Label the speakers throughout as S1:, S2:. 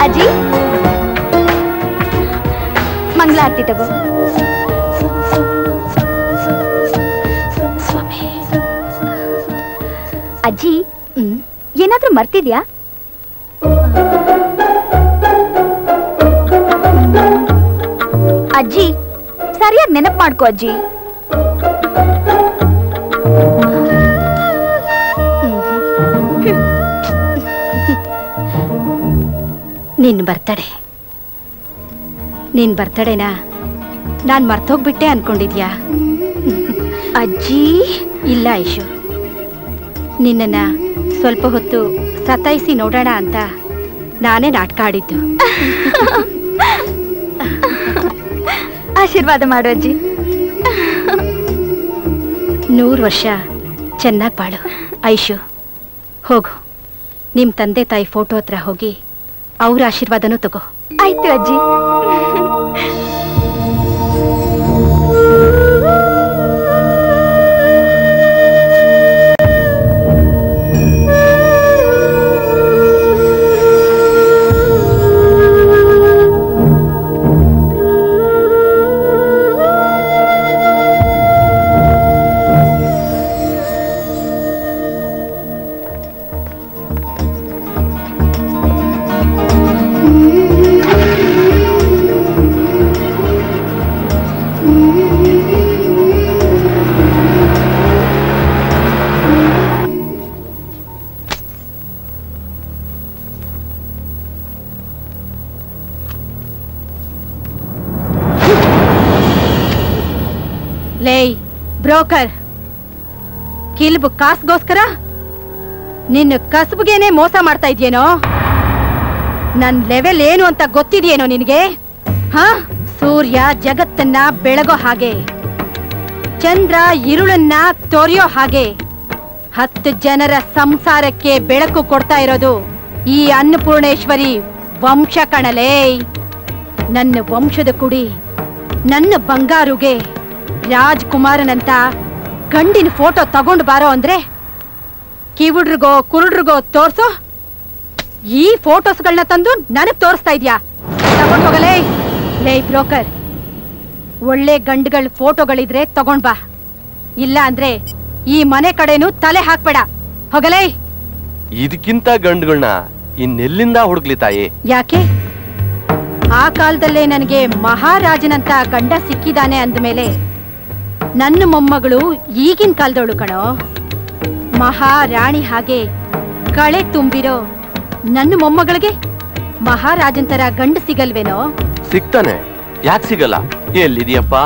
S1: ಅಜ್ಜಿ ಮಂಗಳಾರತಿ ತಗೋ. ಅಜ್ಜಿ ಏನಾದ್ರೂ ಮರ್ತಿದ್ಯಾ? ಅಜ್ಜಿ ಸರಿಯಾಗಿ ನೆನಪು ಮಾಡ್ಕೋ ಅಜ್ಜಿ.
S2: ನಿನ್ ಬರ್ತಡೇನಾ ನಾನ್ ಮರ್ತೋಗ್ಬಿಟ್ಟೆ ಅನ್ಕೊಂಡಿದ್ಯಾ?
S1: ಅಜ್ಜಿ
S2: ಇಲ್ಲ ಐಶು, ನಿನ್ನನ್ನ ಸ್ವಲ್ಪ ಹೊತ್ತು ಸತಾಯಿಸಿ ನೋಡೋಣ ಅಂತ ನಾನೇ ನಾಟಕ ಆಡಿದ್ದು.
S1: ಆಶೀರ್ವಾದ ಮಾಡು ಅಜ್ಜಿ.
S2: 100 ವರ್ಷ ಚೆನ್ನಾಗಿ ಬಾಳು ಐಶು. ಹೋಗು, ನಿಮ್ ತಂದೆ ತಾಯಿ ಫೋಟೋ ಹತ್ರ ಹೋಗಿ ಅವ್ರ ಆಶೀರ್ವಾದನೂ ತಗೋ.
S1: ಆಯ್ತು ಅಜ್ಜಿ.
S2: ಲೇಯ್ ಬ್ರೋಕರ್, ಕಿಲ್ಬು ಕಾಸ್ಗೋಸ್ಕರ ನಿನ್ನ ಕಸಬ್ಗೇನೆ ಮೋಸ ಮಾಡ್ತಾ ಇದ್ಯೇನೋ? ನನ್ ಲೆವೆಲ್ ಏನು ಅಂತ ಗೊತ್ತಿದೆಯೇನೋ ನಿನಗೆ? ಹಾ, ಸೂರ್ಯ ಜಗತ್ತನ್ನ ಬೆಳಗೋ ಹಾಗೆ, ಚಂದ್ರ ಇರುಳನ್ನ ತೊರೆಯೋ ಹಾಗೆ 10 ಜನರ ಸಂಸಾರಕ್ಕೆ ಬೆಳಕು ಕೊಡ್ತಾ ಇರೋದು ಈ ಅನ್ನಪೂರ್ಣೇಶ್ವರಿ ವಂಶ ಕಣಲೇ. ನನ್ನ ವಂಶದ ಕುಡಿ ನನ್ನ ಬಂಗಾರುಗೆ ರಾಜ್ಕುಮಾರನಂತ ಗಂಡಿನ ಫೋಟೋ ತಗೊಂಡು ಬಾರೋ ಅಂದ್ರೆ ಕಿವುಡ್ರಿಗೋ ಕುರುಡ್ರಿಗೋ ತೋರ್ಸೋ. ಈ ಫೋಟೋಸ್ಗಳನ್ನ ತಂದು ನನಗ್ ತೋರಿಸ್ತಾ ಇದ್ಯಾ? ತಗೊಂಡ್ ಹೋಗಲೇ. ಲೇ ಬ್ರೋಕರ್, ಒಳ್ಳೆ ಗಂಡುಗಳ ಫೋಟೋಗಳಿದ್ರೆ ತಗೊಂಡ್ ಬಾ, ಇಲ್ಲ ಅಂದ್ರೆ ಈ ಮನೆ ಕಡೆನೂ ತಲೆ ಹಾಕ್ಬೇಡ. ಹೋಗಲೇ.
S3: ಇದಕ್ಕಿಂತ ಗಂಡುಗಳನ್ನ ಇನ್ನೆಲ್ಲಿಂದ ಹುಡುಕ್ಲಿ ತಾಯಿ?
S2: ಯಾಕೆ? ಆ ಕಾಲದಲ್ಲೇ ನನಗೆ ಮಹಾರಾಜನಂತ ಗಂಡ ಸಿಕ್ಕಿದಾನೆ ಅಂದ್ಮೇಲೆ ನನ್ನ ಮೊಮ್ಮಗಳು ಈಗಿನ ಕಾಲದವಳು ಕಣೋ. ಮಹಾರಾಣಿ ಹಾಗೆ ಕಳೆ ತುಂಬಿರೋ ನನ್ನ ಮೊಮ್ಮಗಳಿಗೆ ಮಹಾರಾಜನ್ ತರ ಗಂಡ ಸಿಗಲ್ವೇನೋ?
S3: ಸಿಗ್ತಾನೆ, ಯಾಕೆ ಸಿಗಲ್ಲ? ಎಲ್ಲಿದೆಯಪ್ಪ?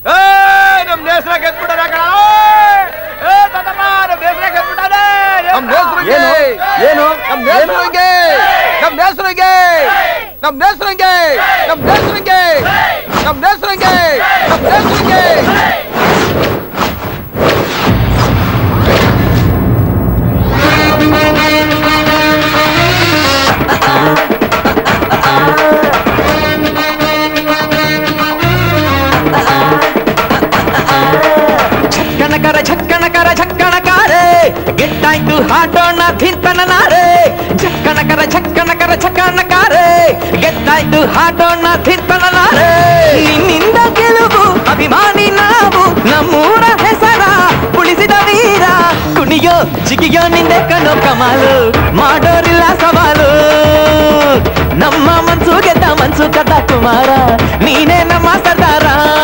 S4: ಗೆಟ್ಟಾಯ್ತು ಹಾಡೋಣ ಧಿಂತನನಾರೆ. ಝಕ್ಕಣಕರ ಝಕ್ಕಣಕರ ಝಕ್ಕಣಕಾರೆ ಗೆದ್ದಾಯ್ತು ಹಾಡೋಣ ಧಿಂತನನಾರೆ. ನಿನ್ನಿಂದ ಗೆಲುವು ಅಭಿಮಾನಿ ನಾವು, ನಮ್ಮೂರ ಹೆಸರ ಉಳಿಸಿದ ವೀರ. ಕುಣಿಯೋ ಜಿಗಿಯೋ ನಿಂದೆ ಕಣೋ ಕಮಾಲು, ಮಾಡೋರಿಲ್ಲ ಸವಾಲು. ನಮ್ಮ ಮನ್ಸು ಗೆದ್ದ ಮನ್ಸು ಕದ ಕುಮಾರ, ನೀನೇ ನಮ್ಮ ಸರ್ದಾರ.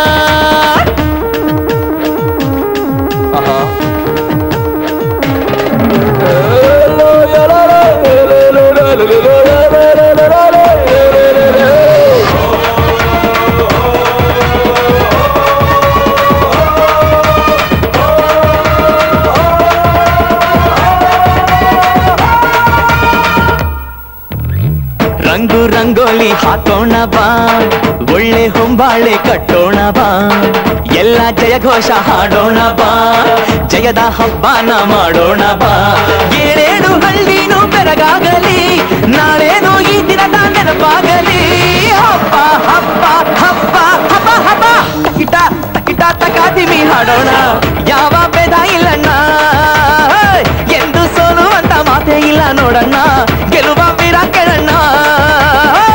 S4: ರಂಗು ರಂಗೋಲಿ ಹಾಕೋಣ ಬಾ, ಒಳ್ಳೆ ಹೊಂಬಾಳೆ ಕಟ್ಟೋಣ ಬಾ, ಎಲ್ಲ ಜಯಘೋಷ ಹಾಡೋಣ ಬಾ, ಜಯದ ಹಬ್ಬನ ಮಾಡೋಣ ಬಾ. ಏಳೇಳು ಹಳ್ಳಿನೂ ಬೆರಗಾಗಲಿ, ನಾಳೇನು ಈ ದಿನದ ನೆನಪಾಗಲಿ. ಹಬ್ಬ ಹಬ್ಬ ಹಬ್ಬ ಹಬ್ಬ ಹಬ್ಬ ತಕಿಟ ತಕಿಟ ತಕಾದಿಮಿ ಹಾಡೋಣ, ಯಾವ ಭೇದ ಇಲ್ಲಣ್ಣ. ಎಂದು ಸೋಲುವಂತ ಮಾತೇ ಇಲ್ಲ ನೋಡಣ್ಣ, ಗೆಲುವ ವೀರ ಕೇಳಣ್ಣ.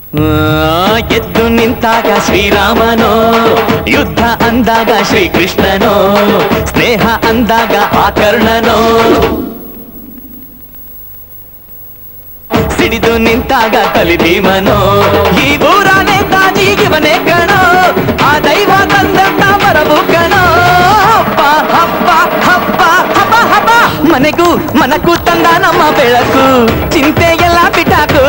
S4: ಎದ್ದು ನಿಂತಾಗ ಶ್ರೀರಾಮನೋ, ಯುದ್ಧ ಅಂದಾಗ ಶ್ರೀಕೃಷ್ಣನೋ, ಸ್ನೇಹ ಅಂದಾಗ ಆ ಕರ್ಣನೋ, ಸಿಡಿದು ನಿಂತಾಗ ಕಲಿಭೀಮನೋ, ಈ ಊರ ನೇತಾಜಿ ಇವನೇ ಕಣೋ, ಆ ದೈವ ತಂದಂತ ಬರವು ಕಣೋ. ಹಬ್ಬ ಹಬ್ಬ ಹಬ್ಬ ಹಬ್ಬ ಹಬ್ಬ, ಮನೆಗೂ ಮನಕ್ಕೂ ತಂದ ನಮ್ಮ ಬೆಳಕು, ಚಿಂತೆ ಎಲ್ಲ ಬಿಟ್ಟಾಕು.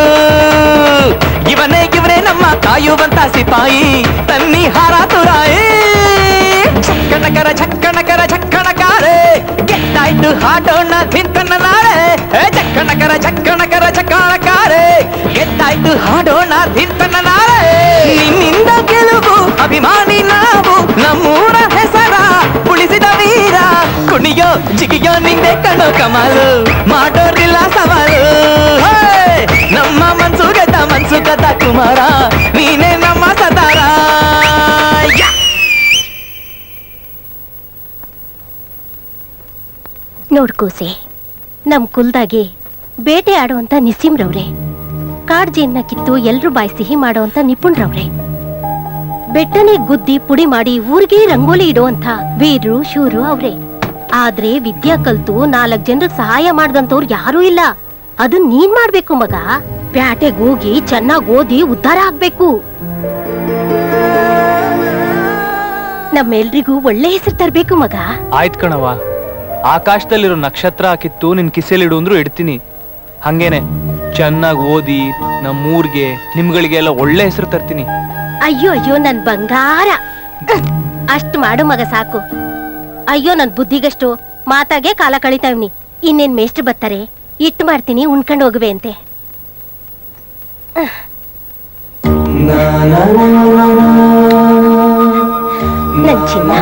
S4: ಇವನೇ ನಮ್ಮ ಕಾಯುವಂತ ಸಿಪಾಯಿ, ತನ್ನಿ ಹಾರ ತುರಾಯಿ. ಝಕ್ಕಣಕರ ಝಕ್ಕಣಕರ ಝಕ್ಕಣಕಾರೆ, ಗೆದ್ದಾಯ್ತು ಹಾಡೋಣ ತಿಂತನ್ನ ನಾಳೆ. ಝಕ್ಕಣಕರ ಝಕ್ಕಣಕರ ಝಕ್ಕಣಕಾರೆ, ಗೆದ್ದಾಯ್ತು ಹಾಡೋಣ ತಿಂತನ್ನ ನಾಳೆ. ನಿನ್ನಿಂದ ಗೆಲುವು ಅಭಿಮಾನಿ ನಾವು, ನಮ್ಮೂರ ಹೆಸರ ಉಳಿಸಿದ ವೀರ. ಕುಣಿಯೋ ಜಿಗಿಯೋ ನಿಂದೆ ಕಣೋ ಕಮಾಲು, ಮಾಡೋರಿಲ್ಲ ಸವಾಲು. ನಮ್ಮ ಮನ್ಸು ಗೆದ್ದ ಮನ್ಸು ಕದ ಕುಮಾರ, ನೀನೇ ನಮ್ಮ ಸದಾರ.
S2: ನೋಡ್ಕೂಸೆ, ನಮ್ ಕುಲ್ದಾಗೆ ಬೇಟೆ ಆಡುವಂತ ನಿಸ್ಸಿಮ್ರವ್ರೆ, ಕಾಡ್ಜಿಯನ್ನ ಕಿತ್ತು ಎಲ್ರೂ ಬಾಯಿ ಸಿಹಿ ಮಾಡೋಂತ ನಿಪುಣ್ರವ್ರೆ, ಬೆಟ್ಟನೆ ಗುದ್ದಿ ಪುಡಿ ಮಾಡಿ ಊರಿಗೆ ರಂಗೋಲಿ ಇಡುವಂತ ವೀರು ಶೂರು ಅವ್ರೆ. ಆದ್ರೆ ವಿದ್ಯಾ ಕಲ್ತು 4 ಜನರಿಗೆ ಸಹಾಯ ಮಾಡ್ದಂತವ್ರು ಯಾರೂ ಇಲ್ಲ. ಅದು ನೀನ್ ಮಾಡ್ಬೇಕು ಮಗ. ಪ್ಯಾಟೆಗೆ ಹೋಗಿ ಚೆನ್ನಾಗ್ ಓದಿ ಉದ್ಧಾರ ಆಗ್ಬೇಕು. ನಮ್ಮೆಲ್ರಿಗೂ ಒಳ್ಳೆ ಹೆಸರು ತರ್ಬೇಕು ಮಗ.
S5: ಆಯ್ತ್ ಕಣವ, ಆಕಾಶದಲ್ಲಿರೋ ನಕ್ಷತ್ರ ಕಿತ್ತು ನಿನ್ ಕಿಸೆಲಿಡು ಅಂದ್ರು ಇಡ್ತೀನಿ. ಹಂಗೇನೆ ಚೆನ್ನಾಗಿ ಓದಿ ನಮ್ಮೂರ್ಗೆ ನಿಮ್ಗಳಿಗೆಲ್ಲ ಒಳ್ಳೆ ಹೆಸರು ತರ್ತೀನಿ.
S2: ಅಯ್ಯೋ ಅಯ್ಯೋ ನನ್ ಬಂಗಾರ, ಅಷ್ಟ್ ಮಾಡು ಮಗ ಸಾಕು. ಅಯ್ಯೋ ನನ್ ಬುದ್ಧಿಗಷ್ಟು ಮಾತಾಗೆ ಕಾಲ ಕಳಿತಾವ್ನಿ. ಇನ್ನೇನ್ ಮೇಷ್ಟ್ರು ಬರ್ತಾರೆ, ಇಟ್ಟು ಮಾಡ್ತೀನಿ, ಉಣ್ಕೊಂಡು ಹೋಗುವೆ ಅಂತೆ. ನನ್ ಚಿನ್ನ,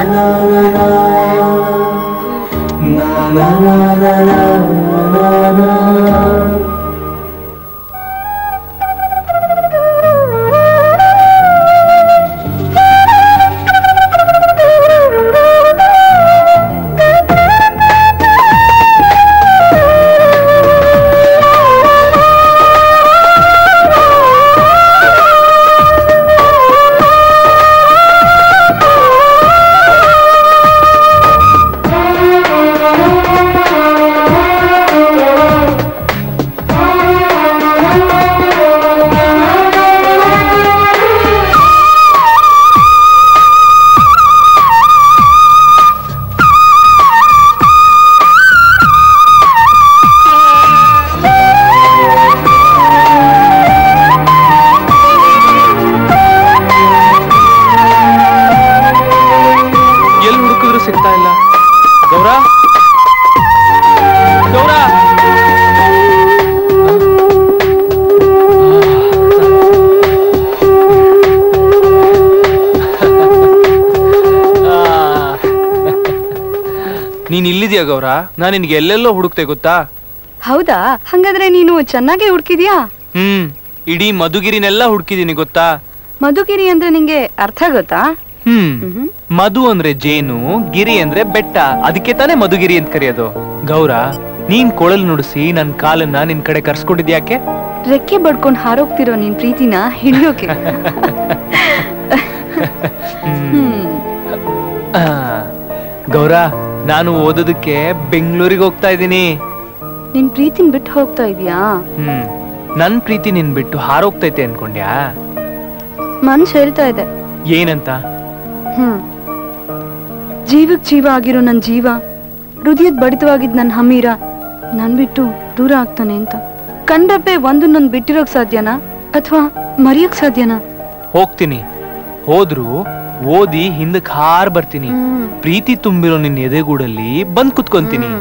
S5: ನೀನ್ ಇಲ್ಲಿದ್ಯಾ ಗೌರ? ನಾನು ನಿನ್ಗೆ ಎಲ್ಲೆಲ್ಲೋ ಹುಡುಕ್ತೆ ಗೊತ್ತಾ?
S1: ಹೌದಾ? ಹಂಗಾದ್ರೆ ನೀನು ಚೆನ್ನಾಗಿ ಹುಡುಕಿದ್ಯಾ?
S5: ಇಡೀ ಮಧುಗಿರಿನೆಲ್ಲ ಹುಡುಕಿದೀನಿ ಗೊತ್ತಾ?
S1: ಮಧುಗಿರಿ ಅಂದ್ರೆ ನಿಂಗೆ ಅರ್ಥ ಗೊತ್ತಾ?
S5: ಮಧು ಅಂದ್ರೆ ಜೇನು, ಗಿರಿ ಅಂದ್ರೆ ಬೆಟ್ಟ, ಅದಕ್ಕೆ ತಾನೇ ಮಧುಗಿರಿ ಅಂತ ಕರೆಯೋದು. ಗೌರ, ನೀನ್ ಕೊಳಲ್ ನುಡಿಸಿ ನನ್ ಕಾಲನ್ನ ನಿನ್ ಕಡೆ ಕರ್ಸ್ಕೊಂಡಿದ್ಯಾಕೆ?
S1: ರೆಕ್ಕೆ ಬಡ್ಕೊಂಡ್ ಹಾರೋಗ್ತಿರೋ ನಿನ್ ಪ್ರೀತಿನ ಹಿಡಿಯೋಕೆ.
S5: ಗೌರ, ನಾನು ಓದೋದಕ್ಕೆ ಬೆಂಗಳೂರಿಗೆ ಹೋಗ್ತಾ ಇದ್ದೀನಿ.
S1: ನಿನ್ ಪ್ರೀತಿನ್ ಬಿಟ್ಟು ಹೋಗ್ತಾ ಇದೀಯಾ?
S5: ನನ್ ಪ್ರೀತಿ ನಿನ್ ಬಿಟ್ಟು ಹಾರೋಗ್ತೈತೆ ಅನ್ಕೊಂಡ್ಯಾ?
S1: ಮನ್ಸ್ ಹೇಳ್ತಾ ಇದೆ.
S5: ಏನಂತ?
S1: ಜೀವಕ್ ಜೀವ ಆಗಿರೋ ನನ್ ಜೀವ, ಹೃದಯದ ಬಡಿತವಾಗಿದ್ ನನ್ ಹಮೀರ ನನ್ ಬಿಟ್ಟು ದೂರ ಆಗ್ತಾನೆ ಅಂತ. ಕಂಡಪ್ಪೆ ಒಂದನ್ನೊಂದ್ ಬಿಟ್ಟಿರೋಕ್ ಸಾಧ್ಯನಾ ಅಥವಾ ಮರೆಯೋಕ್ ಸಾಧ್ಯನಾ?
S5: ಹೋಗ್ತೀನಿ, ಹೋದ್ರು ಓದಿ ಹಿಂದಕ್ ಹಾರ್ ಬರ್ತೀನಿ. ಪ್ರೀತಿ ತುಂಬಿರೋ ನಿನ್ ಎದೆಗೂಡಲ್ಲಿ ಬಂದ್ ಕುತ್ಕೊಂತೀನಿ.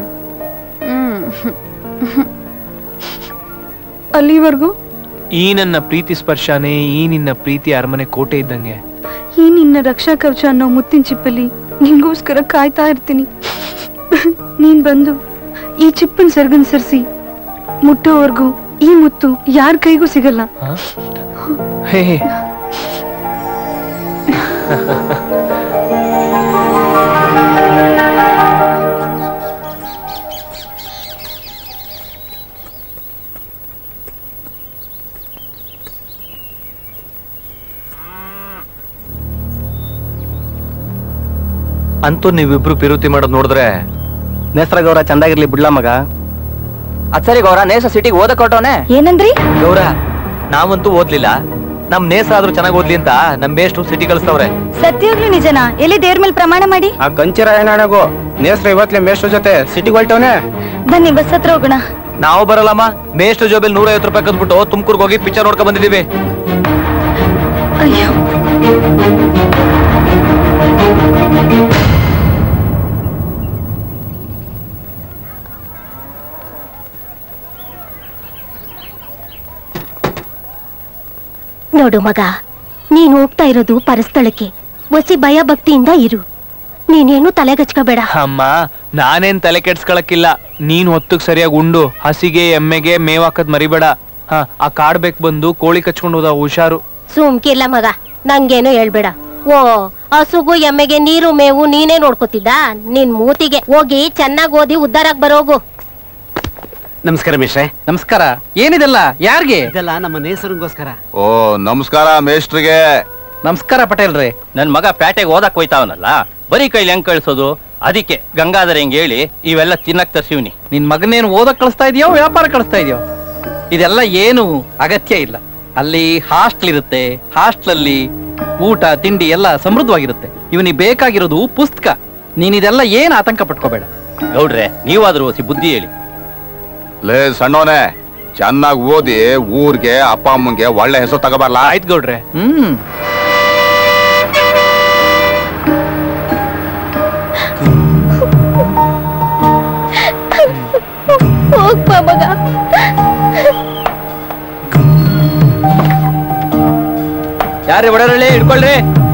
S1: ಅಲ್ಲಿವರೆಗೂ
S5: ಈ ನನ್ನ ಪ್ರೀತಿ ಸ್ಪರ್ಶನೇ ಈ ನಿನ್ನ ಪ್ರೀತಿ ಅರಮನೆ ಕೋಟೆ ಇದ್ದಂಗೆ.
S1: ಈ ನಿನ್ನ ರಕ್ಷಾ ಕವಚ ಅನ್ನೋ ಮುತ್ತಿನ ಚಿಪ್ಪಲ್ಲಿ ನಿಂಗೋಸ್ಕರ ಕಾಯ್ತಾ ಇರ್ತೀನಿ. ನೀನ್ ಬಂದು ಈ ಚಿಪ್ಪನ್ ಸರ್ಗನ್ ಸರ್ಸಿ ಮುಟ್ಟೋವರೆಗೂ ಈ ಮುತ್ತು ಯಾರ ಕೈಗೂ ಸಿಗಲ್ಲ.
S5: ಹೇ ಅಂತೂ ನೀವಿಬ್ರು ಪಿರುತಿ ಮಾಡೋದ್ ನೋಡಿದ್ರೆ
S6: ನೇಸ್ರ ಗೌರ ಚಂದಾಗಿರ್ಲಿ ಬಿಡ್ಲ ಮಗ.
S4: ಅದ್ ಸರಿ ಗೌರ, ನೇಸ ಸಿಟಿಗೆ ಓದಕ್ ಹೊರಟವನೆ.
S1: ಏನಂದ್ರಿ?
S5: ಗೌರ, ನಾವಂತೂ ಓದ್ಲಿಲ್ಲ, ನಮ್ ನೇಸ ಆದ್ರೂ ಚೆನ್ನಾಗ್ ಓದ್ಲಿ ಅಂತ ನಮ್ ಬೇಷ್ಟು ಸಿಟಿ ಕಳಿಸ್ತವ್ರೆ.
S1: ಸತ್ಯಾಗ್ಲೂ ನಿಜನಾ? ಎಲ್ಲಿ ದೇವ್ರ ಮೇಲೆ ಪ್ರಮಾಣ ಮಾಡಿ.
S6: ಆ ಕಂಚಿರಾಯಣಗೋ ನೇಸ್ರ ಇವತ್ಲೆ ಮೇಷ್ಟ್ರ ಜೊತೆ ಸಿಟಿಗೆ ಹೊರಟವನೆ.
S1: ಬನ್ನಿ ಬಸ್ ಹತ್ರ ಹೋಗೋಣ.
S5: ನಾವು ಬರಲ್ಲಮ್ಮ, ಮೇಷ್ಟು ಜೋಬೆಲ್ 150 ರೂಪಾಯಿ ಕಂದ್ಬಿಟ್ಟು ತುಮಕೂರ್ಗೆ ಹೋಗಿ ಪಿಕ್ಚರ್ ನೋಡ್ಕೊಂಡ್ ಬಂದಿದೀವಿ.
S1: ಅಯ್ಯೋ,
S2: ನೋಡು ಮಗ, ನೀನ್ ಹೋಗ್ತಾ ಇರೋದು ಪರಸ್ಥಳಕ್ಕೆ. ಒಸಿ ಭಯ ಭಕ್ತಿಯಿಂದ ಇರು, ನೀನೇನು ತಲೆಗಚ್ಕೋಬೇಡ.
S5: ಅಮ್ಮ, ನಾನೇನ್ ತಲೆ ಕೆಡ್ಸ್ಕೊಳಕ್ಕಿಲ್ಲ. ನೀನ್ ಹೊತ್ತಕ್ ಸರಿಯಾಗಿ ಉಂಡು ಹಸಿಗೆ ಎಮ್ಮೆಗೆ ಮೇವ್ ಹಾಕದ್ ಮರಿಬೇಡ. ಆ ಕಾಡ್ಬೇಕು ಬಂದು ಕೋಳಿ ಕಚ್ಕೊಂಡು ಹೋದ, ಹುಷಾರು.
S2: ಸುಮ್ಕಿಲ್ಲ ಮಗ, ನಂಗೇನು ಹೇಳ್ಬೇಡ. ಓ, ಹಸುಗು ಎಮ್ಮೆಗೆ ನೀರು ಮೇವು ನೀನೇ ನೋಡ್ಕೋತಿದ್ದ? ನಿನ್ ಮೂತಿಗೆ ಹೋಗಿ ಚೆನ್ನಾಗಿ ಓದಿ ಉದ್ದಾರಾಗ್ ಬರೋಗು.
S6: ನಮಸ್ಕಾರ ಮೇಷ್ಟ್ರೆ. ನಮಸ್ಕಾರ. ಏನಿದೆಲ್ಲ ಯಾರಿಗೆ?
S7: ಇದೆಲ್ಲ ನಮ್ಮ ನೇಸರಿಗೋಸ್ಕರ.
S8: ಓ ನಮಸ್ಕಾರ ಮೇಷ್ಟ್ರಿಗೆ.
S6: ನಮಸ್ಕಾರ ಪಟೇಲ್ರಿ.
S9: ನನ್ ಮಗ ಪ್ಯಾಟೆಗೆ ಓದಕ್ ಹೋಯ್ತಾವನಲ್ಲ, ಬರೀ ಕೈಲಿ ಹೆಂಗ್ ಕಳ್ಸೋದು? ಅದಕ್ಕೆ ಗಂಗಾಧರ ಹೆಂಗ್ ಹೇಳಿ ಇವೆಲ್ಲ ತಿನ್ನಕ್ ತರ್ಸಿವ್ನಿ.
S6: ನಿನ್ ಮಗನೇನು ಓದಕ್ ಕಳಿಸ್ತಾ ಇದೆಯೋ ವ್ಯಾಪಾರ ಕಳಿಸ್ತಾ ಇದೆಯೋ? ಇದೆಲ್ಲ ಏನು ಅಗತ್ಯ ಇಲ್ಲ. ಅಲ್ಲಿ ಹಾಸ್ಟೆಲ್ ಇರುತ್ತೆ, ಹಾಸ್ಟೆಲಲ್ಲಿ ಊಟ ತಿಂಡಿ ಎಲ್ಲ ಸಮೃದ್ಧವಾಗಿರುತ್ತೆ. ಇವನಿಗೆ ಬೇಕಾಗಿರೋದು ಪುಸ್ತಕ. ನೀನಿದೆಲ್ಲ ಏನ್ ಆತಂಕ ಪಟ್ಕೋಬೇಡ.
S9: ಗೌಡ್ರೆ, ನೀವಾದ್ರೂ ಹೊಸಿ ಬುದ್ಧಿ ಹೇಳಿ.
S8: ಲೇ ಸಣ್ಣೋನೆ, ಚೆನ್ನಾಗಿ ಓದಿ ಊರ್ಗೆ ಅಪ್ಪ ಅಮ್ಮಂಗೆ ಒಳ್ಳೆ ಹೆಸರು ತಗೋಬಾರ್ಲ?
S5: ಆಯ್ತು ಗೌಡ್ರೆ.
S2: ಹೋಗ್ಬಾ ಮಗ.
S6: ಯಾರೇ ಒಡರಳ್ಳಿ ಹಿಡ್ಕೊಳ್ರಿ.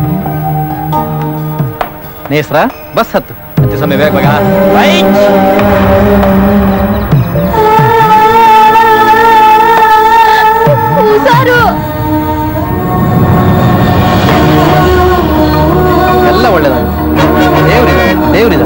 S6: ನೇಸ್ರ ಬಸ್ ಹತ್ತು. ಅತಿ ಸಮಯ ಬೇಗ ಮಗ. ಎಲ್ಲ ಒಳ್ಳೇದ. ದೇವ್ರಿದ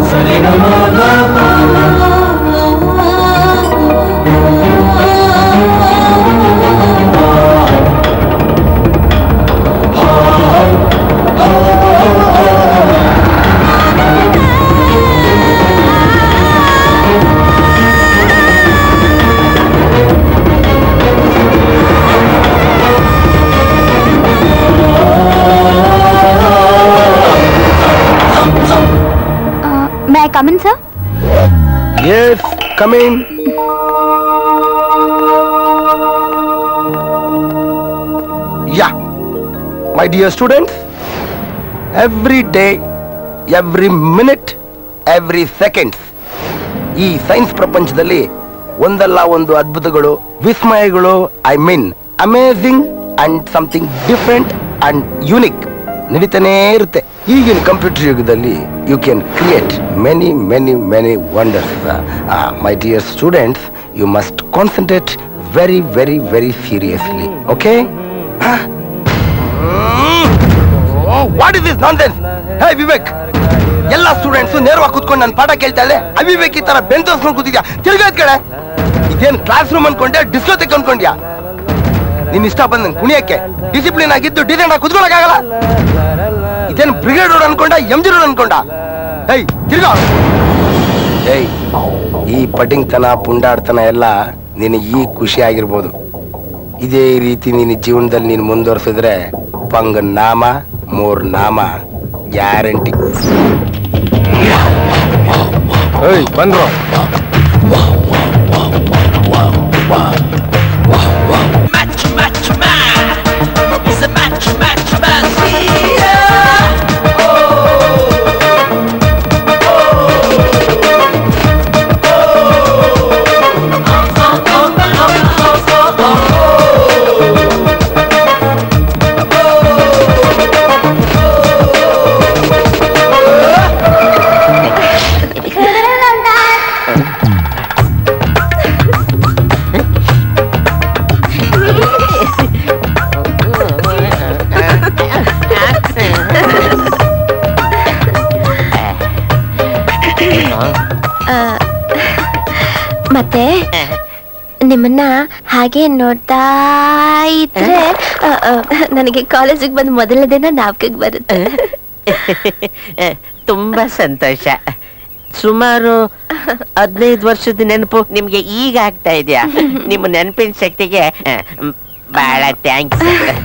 S1: Come in, sir.
S6: Yes, come in.
S10: Yeah, my dear students, every day, every minute, every second, ಈ ಸೈನ್ಸ್ ಪ್ರಪಂಚದಲ್ಲಿ ಒಂದಲ್ಲ ಒಂದು ಅದ್ಭುತಗಳು, ವಿಸ್ಮಯಗಳು, I mean amazing and something different and unique ನಡೀತಾನೇ ಇರುತ್ತೆ. ಈಗಿನ ಕಂಪ್ಯೂಟರ್ ಯುಗದಲ್ಲಿ you can create many many many wonders. My dear students, you must concentrate very very very seriously. Okay? What is this nonsense? Hey Vivek, ಎಲ್ಲ students ನೇರವಾಗಿ ಕೂತ್ಕೊಂಡು ನನ್ನ ಪಾಠ ಕೇಳ್ತಾ ಇದ್ದೆ. ಅವಿವೇಕ್ ಈ ತರ ಬೆಂತೋಸ್ಕೊಂಡು ಕೂತಿದ್ಯಾ? ತಿರ್ಗಾದ್ ಕಡೆ. ಇದೇನ್ ಕ್ಲಾಸ್ ರೂಮ್ ಅನ್ಕೊಂಡ್ಯಾ, ಡಿಸ್ಕೋತೆಕ್ ಅನ್ಕೊಂಡ್ಯಾ? ನಿನ್ ಇಷ್ಟ ಬಂದ ಕುಣಿಯಕ್ಕೆ ಡಿಸಿಪ್ಲಿನ್ ಆಗಿದ್ದು ಡಿಸೈನ್ ಆಗಿ ಕುತ್ಕೊಳಕ್ಕಾಗಲ್ಲ. ಇದೇನು ಬ್ರಿಗೇಡ್ ರೋಡ್ ಅನ್ಕೊಂಡ, MG ರೋಡ್ ಅನ್ಕೊಂಡ? ಏಯ್ ತಿರ್ಗಾ. ಏಯ್, ಈ ಪಟಿಂಗ್ತನ ಪುಂಡಾಡ್ತನ ಎಲ್ಲ ನಿನಗೆ ಈ ಖುಷಿ ಆಗಿರ್ಬೋದು. ಇದೇ ರೀತಿ ನಿನ್ನ ಜೀವನದಲ್ಲಿ ನೀನು ಮುಂದುವರ್ಸಿದ್ರೆ ಪಂಗ್ ನಾಮ 3 ನಾಮ ಗ್ಯಾರಂಟಿ. ಏಯ್ ಬಂದ್ರು.
S2: ಮತ್ತೆ ನಿಮ್ಮನ್ನ ಹಾಗೆ ನೋಡ್ತಾ ಇದ್ರೆ ನನಗೆ ಕಾಲೇಜಿಗೆ ಬಂದು ಮೊದಲ ದಿನ ಜ್ಞಾಪಕಕ್ಕೆ ಬರುತ್ತೆ.
S7: ತುಂಬಾ ಸಂತೋಷ. ಸುಮಾರು 15 ವರ್ಷದ ನೆನಪು ನಿಮ್ಗೆ ಈಗ ಆಗ್ತಾ ಇದೆಯಾ? ನಿಮ್ಮ ನೆನಪಿನ ಶಕ್ತಿಗೆ ಬಹಳ ಥ್ಯಾಂಕ್ಸ್.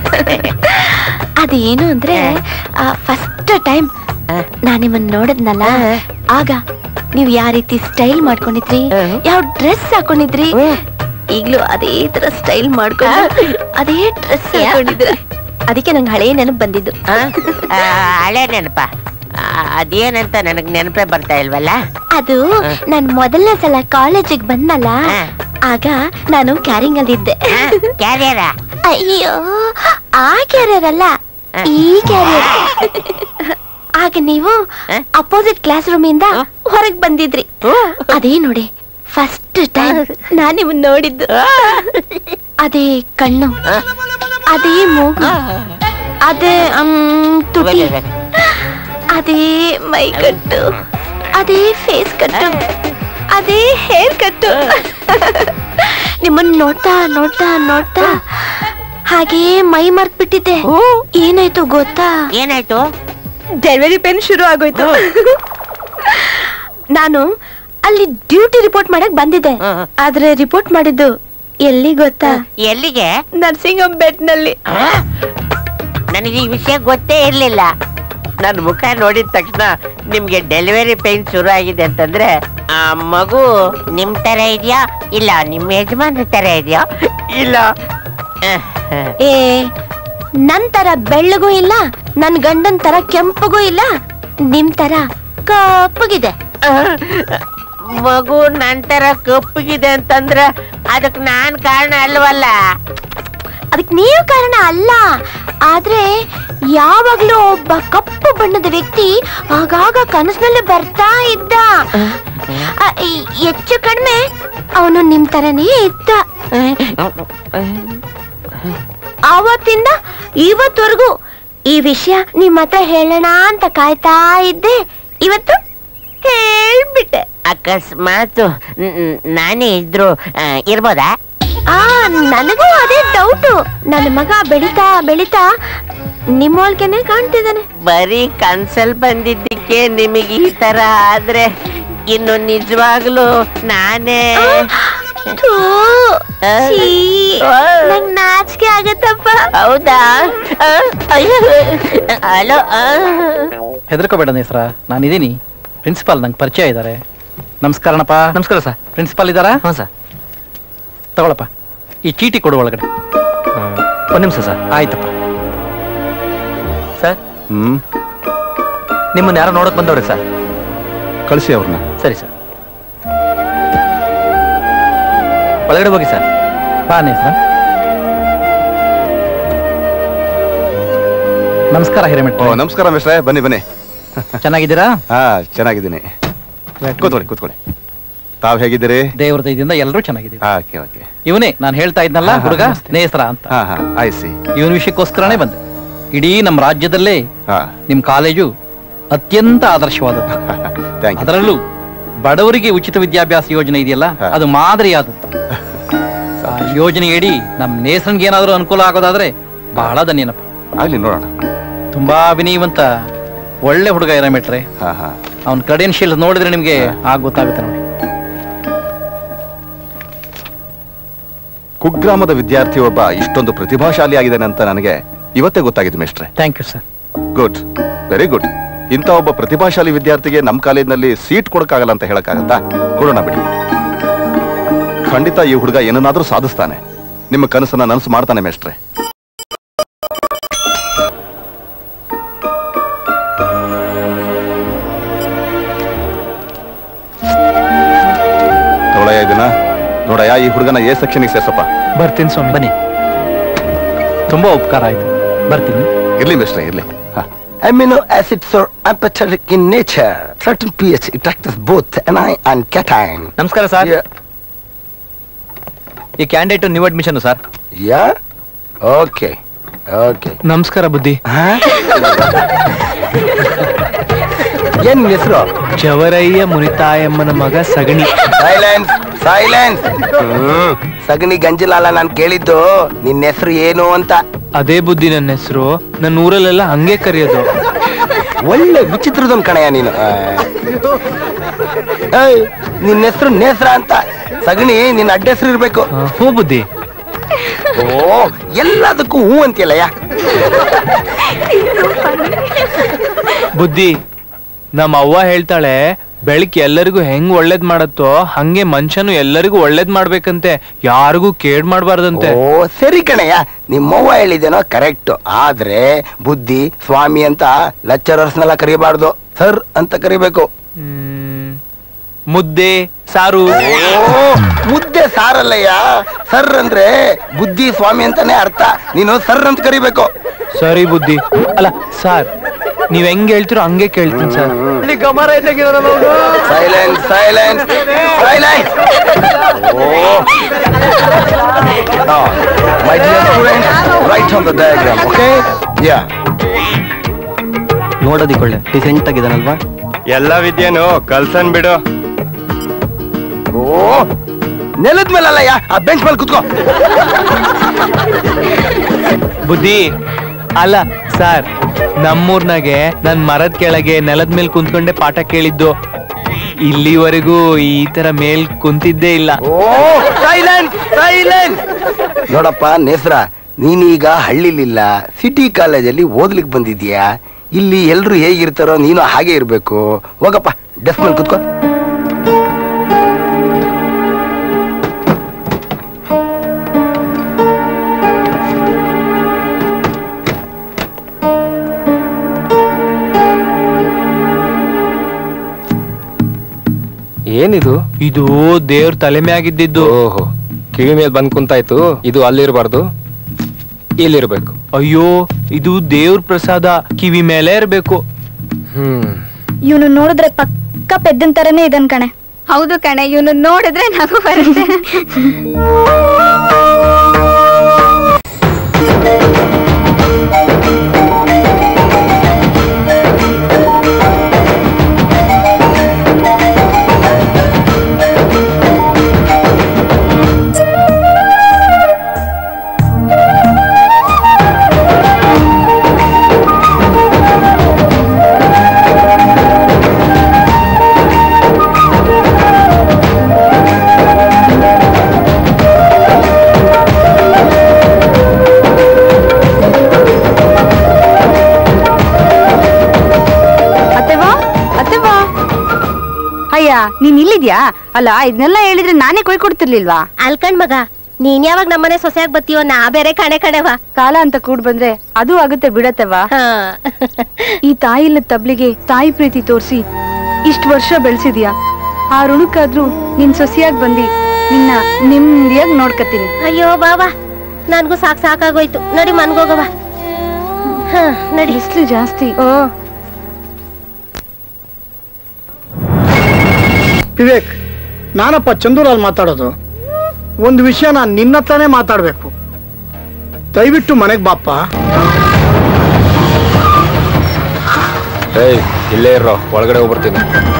S2: ಅದೇನು ಅಂದ್ರೆ ಫಸ್ಟ್ ಟೈಮ್ ನಾನ್ ನಿಮ್ಮನ್ನ ನೋಡಿದ್ನಲ್ಲ, ಆಗ ನೀವ್ ಯಾವ ರೀತಿ ಸ್ಟೈಲ್ ಮಾಡ್ಕೊಂಡಿದ್ರಿ, ಯಾವ ಡ್ರೆಸ್ ಹಾಕೊಂಡಿದ್ರಿ, ಈಗ್ಲೂ ಅದೇ ತರ ಸ್ಟೈಲ್ ಮಾಡ್ಕೊಂಡು ಅದೇ ಡ್ರೆಸ್ ಹಾಕೊಂಡಿದ್ರ. ಅದಕ್ಕೆ ನಂಗೆ ಹಳೆ ನೆನಪು ಬಂದಿದ್ದು.
S7: ಹಳೆ ನೆನಪ? ಅದೇನಂತ ನನಗ್ ನೆನಪೇ ಬರ್ತಾ ಇಲ್ವಲ್ಲ.
S2: ಅದು ನಾನ್ ಮೊದಲನೇ ಸಲ ಕಾಲೇಜಿಗೆ ಬಂದಲ್ಲ, ಆಗ ನಾನು ಕ್ಯಾರಿಂಗ್ ಅಲ್ಲಿ ಇದ್ದೆ.
S7: ಕ್ಯಾರಿಯರ?
S2: ಅಯ್ಯೋ, ಆ ಕ್ಯಾರಿಯರ್ ಅಲ್ಲ, ಈ ಕ್ಯಾರಿಯರ್. ಆಗ ನೀವು ಅಪೋಸಿಟ್ ಕ್ಲಾಸ್ ರೂಮ್ ಇಂದ ಹೊರಗ್ ಬಂದಿದ್ರಿ. ಅದೇ ನೋಡಿ ಫಸ್ಟ್ ಟೈಮ್ ನಾನ್ ನಿಮ್ಮನ್ನ ನೋಡಿದ್ದು. ಅದೇ ಕಣ್ಣು, ಅದೇ ಮೂಗು, ಅದೇ ತುಟಿ, ಅದೇ ಮೈ ಕಟ್ಟು, ಅದೇ ಫೇಸ್ ಕಟ್ಟು, ಅದೇ ಹೇರ್ ಕಟ್ಟು. ನಿಮ್ಮನ್ನ ನೋಡ್ತಾ ನೋಡ್ತಾ ನೋಡ್ತಾ ಹಾಗೇ ಮೈ ಮರ್ತ್ ಬಿಟ್ಟಿದ್ದೆ. ಏನಾಯ್ತು ಗೊತ್ತಾ?
S7: ಏನಾಯ್ತು?
S2: ಡೆಲಿವರಿ ಪೇನ್ ಶುರು ಆಗೋಯ್ತು. ನಾನು ಅಲ್ಲಿ ಡ್ಯೂಟಿ ರಿಪೋರ್ಟ್ ಮಾಡಕ್ ಬಂದಿದ್ದೆ, ಆದ್ರೆ ರಿಪೋರ್ಟ್ ಮಾಡಿದ್ದು ಎಲ್ಲಿ ಗೊತ್ತಾ?
S7: ಎಲ್ಲಿಗೆ?
S2: ನರ್ಸಿಂಗ್ ಹೋಮ್ ಬೆಡ್ ನಲ್ಲಿ.
S7: ನನಗೆ ಈ ವಿಷಯ ಗೊತ್ತೇ ಇರ್ಲಿಲ್ಲ. ನನ್ನ ಮುಖ ನೋಡಿದ ತಕ್ಷಣ ನಿಮ್ಗೆ ಡೆಲಿವರಿ ಪೇನ್ ಶುರು ಆಗಿದೆ ಅಂತಂದ್ರೆ ಆ ಮಗು ನಿಮ್ ತರ ಇದೆಯಾ ಇಲ್ಲ ನಿಮ್ ಯಜಮಾನ್ರ ತರ ಇದೆಯಾ ಇಲ್ಲ?
S2: ಏ, ನನ್ ತರ ಬೆಳ್ಳಗೂ ಇಲ್ಲ, ನನ್ ಗಂಡನ್ ತರ ಕೆಂಪಗೂ ಇಲ್ಲ, ನಿಮ್ ತರ ಕಪ್ಪಗಿದೆ.
S7: ಮಗು ನನ್ ತರ ಕಪ್ಪಗಿದೆ ಅಂತಂದ್ರೆ ಅದಕ್ ನಾನ್ ಕಾರಣ ಅಲ್ವಲ್ಲ?
S2: ಅದಕ್ ನೀವು ಕಾರಣ ಅಲ್ಲ, ಆದ್ರೆ ಯಾವಾಗ್ಲೂ ಒಬ್ಬ ಕಪ್ಪು ಬಣ್ಣದ ವ್ಯಕ್ತಿ ಆಗಾಗ ಕನಸಿನಲ್ಲಿ ಬರ್ತಾ ಇದ್ದ. ಹೆಚ್ಚು ಕಡಿಮೆ ಅವನು ನಿಮ್ ತರನೇ ಇದ್ದ. ಆವತ್ತಿಂದ ಇವತ್ತವರೆಗೂ ಈ ವಿಷಯ ನಿಮ್ ಹತ್ರ ಹೇಳೋಣ ಅಂತ ಕಾಯ್ತಾ ಇದ್ದೆ. ಇವತ್ತು ಹೇಳ್ಬಿಟ್ಟೆ.
S7: ಅಕಸ್ಮಾತ್ ನಾನೇ ಇದ್ರು ಇರ್ಬೋದಾ?
S2: ನನಗೂ ಅದೇ ಡೌಟು. ನನ್ನ ಮಗ ಬೆಳಿತಾ ಬೆಳಿತಾ ನಿಮ್ಮೋಳ್ಕೆನೆ ಕಾಣ್ತಿದ್ದಾನೆ.
S7: ಬರೀ ಕನ್ಸಲ್ ಬಂದಿದ್ದಕ್ಕೆ ನಿಮಗೆ ಈ ತರ ಆದ್ರೆ ಇನ್ನು ನಿಜವಾಗ್ಲೂ ನಾನೇ
S2: ನಂಗ್ ನಾಚಿಕೆ ಆಗತ್ತಪ್ಪ.
S7: ಹೌದಾ? ಹಲೋ,
S6: ಹೆದರ್ಕೋಬೇಡ ನೇಸ್ರ, ನಾನಿದ್ದೀನಿ. ಪ್ರಿನ್ಸಿಪಾಲ್ ನಂಗೆ ಪರಿಚಯ ಇದ್ದಾರೆ. ನಮಸ್ಕಾರನಪ್ಪ.
S5: ನಮಸ್ಕಾರ ಸರ್.
S6: ಪ್ರಿನ್ಸಿಪಾಲ್ ಇದ್ದಾರಾ?
S5: ಹಾಂ ಸರ್.
S6: ತಗೊಳಪ್ಪ, ಈ ಚೀಟಿ ಕೊಡು ಒಳಗಡೆ.
S5: ಒಂದು ನಿಮಿಷ ಸರ್.
S6: ಆಯ್ತಪ್ಪ.
S5: ಸರ್, ನಿಮ್ಮನ್ನ ಯಾರೋ ನೋಡಕ್ ಬಂದವ್ರೆ ಸರ್.
S8: ಕಳಿಸಿ ಅವ್ರನ್ನ.
S5: ಸರಿ ಸರ್, ಒಳಗಡೆ ಹೋಗಿ ಸರ್.
S6: ಬಾ ನೇಸ್ರ. ನಮಸ್ಕಾರ ಹಿರೇಮಠ.
S8: ನಮಸ್ಕಾರ ಮಿಸ್ಟ್ರೆ, ಬನ್ನಿ ಬನ್ನಿ.
S6: ಚೆನ್ನಾಗಿದ್ದೀರಾ?
S8: ಹಾ, ಚೆನ್ನಾಗಿದ್ದೀನಿ. ಕೂತ್ಕೊಳ್ಳಿ ಕೂತ್ಕೊಳ್ಳಿ. ತಾವ್ ಹೇಗಿದ್ದೀರಿ?
S6: ದೇವ್ರ ದಯದಿಂದ ಎಲ್ಲರೂ ಚೆನ್ನಾಗಿದ್ದೀವಿ.
S8: Okay okay.
S6: ಇವನೇ ನಾನು ಹೇಳ್ತಾ ಇದ್ನಲ್ಲ ಹುಡುಗ ನೇಸ್ರ ಅಂತ.
S8: I see.
S6: ಇವನ ವಿಷಯಕ್ಕೋಸ್ಕರನೇ ಬಂದೆ. ಇಡೀ ನಮ್ಮ ರಾಜ್ಯದಲ್ಲೇ ನಿಮ್ ಕಾಲೇಜು ಅತ್ಯಂತ ಆದರ್ಶವಾದದ್ದು. ಅದರಲ್ಲೂ ಬಡವರಿಗೆ ಉಚಿತ ವಿದ್ಯಾಭ್ಯಾಸ ಯೋಜನೆ ಇದೆಯಲ್ಲ, ಅದು ಮಾದರಿಯಾದದ್ದು. ಆ ಯೋಜನೆಯಡಿ ನಮ್ ನೇಸನ್ಗೆ ಏನಾದ್ರೂ ಅನುಕೂಲ ಆಗೋದಾದ್ರೆ ಬಹಳ ಧನ್ಯನಪ್ಪ.
S8: ಆಗ್ಲಿ, ನೋಡೋಣ.
S6: ತುಂಬಾ ವಿನಯವಂತ ಒಳ್ಳೆ ಹುಡುಗ ಹಿರೇಮಠ್ರೆ. ಅವನ್ ಕ್ರೆಡೆನ್ಶಿಯಲ್ ನೋಡಿದ್ರೆ ನಿಮ್ಗೆ ಆಗ ಗೊತ್ತಾಗುತ್ತೆ ನೋಡಿ.
S8: ಕುಗ್ರಾಮದ ವಿದ್ಯಾರ್ಥಿ ಒಬ್ಬ ಇಷ್ಟೊಂದು ಪ್ರತಿಭಾಶಾಲಿ ಆಗಿದ್ದಾನೆ ಅಂತ ನನಗೆ ಇವತ್ತೇ ಗೊತ್ತಾಗಿದೆ ಮಿಸ್ಟ್ರೆ.
S6: Thank you sir.
S8: Good, very good. ಇಂಥ ಒಬ್ಬ ಪ್ರತಿಭಾಶಾಲಿ ವಿದ್ಯಾರ್ಥಿಗೆ ನಮ್ಮ ಕಾಲೇಜಿನಲ್ಲಿ ಸೀಟ್ ಕೊಡಕ್ಕಾಗಲ್ಲ ಅಂತ ಹೇಳಕ್ಕಾಗತ್ತಾ? ಕೊಡೋಣ ಬಿಡಿ. ಖಂಡಿತ ಈ ಹುಡುಗ ಏನನ್ನಾದ್ರೂ ಸಾಧಿಸ್ತಾನೆ. ನಿಮ್ಮ ಕನಸನ್ನ ನನಸು ಮಾಡ್ತಾನೆ ಮಿಸ್ಟ್ರೆ. ತೊಳೆಯ ಇದನ್ನ ನೋಡಯ್ಯ, ಈ ಹುಡುಗನ ಎ ಸೆಕ್ಷನ್ಗೆ ಸೇರ್ಸಪ್ಪ.
S5: ಬರ್ತೀನಿ ಸ್ವಾಮಿ.
S6: ಬನ್ನಿ. ತುಂಬಾ ಉಪಕಾರ ಆಯ್ತು. ಬರ್ತೀನಿ.
S8: ಇರ್ಲಿ ಮಿಸ್ಟ್ರೆ, ಇರ್ಲಿ.
S10: Amino acids are apathetic in nature. Certain pH attracts both anion and cation.
S5: ನಮಸ್ಕಾರ ಸರ್. ಈ candidate new admission sir.
S10: Yeah, okay okay.
S5: ನಮಸ್ಕಾರ ಬುದ್ಧಿ.
S10: ಏನ್ ಹೆಸರು?
S5: ಜವರಯ್ಯ ಮುನಿತಾಯಮ್ಮನ ಮಗ ಸಗಣಿ.
S10: Silence silence. ಸಗಣಿ ಗಂಜಿಲಾಲ ನಾನು ಕೇಳಿದ್ದು ನಿನ್ನ ಹೆಸರು ಏನು ಅಂತ.
S5: ಅದೇ ಬುದ್ಧಿ ನನ್ನ ಹೆಸರು. ನನ್ನ ಊರಲ್ಲೆಲ್ಲ ಹಂಗೆ ಕರೆಯೋದು.
S10: ಒಳ್ಳೆ ವಿಚಿತ್ರದೊಂದು ಕಣಯ್ಯ ನೀನು. ನಿನ್ನ ಹೆಸರು ನೇಸ್ರ ಅಂತ, ಸಗಣಿ ನಿನ್ನ ಅಡ್ಡ ಹೆಸರು ಇರ್ಬೇಕು.
S5: ಹೂ ಬುದ್ಧಿ.
S10: ಓ ಎಲ್ಲದಕ್ಕೂ ಹೂ ಅಂತೀಯಲ್ಲಯ್ಯ.
S5: ಬುದ್ಧಿ, ನಮ್ಮ ಅವ್ವ ಹೇಳ್ತಾಳೆ ಬೆಳಕ್ ಎಲ್ಲರಿಗೂ ಹೆಂಗ್ ಒಳ್ಳೇದ್ ಮಾಡತ್ತೋ ಹಂಗೆ ಮನುಷ್ಯನು ಎಲ್ಲರಿಗೂ ಒಳ್ಳೇದ್ ಮಾಡ್ಬೇಕಂತೆ, ಯಾರಿಗೂ ಕೇಡ್ ಮಾಡ್ಬಾರ್ದಂತೆ.
S10: ಓ ಸರಿ ಕಣಯ್ಯ, ನಿಮ್ಮವ್ವ ಹೇಳಿದೇನೋ ಕರೆಕ್ಟ್. ಆದ್ರೆ ಬುದ್ಧಿ ಸ್ವಾಮಿ ಅಂತ ಲೆಕ್ಚರರ್ಸ್ನೆಲ್ಲ ಕರಿಬಾರ್ದು, ಸರ್ ಅಂತ ಕರಿಬೇಕು.
S5: ಮುದ್ದೆ ಸಾರು.
S10: ಮುದ್ದೆ ಸಾರಲ್ಲಯ್ಯ, ಸರ್ ಅಂದ್ರೆ ಬುದ್ಧಿ ಸ್ವಾಮಿ ಅಂತಾನೆ ಅರ್ಥ. ನೀನು ಸರ್ ಅಂತ ಕರಿಬೇಕು.
S5: ಸರಿ ಬುದ್ಧಿ. ಅಲ್ಲ ಸಾರ್, ನೀವ್ ಹೆಂಗ್ ಹೇಳ್ತಿರೋ ಹಂಗೆ ಕೇಳ್ತೀನಿ sir.
S10: Silence silence silence. My dear students, write on the diagram. Okay, yeah.
S6: ನೋಡೋದಿಕೊಳ್ಳೆ ಡಿಸೆಂಟ್ ಆಗಿದಾನಲ್ವಾ?
S11: ಎಲ್ಲ ವಿದ್ಯೆನು ಕಲ್ಸನ್ ಬಿಡು.
S10: ಓ ನೆಲದ ಮೇಲಲ್ಲಯ್ಯ, ಆ ಬೆಂಚ್ ಮೇಲೆ ಕುತ್ಕೋ.
S5: ಬುದ್ಧಿ ಅಲ್ಲ ಸಾರ್, ನಮ್ಮೂರ್ನಾಗೆ ನನ್ ಮರದ ಕೆಳಗೆ ನೆಲದ ಮೇಲೆ ಕುಂತ್ಕೊಂಡೆ ಪಾಠ ಕೇಳಿದ್ದು. ಇಲ್ಲಿವರೆಗೂ ಈ ತರ ಮೇಲ್ ಕುಂತಿದ್ದೇ ಇಲ್ಲ.
S10: Oh silence silence. ನೋಡಪ್ಪ ನೇಸ್ರ, ನೀನೀಗ ಹಳ್ಳಿಲಿಲ್ಲ, ಸಿಟಿ ಕಾಲೇಜಲ್ಲಿ ಓದ್ಲಿಕ್ಕೆ ಬಂದಿದ್ಯಾ. ಇಲ್ಲಿ ಎಲ್ರು ಹೇಗಿರ್ತಾರೋ ನೀನು ಹಾಗೆ ಇರ್ಬೇಕು. ಹೋಗಪ್ಪ ಡೆಸ್ಕ್ ಮೇಲೆ ಕುತ್ಕೋ.
S11: ಏನಿದು?
S5: ಇದು ದೇವ್ರ ತಲೆ ಮ್ಯಾಗಿದ್ದಿದ್ದು.
S11: ಓಹೋ, ಕಿವಿ ಮೇಲೆ ಬಂದ್ ಕುಂತಾಯ್ತು. ಇದು ಅಲ್ಲಿರ್ಬಾರ್ದು, ಇಲ್ಲಿರ್ಬೇಕು.
S5: ಅಯ್ಯೋ, ಇದು ದೇವ್ರ ಪ್ರಸಾದ, ಕಿವಿ ಮೇಲೆ ಇರ್ಬೇಕು.
S1: ಇವನು ನೋಡಿದ್ರೆ ಪಕ್ಕ ಪೆದ್ದನ್ ತರನೇ ಇದನ್ ಕಣೆ. ಹೌದು ಕಣೆ, ಇವನು ನೋಡಿದ್ರೆ ನಗು ಬರುತ್ತೆ. ನೀನ್ ಇಲ್ಲಿದ್ಯಾ? ಅಲ್ಲ ಇದನ್ನೆಲ್ಲ ಹೇಳಿದ್ರೆ ನಾನೇ ಕೊಯ್ಕೊಡ್ತಿರ್ಲಿಲ್ವಾ?
S2: ಅಲ್ಕಂಡ್ ಮಗ, ನೀನ್ ಯಾವಾಗ ನಮ್ಮನೆ ಸೊಸೆಯಾಗಿ ಬತ್ತೀಯೋ, ನಾ ಬೇರೆ ಕಣೆವಾ.
S1: ಕಾಲ ಅಂತ ಕೂಡ್ ಬಂದ್ರೆ ಅದು ಆಗುತ್ತೆ ಬಿಡತ್ತವಾ. ಈ ತಾಯಿ ಇಲ್ಲ ತಬ್ಲಿಗೆ ತಾಯಿ ಪ್ರೀತಿ ತೋರ್ಸಿ ಇಷ್ಟು ವರ್ಷ ಬೆಳೆಸಿದ್ಯಾ. ಆ ಋಣಕ್ಕಾದ್ರೂ ನಿನ್ ಸೊಸೆಯಾಗಿ ಬಂದಿ ನಿನ್ನ ನೆಮ್ಮದಿಯಾಗಿ ನೋಡ್ಕತೀನಿ.
S2: ಅಯ್ಯೋ ಬಾವಾ, ನನ್ಗೂ ಸಾಕಾಗೋಯ್ತು. ನಡಿ ಮನ್ಗೋಗವ. ನಡಿ.
S1: ಬಿಸ್ಲು ಜಾಸ್ತಿ.
S12: ವಿವೇಕ್, ನಾನಪ್ಪ ಚಂದೂಲಾಲ್ ಮಾತಾಡೋದು. ಒಂದು ವಿಷಯ ನಾನು ನಿನ್ನ ಹತ್ರನೇ ಮಾತಾಡ್ಬೇಕು. ದಯವಿಟ್ಟು ಮನೆಗೆ ಬಾಪ್ಪ.
S11: ಇಲ್ಲೇ ಇರೋ, ಒಳಗಡೆ ಹೋಗ್ಬರ್ತೀನಿ.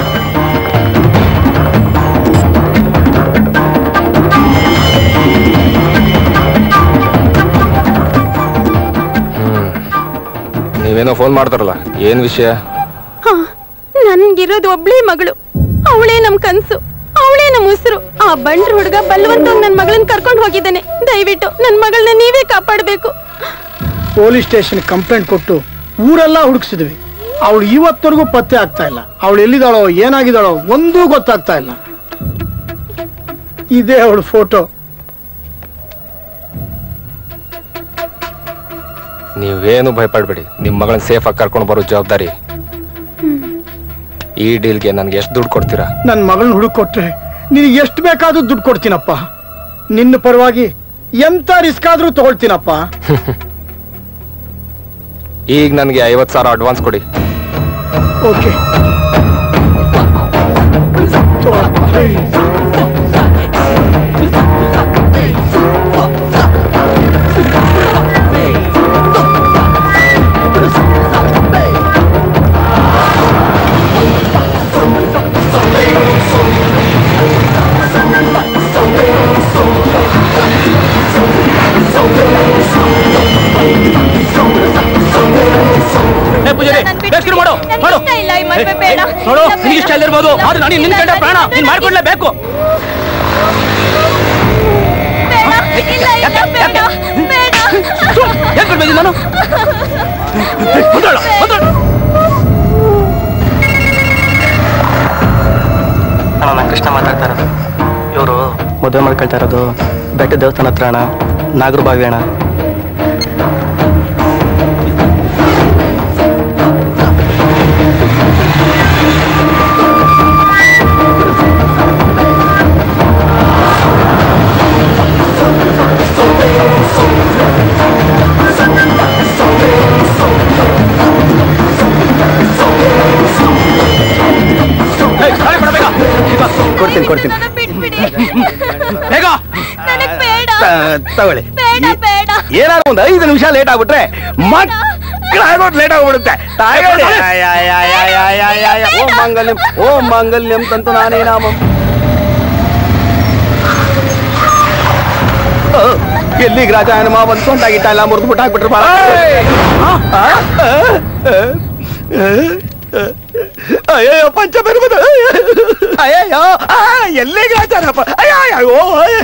S11: ನೀವೇನೋ ಫೋನ್ ಮಾಡ್ತಾರಲ್ಲ, ಏನ್ ವಿಷಯ?
S1: ನನ್ಗಿರೋದು ಒಬ್ಳೇ ಮಗಳು, ಅವಳೇ ನಮ್ ಕನ್ಸು, ಅವಳೇ ನಮ್ ಉಸಿರು. ಆ ಬಂಡ್ರ ಹುಡುಗ ಬಲ್ವಂತ ನನ್ ಮಗಳನ್ನ ಕರ್ಕೊಂಡು ಹೋಗಿದ್ದಾನೆ. ದಯವಿಟ್ಟು ನನ್ ಮಗಳನ್ನ ನೀವೇ ಕಾಪಾಡ್ಬೇಕು.
S12: ಪೊಲೀಸ್ ಸ್ಟೇಷನ್ ಕಂಪ್ಲೇಂಟ್ ಕೊಟ್ಟು ಊರೆಲ್ಲ ಹುಡುಕ್ಸಿದ್ವಿ. ಅವಳು ಇವತ್ತವರೆಗೂ ಪತ್ತೆ ಆಗ್ತಾ ಇಲ್ಲ. ಅವಳು ಎಲ್ಲಿದ್ದಾಳೋ ಏನಾಗಿದ್ದಾಳೋ ಒಂದೂ ಗೊತ್ತಾಗ್ತಾ ಇಲ್ಲ. ಇದೇ ಅವಳ ಫೋಟೋ.
S11: ನೀವೇನು ಭಯಪಡ್ಬೇಡಿ, ನಿಮ್ ಮಗಳನ್ನ ಸೇಫ್ ಆಗಿ ಕರ್ಕೊಂಡು ಬರೋ ಜವಾಬ್ದಾರಿ. ಈ ಡೀಲ್ಗೆ ನನ್ಗೆ ಎಷ್ಟು ದುಡ್ಡು ಕೊಡ್ತೀರಾ?
S12: ನನ್ನ ಮಗಳನ್ನ ಹುಡುಕ್ ಕೊಟ್ರೆ ನಿನಗೆ ಎಷ್ಟು ಬೇಕಾದ್ರೂ ದುಡ್ಡು ಕೊಡ್ತೀನಪ್ಪ. ನಿನ್ನ ಪರವಾಗಿ ಎಂತ ರಿಸ್ಕ್ ಆದ್ರೂ ತಗೊಳ್ತೀನಪ್ಪ.
S11: ಈಗ ನನಗೆ 50,000 ಅಡ್ವಾನ್ಸ್ ಕೊಡಿ.
S12: ಓಕೆ.
S9: ಪೂಜಾರಿ, ಬೇಗ ಶುರು ಮಾಡು.
S5: ಮಾಡು ನೋಡು ನಿನ್ ಇಷ್ಟ ಇರ್ಬೋದು ಆದ್ರೆ ನಾನು ನಿನ್ ಕಂಡ ಪ್ರಾಣ ನೀನ್ ಮಾಡ್ಕೊಡ್ಲೇಬೇಕು. ನಾನು
S6: ನಾನು ಕೃಷ್ಣ ಮಾತಾಡ್ತಾ ಇರೋದು. ಇವರು ಮದುವೆ ಮಾಡ್ಕೊಳ್ತಾ ಇರೋದು ಬೆಟ್ಟ ದೇವಸ್ಥಾನ ಹತ್ರ ಅಣ್ಣ, ನಾಗರ ಬಾವಿ ಅಣ್ಣ. ಕೊಡ್ತೀನಿ ತಗೊಳ್ಳಿ. ಏನಾದ್ರು ಒಂದು 5 ನಿಮಿಷ ಲೇಟ್ ಆಗ್ಬಿಟ್ರೆ ಮಕ್ಕಳಾಗೋದು ಲೇಟ್ ಆಗ್ಬಿಡುತ್ತೆ. ಓಂ ಮಾಂಗಲ್ಯಂ ಓಂ ಮಾಂಗಲ್ಯಂ ತಂತು ನಾನೇ ನಾಮಂ. ಎಲ್ಲಿಗೆ ರಾಜ ಹನುಮ ಬಂದು ಸೊಂಟಾಗಿಟ್ಟ ಎಲ್ಲ ಮುರಿದು ಬಿಟ್ಟು ಹಾಕ್ಬಿಟ್ರು. ಅಯ್ಯೋ ಪಂಚ ಬರ್ಬೋದು. ಅಯ್ಯೋ ಎಲ್ಲಿಗೆ ರಾಜನಪ್ಪ. ಅಯ್ಯೋ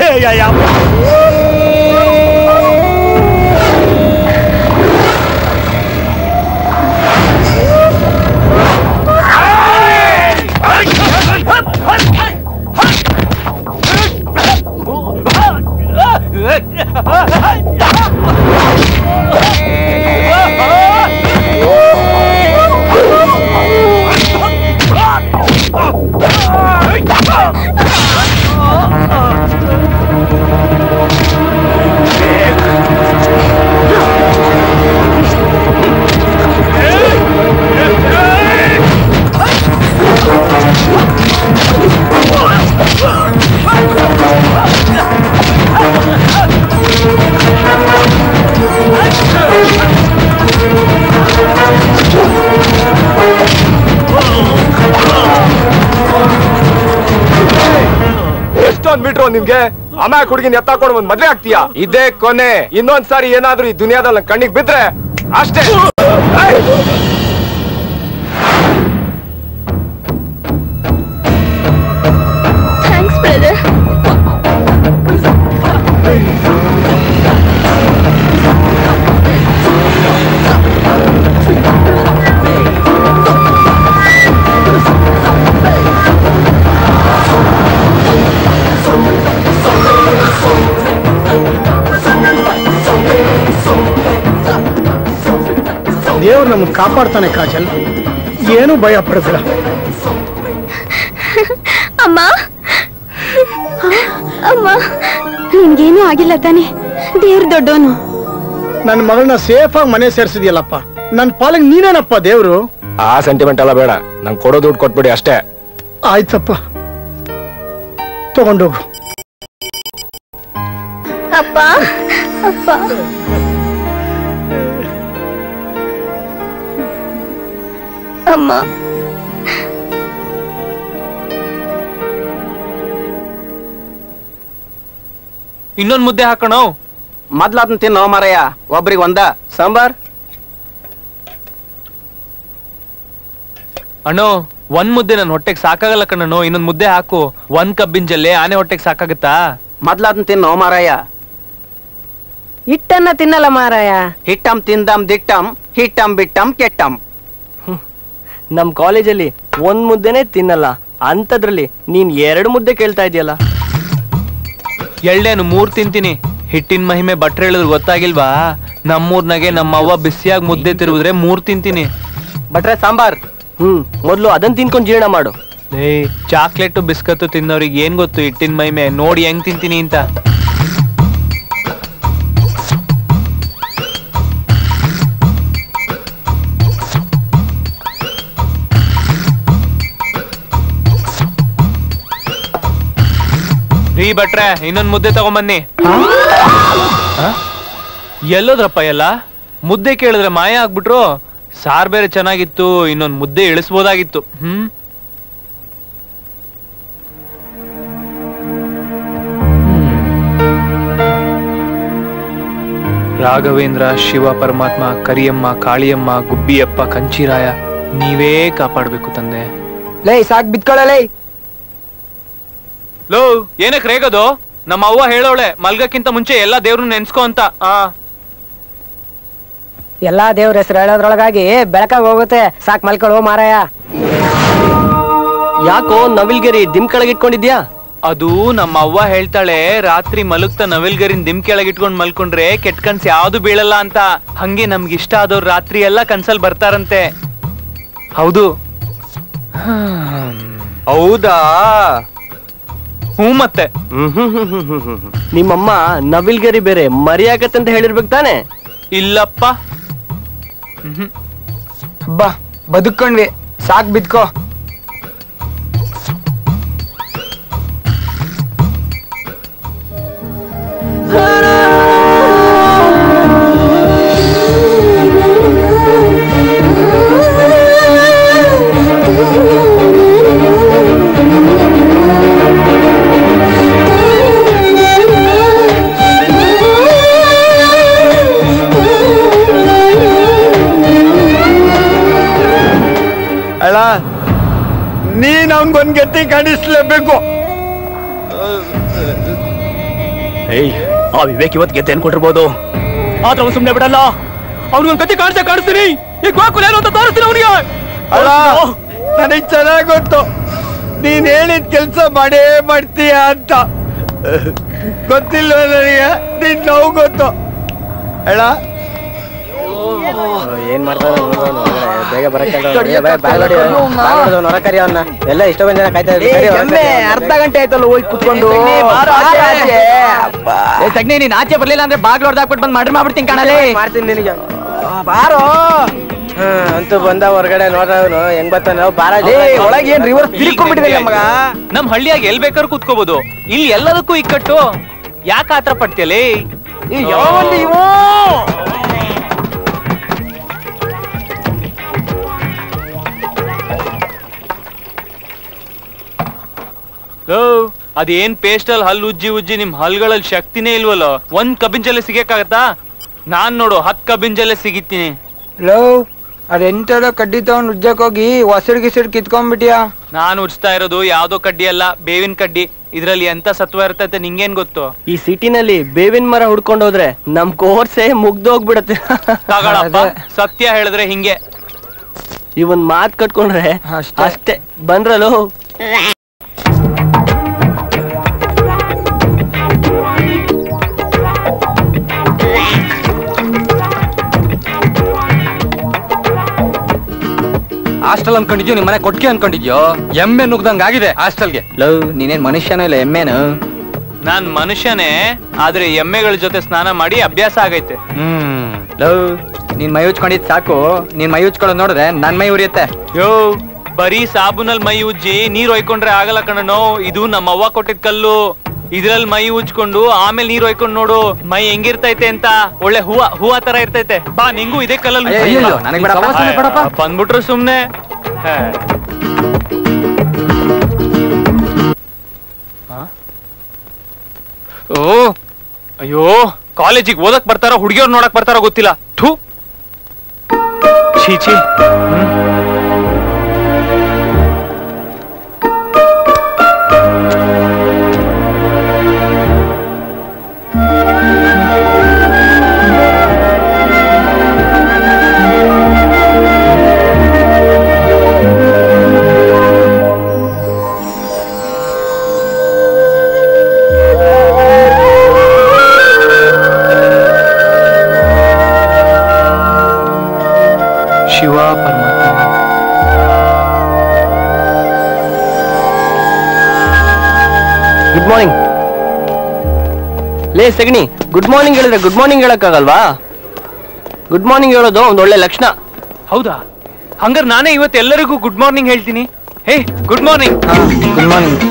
S6: ಎಷ್ಟೊಂದ್ ಮೀಟ್ರು ನಿಮ್ಗೆ ಅಮ್ಯಾಕ್ ಹುಡುಗಿನ ಎತ್ತಾಕೊಂಡು ಒಂದ್ ಮದ್ವೆ ಆಗ್ತೀಯಾ? ಇದೇ ಕೊನೆ. ಇನ್ನೊಂದ್ಸಾರಿ ಏನಾದ್ರೂ ಈ ದುನಿಯಾದಲ್ಲಿ ಕಣ್ಣಿಗೆ ಬಿದ್ರೆ ಅಷ್ಟೇ.
S1: Thanks brother.
S12: ದೇವ್ರು ನಮ್ಮನ್ನು ಕಾಪಾಡ್ತಾನೆ ಕಾಜಲ್, ಏನು ಭಯ ಪಡಬೇಡ.
S1: ಅಮ್ಮ ಅಮ್ಮ ನಿನ್ಗೇನು ಆಗಿಲ್ಲ ತಾನೆ? ದೇವ್ರು ದೊಡ್ಡವನು.
S12: ನನ್ನ ಮಗಳನ್ನ ಸೇಫ್ ಆಗಿ ಮನೆ ಸೇರ್ಸಿದ್ಯಲ್ಲಪ್ಪ, ನನ್ನ ಪಾಲಿಗೆ ನೀನೇನಪ್ಪ ದೇವ್ರು.
S11: ಆ ಸೆಂಟಿಮೆಂಟ್ ಎಲ್ಲ ಬೇಡ, ನಂಗೆ ಕೊಡೋ ದುಡ್ಡು ಕೊಟ್ಬಿಡಿ ಅಷ್ಟೇ.
S12: ಆಯ್ತಪ್ಪ, ತಗೊಂಡೋಗು.
S1: ಅಪ್ಪ ಅಪ್ಪ ಅಮ್ಮ
S5: ಇನ್ನೊಂದ್ ಮುದ್ದೆ ಹಾಕೋಣ.
S6: ಮೊದ್ಲಾದ್ನ ತಿನ್ನೋ ಮಾರಯ್ಯ, ಒಬ್ರಿಗೆ ಒಂದ ಸಾಂಬಾರ್.
S5: ಅಣ್ಣೋ ಒಂದ್ ಮುದ್ದೆ ನನ್ ಹೊಟ್ಟೆಗೆ ಸಾಕಾಗಲ್ಲ ಕಣ್ಣೋ, ಇನ್ನೊಂದ್ ಮುದ್ದೆ ಹಾಕು. 1 ಕಬ್ಬಿನ ಜಲ್ಲೆ ಆನೆ ಹೊಟ್ಟೆಗೆ ಸಾಕಾಗತ್ತಾ?
S6: ಮೊದ್ಲಾದ್ನ ತಿನ್ನೋ ಮಾರಯ್ಯ.
S13: ಹಿಟ್ಟನ್ನ ತಿನ್ನಲ್ಲ ಮಾರಾಯ.
S6: ಹಿಟ್ಟಂ ತಿಂದಂ ದಿಟ್ಟಂ ಹಿಟ್ಟಂ ಬಿಟ್ಟಂ ಕೆಟ್ಟಂ.
S13: ನಮ್ ಕಾಲೇಜಲ್ಲಿ 1 ಮುದ್ದೆನೆ ತಿನ್ನಲ್ಲ, ಅಂತದ್ರಲ್ಲಿ ನೀನ್ 2 ಮುದ್ದೆ ಕೇಳ್ತಾ ಇದೆಯಲ್ಲ.
S5: ಎಳ್ಳೇನು 3 ತಿಂತೀನಿ. ಹಿಟ್ಟಿನ ಮಹಿಮೆ ಬಟ್ರೆ ಹೇಳಿದ್ರು ಗೊತ್ತಾಗಿಲ್ವಾ? ನಮ್ಮೂರ್ನಾಗೆ ನಮ್ಮವ್ವ ಬಿಸಿಯಾಗಿ ಮುದ್ದೆ ತಿರುಗಿದ್ರೆ 3 ತಿಂತೀನಿ.
S13: ಬಟ್ರೆ ಸಾಂಬಾರ್. ಮೊದ್ಲು ಅದನ್ ತಿನ್ಕೊಂಡ್ ಜೀರ್ಣ ಮಾಡು.
S5: ಚಾಕ್ಲೇಟ್ ಬಿಸ್ಕತ್ತು ತಿನ್ನೋರಿಗೆ ಏನ್ ಗೊತ್ತು ಹಿಟ್ಟಿನ ಮಹಿಮೆ? ನೋಡಿ ಹೆಂಗ್ ತಿಂತೀನಿ ಅಂತ. ರೀ ಭಟ್ರೆ, ಇನ್ನೊಂದ್ ಮುದ್ದೆ ತಗೊಂಬನ್ನಿ. ಎಲ್ಲೋದ್ರಪ್ಪ ಎಲ್ಲ? ಮುದ್ದೆ ಕೇಳಿದ್ರೆ ಮಾಯ ಆಗ್ಬಿಟ್ರು. ಸಾರ್ ಬೇರೆ ಚೆನ್ನಾಗಿತ್ತು, ಇನ್ನೊಂದ್ ಮುದ್ದೆ ಇಳಿಸ್ಬೋದಾಗಿತ್ತು. ರಾಘವೇಂದ್ರ, ಶಿವ ಪರಮಾತ್ಮ, ಕರಿಯಮ್ಮ, ಕಾಳಿಯಮ್ಮ, ಗುಬ್ಬಿಯಪ್ಪ, ಕಂಚಿರಾಯ, ನೀವೇ ಕಾಪಾಡ್ಬೇಕು ತಂದೆ.
S13: ಲೇ ಸಾಕ್ ಬಿತ್ಕೊಳ್ಳಲೇ.
S5: ಲೋ ಏನಕ್ಕೆ ರೇಗೋದು? ನಮ್ಮ ಅವ್ವ ಹೇಳೋಳೆ ಮಲ್ಗಕ್ಕಿಂತ ಮುಂಚೆ ಎಲ್ಲಾ ದೇವ್ರನ್ನ ನೆನ್ಸ್ಕೊ ಅಂತ.
S13: ಎಲ್ಲಾ ದೇವ್ರ ಹೆಸರು ಹೇಳೋದ್ರೊಳಗಾಗಿ ಬೆಳಕಾಗ ಹೋಗುತ್ತೆ. ಸಾಕ್ ಮಲ್ಕೊಳ್ಳೋ ಮಾರಾಯ.
S14: ಯಾಕೋ ನವಿಲ್ಗೆರಿ ದಿಮ್ ಕೆಳಗಿಟ್ಕೊಂಡಿದ್ಯಾ?
S5: ಅದು ನಮ್ಮ ಅವ್ವ ಹೇಳ್ತಾಳೆ ರಾತ್ರಿ ಮಲಗ್ತಾ ನವಿಲ್ಗರಿನ್ ದಿಮ್ ಕೆಳಗಿಟ್ಕೊಂಡ್ ಮಲ್ಕೊಂಡ್ರೆ ಕೆಟ್ಟ ಕನ್ಸ್ ಯಾವ್ದು ಬೀಳಲ್ಲ ಅಂತ. ಹಂಗೆ ನಮ್ಗೆ ಇಷ್ಟ ಆದವ್ರು ರಾತ್ರಿ ಎಲ್ಲ ಕನ್ಸಲ್ ಬರ್ತಾರಂತೆ. ಹೌದು.
S14: ಹೌದಾ?
S5: ಹ್ಞೂ ಮತ್ತೆ.
S14: ನಿಮ್ಮಮ್ಮ ನವಿಲ್ಗರಿ ಬೇರೆ ಮರಿಯಾಗತ್ತಂತ ಹೇಳಿರ್ಬೇಕು ತಾನೆ?
S5: ಇಲ್ಲಪ್ಪ.
S13: ಬಾ ಬದುಕೊಂಡ್ವಿ, ಸಾಕ್ ಬಿದ್ಕೋ.
S12: ಅಲ್ಲ ನೀನ್ ಅವನ್ಗೊಂದ್ ಗತಿ ಕಾಣಿಸ್ಲೇಬೇಕು.
S14: ಆ ವಿವೇಕ್ ಇವತ್ತು ಗೆದ್ದೆ ಅನ್ಕೊಂಡಿರ್ಬೋದು, ಆದ್ರೆ ಅವ್ನು ಸುಮ್ನೆ ಬಿಡಲ್ಲ. ಅವ್ನಿಗೊಂದ್ ಗತಿ ಕಾಣಿಸ್ತೀನಿ. ಈಗ ಏನು ಅಂತ ತೋರಿಸ್ತೀನಿ ಅವನಿಗೆ.
S12: ಅಲ್ಲ ನನಗ್ ಚೆನ್ನಾಗ್ ಗೊತ್ತು ನೀನ್ ಹೇಳಿದ ಕೆಲ್ಸ ಮಾಡೇ ಮಾಡ್ತೀಯ ಅಂತ. ಗೊತ್ತಿಲ್ವ ನನಗೆ ನಿನ್ ನೋವು ಗೊತ್ತು. ಅಲ್ಲ
S13: ಏನ್ ಮಾಡ್ತಾರ ಬೇಗ ಬರಕ್ಕೆ ಎಲ್ಲ ಇಷ್ಟೊಂದ್ ಜನ ಕಾಯ್ತಾ ಅರ್ಧ ಗಂಟೆ ಆಯ್ತಲ್ಲ ಹೋಗಿ ಕುತ್ಕೊಂಡು. ತಗ್ನಿ ನೀನ್ ಆಚೆ ಬರ್ಲಿಲ್ಲ ಅಂದ್ರೆ ಬಾಗ್ಲು ಹೊಡೆದಾಕ್ಬಿಟ್ಟು ಬಂದ್ ಮರ್ಡರ್ ಮಾಡ್ಬಿಡ್ತೀನಿ ಕಾಣಲೇ. ಮಾಡ್ತೀನಿ ನಿನಗೆ ಬಾರೋ. ಅಂತೂ ಬಂದ ಹೊರಗಡೆ ನೋಡ್ರವನು ಹೆಂಗ್ ಬರ್ತಾನ. ಬಾರ ಒಳಗೆ ಏನ್ ರಿವರ್ಸ್ ತಿರ್ಕೊಂಡ್ಬಿಟ್ಟಿದೆ ಮಗ.
S5: ನಮ್ ಹಳ್ಳಿಯಾಗ ಎಲ್ ಬೇಕಾದ್ರೂ ಕುತ್ಕೋಬಹುದು, ಇಲ್ಲಿ ಎಲ್ಲದಕ್ಕೂ ಇಕ್ಕಟ್ಟು. ಯಾಕೆ ಆತರ ಪಡ್ತೀಯಲೇ? ಅದೇನ್ ಪೇಸ್ಟಲ್ ಹಲ್ಲು ಉಜ್ಜಿ ಉಜ್ಜಿ ನಿಮ್ ಹಲ್ಗಳಲ್ಲಿ ಶಕ್ತಿನೇ ಇಲ್ವಲ್ಲ. ಒಂದ್ ಕಬ್ಬಿನ ಜಲ್ಲೆ ಸಿಗಕ್ಕಾಗತ್ತಾ? ನಾನ್ ನೋಡು 10 ಕಬ್ಬಿನ ಜಲ್ಲೆ ಸಿಗಿತೀನಿ.
S13: ಲೋ ಅದೆಂತದ ಕಡ್ಡಿ ತಗೊಂಡ್ ಉಜ್ಜಕ್ ಹೋಗಿ ಹೊಸಡ್ ಗಿಸಡ್ ಕಿತ್ಕೊಂಡ್ಬಿಟ್ಯಾ?
S5: ನಾನ್ ಉಜ್ತಾ ಇರೋದು ಯಾವ್ದೋ ಕಡ್ಡಿ ಅಲ್ಲ, ಬೇವಿನ ಕಡ್ಡಿ. ಇದ್ರಲ್ಲಿ ಎಂತ ಸತ್ವ ಇರ್ತೈತೆ ನಿಂಗೇನ್ ಗೊತ್ತು?
S14: ಈ ಸಿಟಿನಲ್ಲಿ ಬೇವಿನ ಮರ ಹುಡ್ಕೊಂಡು ಹೋದ್ರೆ ನಮ್ ಕೋರ್ಸೆ ಮುಗ್ದೋಗ್ಬಿಡತ್ತೆ.
S5: ತಗೊಳಪ್ಪ, ಸತ್ಯ ಹೇಳಿದ್ರೆ ಹಿಂಗೆ.
S14: ಇವನ್ ಮಾತ್ ಕಟ್ಕೊಂಡ್ರೆ ಅಷ್ಟೇ. ಬಂದ್ರಲು
S6: ಹಾಸ್ಟೆಲ್ ಅನ್ಕೊಂಡಿದ್ಯೋ ನಿಮ್ ಮನೆ ಕೊಟ್ಗೆ ಅನ್ಕೊಂಡಿದ್ಯೋ? ಎಮ್ಮೆ ನುಗ್ದಂಗ್ ಆಗಿದೆ ಹಾಸ್ಟೆಲ್ಗೆ. ಲವ್ ನೀನೇನ್ ಮನುಷ್ಯನೂ ಇಲ್ಲ ಎಮ್ಮೆನು.
S5: ನಾನ್ ಮನುಷ್ಯನೇ, ಆದ್ರೆ ಎಮ್ಮೆಗಳ ಜೊತೆ ಸ್ನಾನ ಮಾಡಿ ಅಭ್ಯಾಸ ಆಗೈತೆ.
S6: ಲವ್ ನೀನ್ ಮೈ ಉಜ್ಕೊಂಡಿದ್ ಸಾಕು. ನೀನ್ ಮೈ ಉಜ್ಕೊಳ್ಳೋದ್ ನೋಡಿದ್ರೆ ನನ್ ಮೈ ಉರಿಯುತ್ತೆ.
S5: ಯೋ ಬರೀ ಸಾಬೂನಲ್ಲಿ ಮೈ ಉಜ್ಜಿ ನೀರ್ ಹೊಯ್ಕೊಂಡ್ರೆ ಆಗಲ್ಲ ಕಣನೋ. ಇದು ನಮ್ಮ ಅವ್ವ ಕೊಟ್ಟಿದ್ ಕಲ್ಲು. ಇದ್ರಲ್ಲಿ ಮೈ ಉಜ್ಕೊಂಡು ಆಮೇಲೆ ನೀರ್ ಹೊಯ್ಕೊಂಡ್ ನೋಡು ಮೈ ಹೆಂಗಿರ್ತೈತೆ ಅಂತ. ಒಳ್ಳೆ ಹೂವ ತರ ಇರ್ತೈತೆ. ಬಾ ನಿಂಗೂ ಇದೇ ಕಲ್ಲಲ್ಲಿ ಬಂದ್ಬಿಟ್ರು ಸುಮ್ನೆ. ಓ ಅಯ್ಯೋ, ಕಾಲೇಜಿಗೆ ಓದಕ್ ಬರ್ತಾರೋ ಹುಡುಗಿಯವ್ರು ನೋಡಕ್ ಬರ್ತಾರೋ ಗೊತ್ತಿಲ್ಲ. ಥೂ ಚೀಚಿ. ಶಿವ ಪರಮಾತ್ಮ.
S14: Good morning. ಲೇ ಸಗಣಿ, ಗುಡ್ ಮಾರ್ನಿಂಗ್ ಹೇಳಿದ್ರೆ ಗುಡ್ ಮಾರ್ನಿಂಗ್ ಹೇಳಕ್ಕಾಗಲ್ವಾ? ಗುಡ್ ಮಾರ್ನಿಂಗ್ ಹೇಳೋದು ಒಂದ್ ಒಳ್ಳೆ ಲಕ್ಷಣ.
S5: ಹೌದಾ? ಹಂಗಾರೆ ನಾನೇ ಇವತ್ತು ಎಲ್ಲರಿಗೂ ಗುಡ್ ಮಾರ್ನಿಂಗ್ ಹೇಳ್ತೀನಿ. Hey good morning.
S6: Good morning.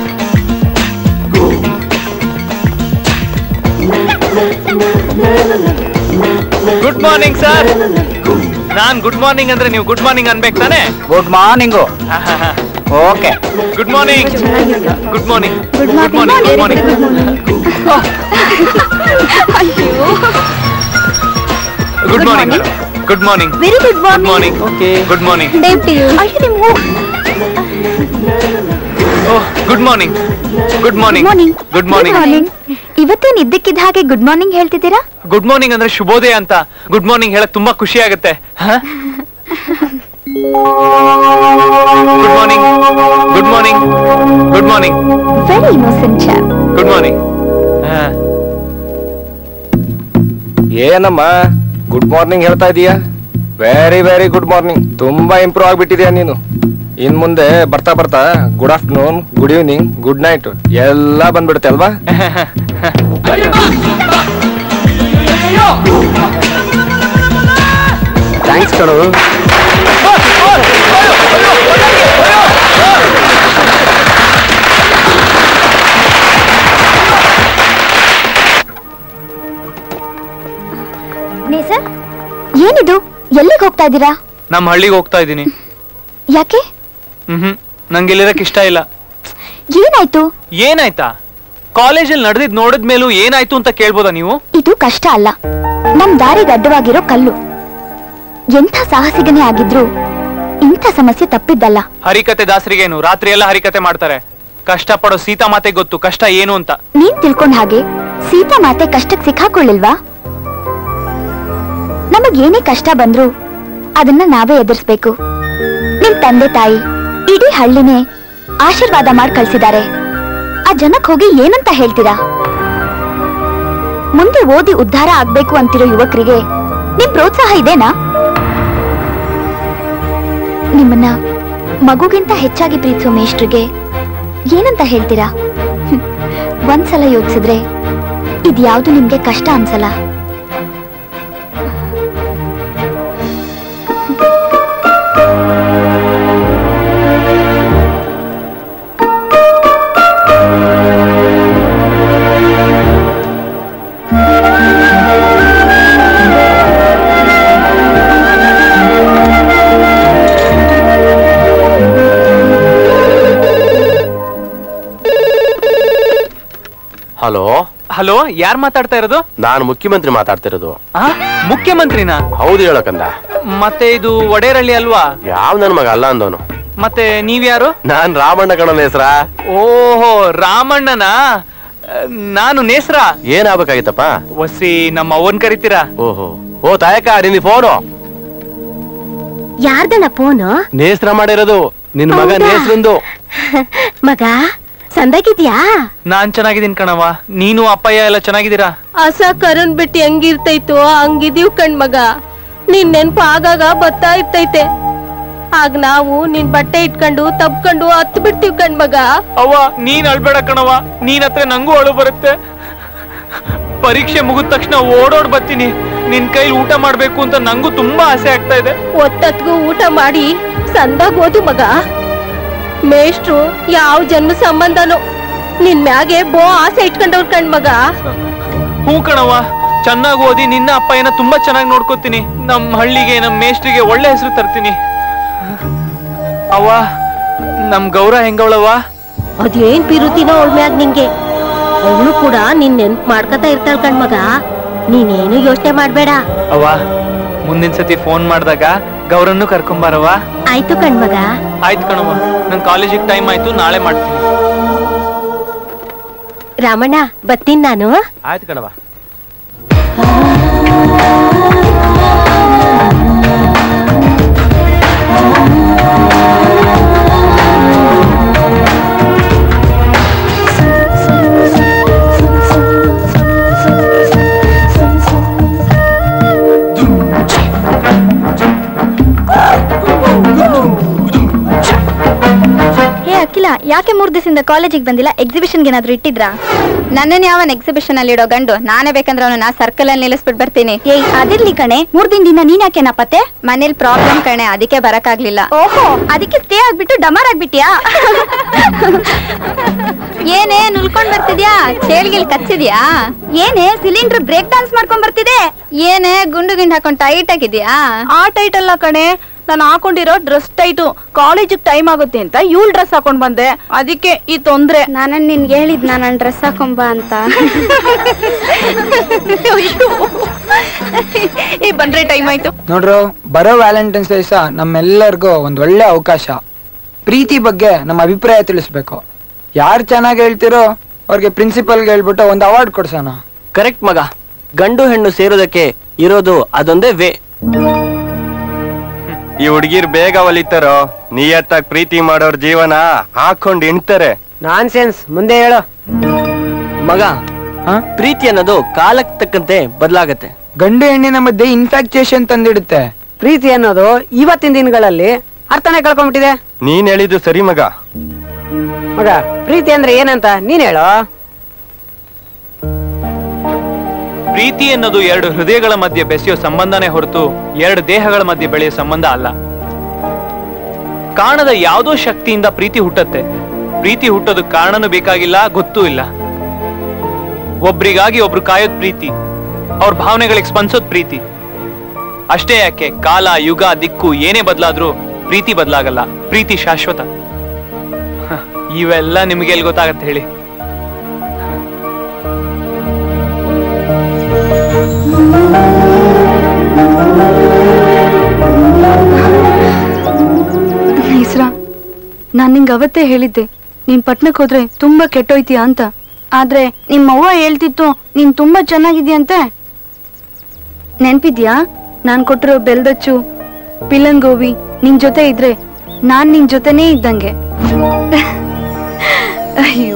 S5: Good morning sir. ನಾನ್ ಗುಡ್ ಮಾರ್ನಿಂಗ್ ಅಂದ್ರೆ ನೀವು ಗುಡ್ ಮಾರ್ನಿಂಗ್ ಅನ್ಬೇಕು ತಾನೆ?
S6: Good morning. Okay.
S5: Good morning. Good morning. Good morning. Good morning. Good morning. Good morning.
S1: Very good
S5: good morning. Okay good morning.
S1: Same to you. ಅಯ್ಯೋ ನಿಮ್ಮ
S5: good morning. Good morning. Good morning.
S1: ಇವತ್ತೇನ್ ಇದ್ದಕ್ಕಿದ್ದ ಹಾಗೆ good morning ಹೇಳ್ತಿದ್ದೀರಾ?
S5: Good morning ಅಂದ್ರೆ ಶುಭೋದಯ ಅಂತ. Good morning ಹೇಳಕ್ ತುಂಬಾ ಖುಷಿ ಆಗುತ್ತೆ. Good morning. Good morning. Good morning.
S1: Very innocent chap.
S5: Good morning.
S14: ಏನಮ್ಮ ಗುಡ್ ಮಾರ್ನಿಂಗ್ ಹೇಳ್ತಾ ಇದೀಯಾ? Very very good morning. ತುಂಬಾ ಇಂಪ್ರೂವ್ ಆಗ್ಬಿಟ್ಟಿದ್ಯಾ ನೀನು. ಇನ್ ಮುಂದೆ ಬರ್ತಾ ಬರ್ತಾ good afternoon, good evening, good night ಎಲ್ಲ ಬಂದ್ಬಿಡುತ್ತೆ ಅಲ್ವಾ? ಥ್ಯಾಂಕ್ಸ್ ಕಣು.
S1: ಸರ್, ಏನಿದು? ಎಲ್ಲಿಗೆ ಹೋಗ್ತಾ ಇದ್ದೀರಾ?
S5: ನಮ್ಮ ಹಳ್ಳಿಗೆ ಹೋಗ್ತಾ ಇದ್ದೀನಿ.
S1: ಯಾಕೆ?
S5: ನಂಗೆ ಇಲ್ಲಿರಕ್ ಇಷ್ಟ ಇಲ್ಲ.
S1: ಏನಾಯ್ತು?
S5: ಏನಾಯ್ತಾ? ಕಾಲೇಜಲ್ಲಿ ನಡೆದಿದ್ ನೋಡಿದ್ಮೇಲೂ ಏನಾಯ್ತು ಅಂತ ಕೇಳ್ಬೋದಾ ನೀವು?
S1: ಇದು ಕಷ್ಟ ಅಲ್ಲ, ನಮ್ ದಾರಿಗೆ ಅಡ್ಡವಾಗಿರೋ ಕಲ್ಲು. ಎಂಥ ಸಾಹಸಿಗನೇ ಆಗಿದ್ರು ಇಂಥ ಸಮಸ್ಯೆ ತಪ್ಪಿದ್ದಲ್ಲ.
S5: ಹರಿಕತೆ ದಾಸರಿಗೇನು ರಾತ್ರಿ ಎಲ್ಲ ಹರಿಕತೆ ಮಾಡ್ತಾರೆ. ಕಷ್ಟ ಪಡೋ ಸೀತಾ ಮಾತೆ ಗೊತ್ತು ಕಷ್ಟ ಏನು ಅಂತ.
S1: ನೀನ್ ತಿಳ್ಕೊಂಡ್ ಹಾಗೆ ಸೀತಾ ಮಾತೆ ಕಷ್ಟಕ್ಕೆ ಸಿಕ್ಕಾಕೊಳ್ಳಿಲ್ವಾ? ನಮಗ್ ಏನೇ ಕಷ್ಟ ಬಂದ್ರು ಅದನ್ನ ನಾವೇ ಎದುರಿಸ್ಬೇಕು. ನಿಮ್ ತಂದೆ ತಾಯಿ ಇಡೀ ಹಳ್ಳಿನೇ ಆಶೀರ್ವಾದ ಮಾಡಿ ಕಳ್ಸಿದ್ದಾರೆ. ಆ ಜನಕ್ ಹೋಗಿ ಏನಂತ ಹೇಳ್ತೀರಾ? ಮುಂದೆ ಓದಿ ಉದ್ಧಾರ ಆಗ್ಬೇಕು ಅಂತಿರೋ ಯುವಕರಿಗೆ ನಿಮ್ ಪ್ರೋತ್ಸಾಹ ಇದೆನಾ? ನಿಮ್ಮನ್ನ ಮಗುಗಿಂತ ಹೆಚ್ಚಾಗಿ ಪ್ರೀತಿಸೋ ಮೇಷ್ಟ್ರಿಗೆ ಏನಂತ ಹೇಳ್ತೀರಾ? ಒಂದ್ಸಲ ಯೋಚಿಸಿದ್ರೆ ಇದ್ಯಾವುದು ನಿಮ್ಗೆ ಕಷ್ಟ ಅನ್ಸಲ್ಲ.
S3: ಹಲೋ
S5: ಹಲೋ, ಯಾರ್ ಮಾತಾಡ್ತಾ ಇರೋದು?
S3: ನಾನು ಮುಖ್ಯಮಂತ್ರಿ ಮಾತಾಡ್ತಿರೋದು.
S5: ಮುಖ್ಯಮಂತ್ರಿನಾ?
S3: ಹೌದು ಹೇಳಕಂದ.
S5: ಮತ್ತೆ ಇದು ಒಡೇರಳ್ಳಿ ಅಲ್ವಾ?
S3: ಯಾವ ನನ್ ಮಗ ಅಲ್ಲ ಅಂದವನು.
S5: ಮತ್ತೆ ನೀವ್ಯಾರು?
S3: ನಾನ್ ರಾಮಣ್ಣ ಕಣನ ಹೆಸ್ರ.
S5: ಓಹೋ, ರಾಮಣ್ಣನ. ನಾನು ನೇಸ್ರ.
S3: ಏನಾಗಬೇಕಾಗಿತ್ತಪ್ಪ?
S5: ವಸಿ ನಮ್ಮ ಅವನ್ ಕರಿತೀರಾ?
S3: ಓಹೋ, ಓ ತಾಯಕ್ಕ ನಿನ್ನ ಫೋನು.
S2: ಯಾರ್ದನ ಫೋನು?
S3: ನೇಸ್ರ ಮಾಡಿರೋದು ನಿನ್ ಮಗ ನೇಸ್ರಂದು.
S2: ಮಗ ಸಂದಾಗಿದ್ಯಾ?
S5: ನಾನ್ ಚೆನ್ನಾಗಿದ್ದೀನಿ ಕಣವ. ನೀನು ಅಪ್ಪಯ್ಯ ಎಲ್ಲ ಚೆನ್ನಾಗಿದ್ದೀರಾ?
S2: ಹಸ ಕರುಣ್ ಬಿಟ್ಟು ಹೆಂಗಿರ್ತೈತೋ ಹಂಗಿದೀವ್ ಕಣ್ ಮಗ. ನಿನ್ ನೆನ್ಪು ಆಗಾಗ ಬರ್ತಾ ಇರ್ತೈತೆ. ಆಗ ನಾವು ನಿನ್ ಬಟ್ಟೆ ಇಟ್ಕೊಂಡು ತಬ್ಕೊಂಡು ಹತ್ ಬಿಡ್ತೀವ್ ಕಣ್ ಮಗ.
S5: ಅವ್ವ ನೀನ್ ಅಳ್ಬೇಡ ಕಣವ, ನೀನ್ ಹತ್ರ ನಂಗೂ ಅಳು ಬರುತ್ತೆ. ಪರೀಕ್ಷೆ ಮುಗಿದ ತಕ್ಷಣ ಓಡೋಡ್ ಬರ್ತೀನಿ. ನಿನ್ ಕೈಲಿ ಊಟ ಮಾಡ್ಬೇಕು ಅಂತ ನಂಗೂ ತುಂಬಾ ಆಸೆ ಆಗ್ತಾ ಇದೆ.
S2: ಒತ್ತತ್ಗೂ ಊಟ ಮಾಡಿ ಸಂದಾಗ ಓದು ಮಗ. ಮೇಷ್ಟ್ರು ಯಾವ ಜನ್ಮ ಸಂಬಂಧನೋ ನಿನ್ ಮ್ಯಾಗೆ ಬೋ ಆಸೆ ಇಟ್ಕೊಂಡವ್ರ ಕಣ್ ಮಗ.
S5: ಹೂ ಕಣವ, ಚೆನ್ನಾಗಿ ಓದಿ ನಿನ್ನ ಅಪ್ಪಯ್ಯನ ತುಂಬಾ ಚೆನ್ನಾಗಿ ನೋಡ್ಕೋತೀನಿ. ನಮ್ ಹಳ್ಳಿಗೆ ನಮ್ ಮೇಷ್ಟ್ರಿಗೆ ಒಳ್ಳೆ ಹೆಸರು ತರ್ತೀನಿ. ಅವ್ವ ನಮ್ ಗೌರ ಹೆಂಗವಳವ್ವ?
S2: ಅದೇನ್ ಪಿರುತಿನೋ ಅವಳ ಮ್ಯಾಗ ನಿಂಗೆ. ಅವಳು ಕೂಡ ನಿನ್ ನೆನ್ಪ್ ಮಾಡ್ಕೊತಾ ಇರ್ತಾಳ ಕಣ್ ಮಗ. ನೀನೇನು ಯೋಚನೆ ಮಾಡ್ಬೇಡ.
S5: ಅವ್ವ ಮುಂದಿನ ಸತಿ ಫೋನ್ ಮಾಡಿದಾಗ ಗೌರನ್ನು ಕರ್ಕೊಂಬಾರವ.
S2: ಆಯ್ತು ಕಣ್ ಮಗ.
S5: ಆಯ್ತು ಕಣವ, ನನ್ ಕಾಲೇಜಿಗೆ ಟೈಮ್ ಆಯ್ತು, ನಾಳೆ ಮಾಡ್ತೀನಿ.
S2: ರಾಮಣ್ಣ ಬರ್ತೀನಿ ನಾನು.
S3: ಆಯ್ತು ಕಣವ.
S1: ಅಖಿಲ, ಯಾಕೆ 3 ದಿವಸದಿಂದ ಕಾಲೇಜಿಗೆ ಬಂದಿಲ್ಲ? ಎಕ್ಸಿಬಿಷನ್ಗೆ ಏನಾದ್ರು ಇಟ್ಟಿದ್ರಾ? ನನ್ನನ್ನು ಯಾವನ್ ಎಕ್ಸಿಬಿಷನ್ ಅಲ್ಲಿ ಇಡೋ ಗಂಡು? ನಾನೇ ಬೇಕಂದ್ರೆ ಅವನನ್ನ ಸರ್ಕಲ್ ಅಲ್ಲಿ ನಿಲ್ಲಿಸ್ಬಿಟ್ಟು ಬರ್ತೀನಿ. ಏಯ್ ಅದಿರ್ಲಿ ಕಣೆ, 3 ದಿನದಿಂದ ನೀನ್ ಯಾಕೆ ನಾಪತ್ತೆ? ಮನೇಲಿ ಪ್ರಾಬ್ಲಮ್ ಕಣೆ, ಅದಕ್ಕೆ ಬರಕ್ಕಾಗ್ಲಿಲ್ಲ. ಓಹೋ, ಅದಕ್ಕೆ ಸ್ಟೇ ಆಗ್ಬಿಟ್ಟು ಡಮಾರ್ ಆಗ್ಬಿಟ್ಯಾ? ಏನೇ ನುಲ್ಕೊಂಡ್ ಬರ್ತಿದ್ಯಾ? ಚೇಳ್ಗಿಲ್ ಕಚ್ಚಿದ್ಯಾ? ಏನೇ ಸಿಲಿಂಡರ್ ಬ್ರೇಕ್ ಡಾನ್ಸ್ ಮಾಡ್ಕೊಂಡ್ ಬರ್ತಿದೆ? ಏನೇ ಗುಂಡು ಗಿಂಡ್ ಹಾಕೊಂಡ್ ಟೈಟ್ ಆಗಿದ್ಯಾ?
S15: ಆ ಟೈಟ್ ಅಲ್ಲ ಕಣೆ, ನಾನು ಹಾಕೊಂಡಿರೋ ಡ್ರೆಸ್ ಟೈಟು. ಕಾಲೇಜಿಗೆ ಟೈಮ್ ಆಗುತ್ತೆ ಅಂತ ಇವಳು ಡ್ರೆಸ್ ಹಾಕೊಂಡ್ ಬಂದೆ, ಅದಕ್ಕೆ ಈ ತೊಂದ್ರೆ.
S1: ನಾನು ನಿನ್ಗೆ ಹೇಳಿದ್ ನಾನು ಡ್ರೆಸ್ ಹಾಕೊಂಬ ಅಂತ.
S15: ಈ ಬಂದ್ರೆ ಟೈಮ್ ಆಯ್ತು.
S13: ನೋಡ್ರು, ಬರೋ ವ್ಯಾಲೆಂಟೈನ್ಸ್ ದಿವಸ ನಮ್ಮೆಲ್ಲರಿಗೂ ಒಂದ್ ಒಳ್ಳೆ ಅವಕಾಶ. ಪ್ರೀತಿ ಬಗ್ಗೆ ನಮ್ಮ ಅಭಿಪ್ರಾಯ ತಿಳಿಸ್ಬೇಕು. ಯಾರು ಚೆನ್ನಾಗಿ ಹೇಳ್ತಿರೋ ಅವ್ರಿಗೆ ಪ್ರಿನ್ಸಿಪಲ್ಗೆ ಹೇಳ್ಬಿಟ್ಟು ಒಂದು ಅವಾರ್ಡ್ ಕೊಡ್ಸೋಣ.
S16: ಕರೆಕ್ಟ್ ಮಗ. ಗಂಡು ಹೆಣ್ಣು ಸೇರೋದಕ್ಕೆ ಇರೋದು ಅದೊಂದೇ ವೇ.
S14: ಈ ಹುಡುಗಿರ್ ಬೇಗ ಒಲಿತಾರೋ, ನಿಯತ್ತಾಗಿ ಪ್ರೀತಿ ಮಾಡೋರ್ ಜೀವನ ಹಾಕೊಂಡು ಇಂತಾರೆ.
S16: ನಾನ್ಸೆನ್ಸ್, ಮುಂದೆ ಹೇಳೋ ಮಗ. ಪ್ರೀತಿ ಅನ್ನೋದು ಕಾಲಕ್ಕೆ ತಕ್ಕಂತೆ ಬದಲಾಗತ್ತೆ.
S13: ಗಂಡು ಹೆಣ್ಣಿನ ಮಧ್ಯೆ ಇನ್ಫ್ಯಾಕ್ಚುಯೇಷನ್ ತಂದಿಡುತ್ತೆ.
S16: ಪ್ರೀತಿ ಅನ್ನೋದು ಇವತ್ತಿನ ದಿನಗಳಲ್ಲಿ ಅರ್ಥನೇ ಕಳ್ಕೊಂಡ್ಬಿಟ್ಟಿದೆ.
S14: ನೀನ್ ಹೇಳಿದ್ದು ಸರಿ ಮಗ.
S16: ಮಗ, ಪ್ರೀತಿ ಅಂದ್ರೆ ಏನಂತ ನೀನ್ ಹೇಳೋ.
S5: ಪ್ರೀತಿ ಅನ್ನೋದು ಎರಡು ಹೃದಯಗಳ ಮಧ್ಯೆ ಬೆಸೆಯೋ ಸಂಬಂಧನೇ ಹೊರತು ಎರಡು ದೇಹಗಳ ಮಧ್ಯೆ ಬೆಳೆಯೋ ಸಂಬಂಧ ಅಲ್ಲ. ಕಾಣದ ಯಾವುದೋ ಶಕ್ತಿಯಿಂದ ಪ್ರೀತಿ ಹುಟ್ಟತ್ತೆ. ಪ್ರೀತಿ ಹುಟ್ಟೋದು ಕಾರಣನೂ ಬೇಕಾಗಿಲ್ಲ, ಗೊತ್ತೂ ಇಲ್ಲ. ಒಬ್ರಿಗಾಗಿ ಒಬ್ರು ಕಾಯೋದ್ ಪ್ರೀತಿ, ಅವ್ರ ಭಾವನೆಗಳಿಗೆ ಸ್ಪಂದಿಸೋದ್ ಪ್ರೀತಿ. ಅಷ್ಟೇ ಯಾಕೆ, ಕಾಲ ಯುಗ ದಿಕ್ಕು ಏನೇ ಬದಲಾದ್ರೂ ಪ್ರೀತಿ ಬದಲಾಗಲ್ಲ. ಪ್ರೀತಿ ಶಾಶ್ವತ. ಇವೆಲ್ಲ ನಿಮ್ಗೆ ಎಲ್ಲಿ ಗೊತ್ತಾಗತ್ತೆ ಹೇಳಿ?
S1: ಹೆಸ್ರಾ, ನಾನ್ ನಿಂಗೆ ಅವತ್ತೇ ಹೇಳಿದ್ದೆ ನೀನ್ ಪಟ್ನಕ್ ಹೋದ್ರೆ ತುಂಬಾ ಕೆಟ್ಟೋಯ್ತೀಯ ಅಂತ. ಆದ್ರೆ ನಿಮ್ಮವ್ವ ಹೇಳ್ತಿತ್ತು ನೀನ್ ತುಂಬಾ ಚೆನ್ನಾಗಿದ್ಯಂತೆ. ನೆನ್ಪಿದ್ಯಾ? ನಾನ್ ಕೊಟ್ಟಿರೋ ಬೆಲ್ದಚ್ಚು, ಪಿಲ್ಲನ್ ಗೋಬಿ ನಿನ್ ಜೊತೆ ಇದ್ರೆ ನಾನ್ ನಿನ್ ಜೊತೆನೇ ಇದ್ದಂಗೆ. ಅಯ್ಯೋ,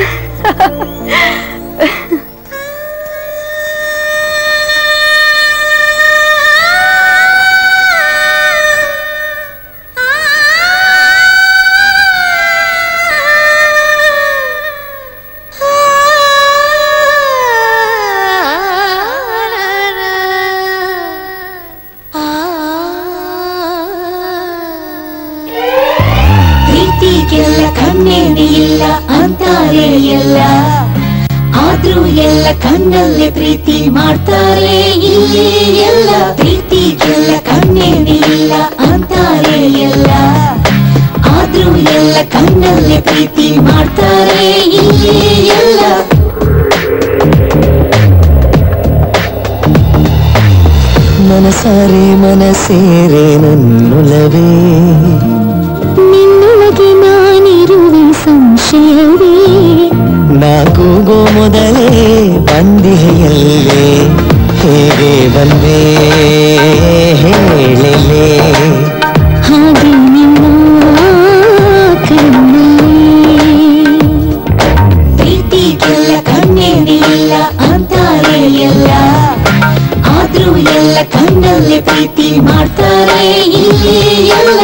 S17: ಪ್ರೀತಿಗೆಲ್ಲ ಕಣ್ಣೇನೆ ಇಲ್ಲ ಅಂತಾರೆ ಎಲ್ಲ, ಆದ್ರೂ ಎಲ್ಲ ಕಣ್ಣಲ್ಲೇ ಪ್ರೀತಿ ಮಾಡ್ತಾರೆ ಇಲ್ಲಿ ಎಲ್ಲ. ಪ್ರೀತಿಗೆಲ್ಲ ಕಣ್ಣೇನೆ ಇಲ್ಲ ಅಂತಾರೆ ಎಲ್ಲ, ಆದ್ರೂ ಎಲ್ಲ ಕಣ್ಣಲ್ಲೇ ಪ್ರೀತಿ ಮಾಡ್ತಾರೆ ಇಲ್ಲಿ ಎಲ್ಲ.
S4: ಮನಸಾರೆ ಮನಸೇರೆ ನನ್ನೊಲವೇ,
S17: ನಿನ್ನೊಳಗೆ ನಾನಿರುವೆ ಸಂಶಯವೇ.
S4: ನಾ ಕೂಗೋ ಮೊದಲೇ ಬಂದಿಯಲ್ಲೇ, ಹೇಗೆ ಬಂದೆ ಹೇಳಲೇ.
S17: ಹಾಗೆ ನಿನ್ನ ಕಣ್ಣಲ್ಲಿ ಪ್ರೀತಿಗೆಲ್ಲ ಕಣ್ಣೇನೆ ಇಲ್ಲ ಅಂತಾರೆ ಎಲ್ಲ, ಆದ್ರೂ ಎಲ್ಲ ಕಣ್ಣಲ್ಲೇ ಪ್ರೀತಿ ಮಾಡ್ತಾರೆ ಇಲ್ಲಿ ಎಲ್ಲ.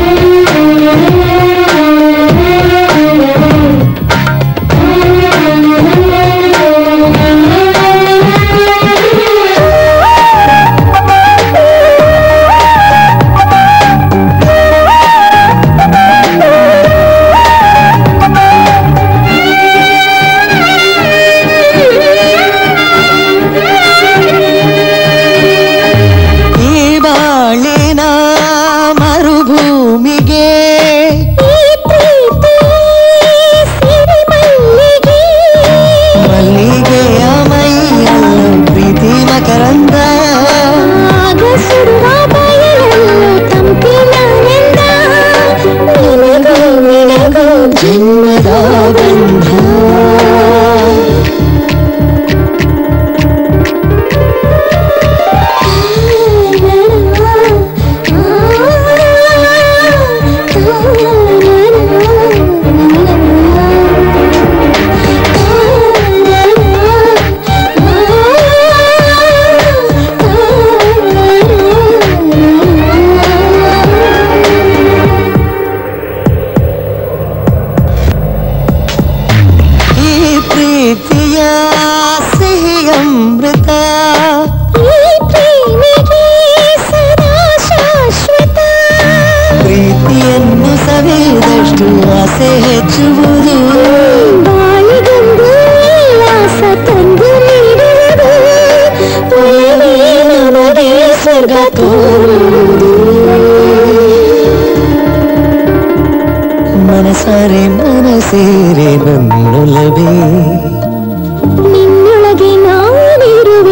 S4: ಮನಸಾರೆ ಮನಸೇರೆ ನನ್ನೊಲವೇ,
S17: ನಿನ್ನೊಳಗೆ ನಾನಿರುವೆ ಸಂಶಯವೇ.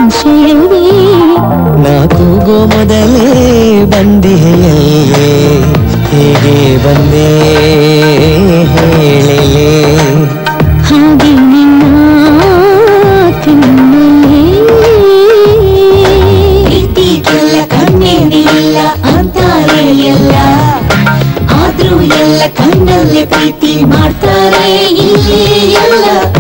S17: ಆಶಯವೇ
S4: ನಾ ಕೂಗೋ ಮೊದಲೇ ಬಂದಿಯಲ್ಲೇ ಹೇಗೆ ಬಂದೆ ಹೇಳಲೇ
S17: ಹಾಗೆ ನಿನ್ನ ಕಣ್ಣಲ್ಲೇ ಪ್ರೀತಿಗೆಲ್ಲ ಕಣ್ಣೇನೆ ಇಲ್ಲ ಅಂತಾರೆ ಎಲ್ಲ ಆದ್ರೂ ಎಲ್ಲ ಕಣ್ಣಲ್ಲೇ ಪ್ರೀತಿ ಮಾಡ್ತಾರೆ ಇಲ್ಲಿ ಎಲ್ಲ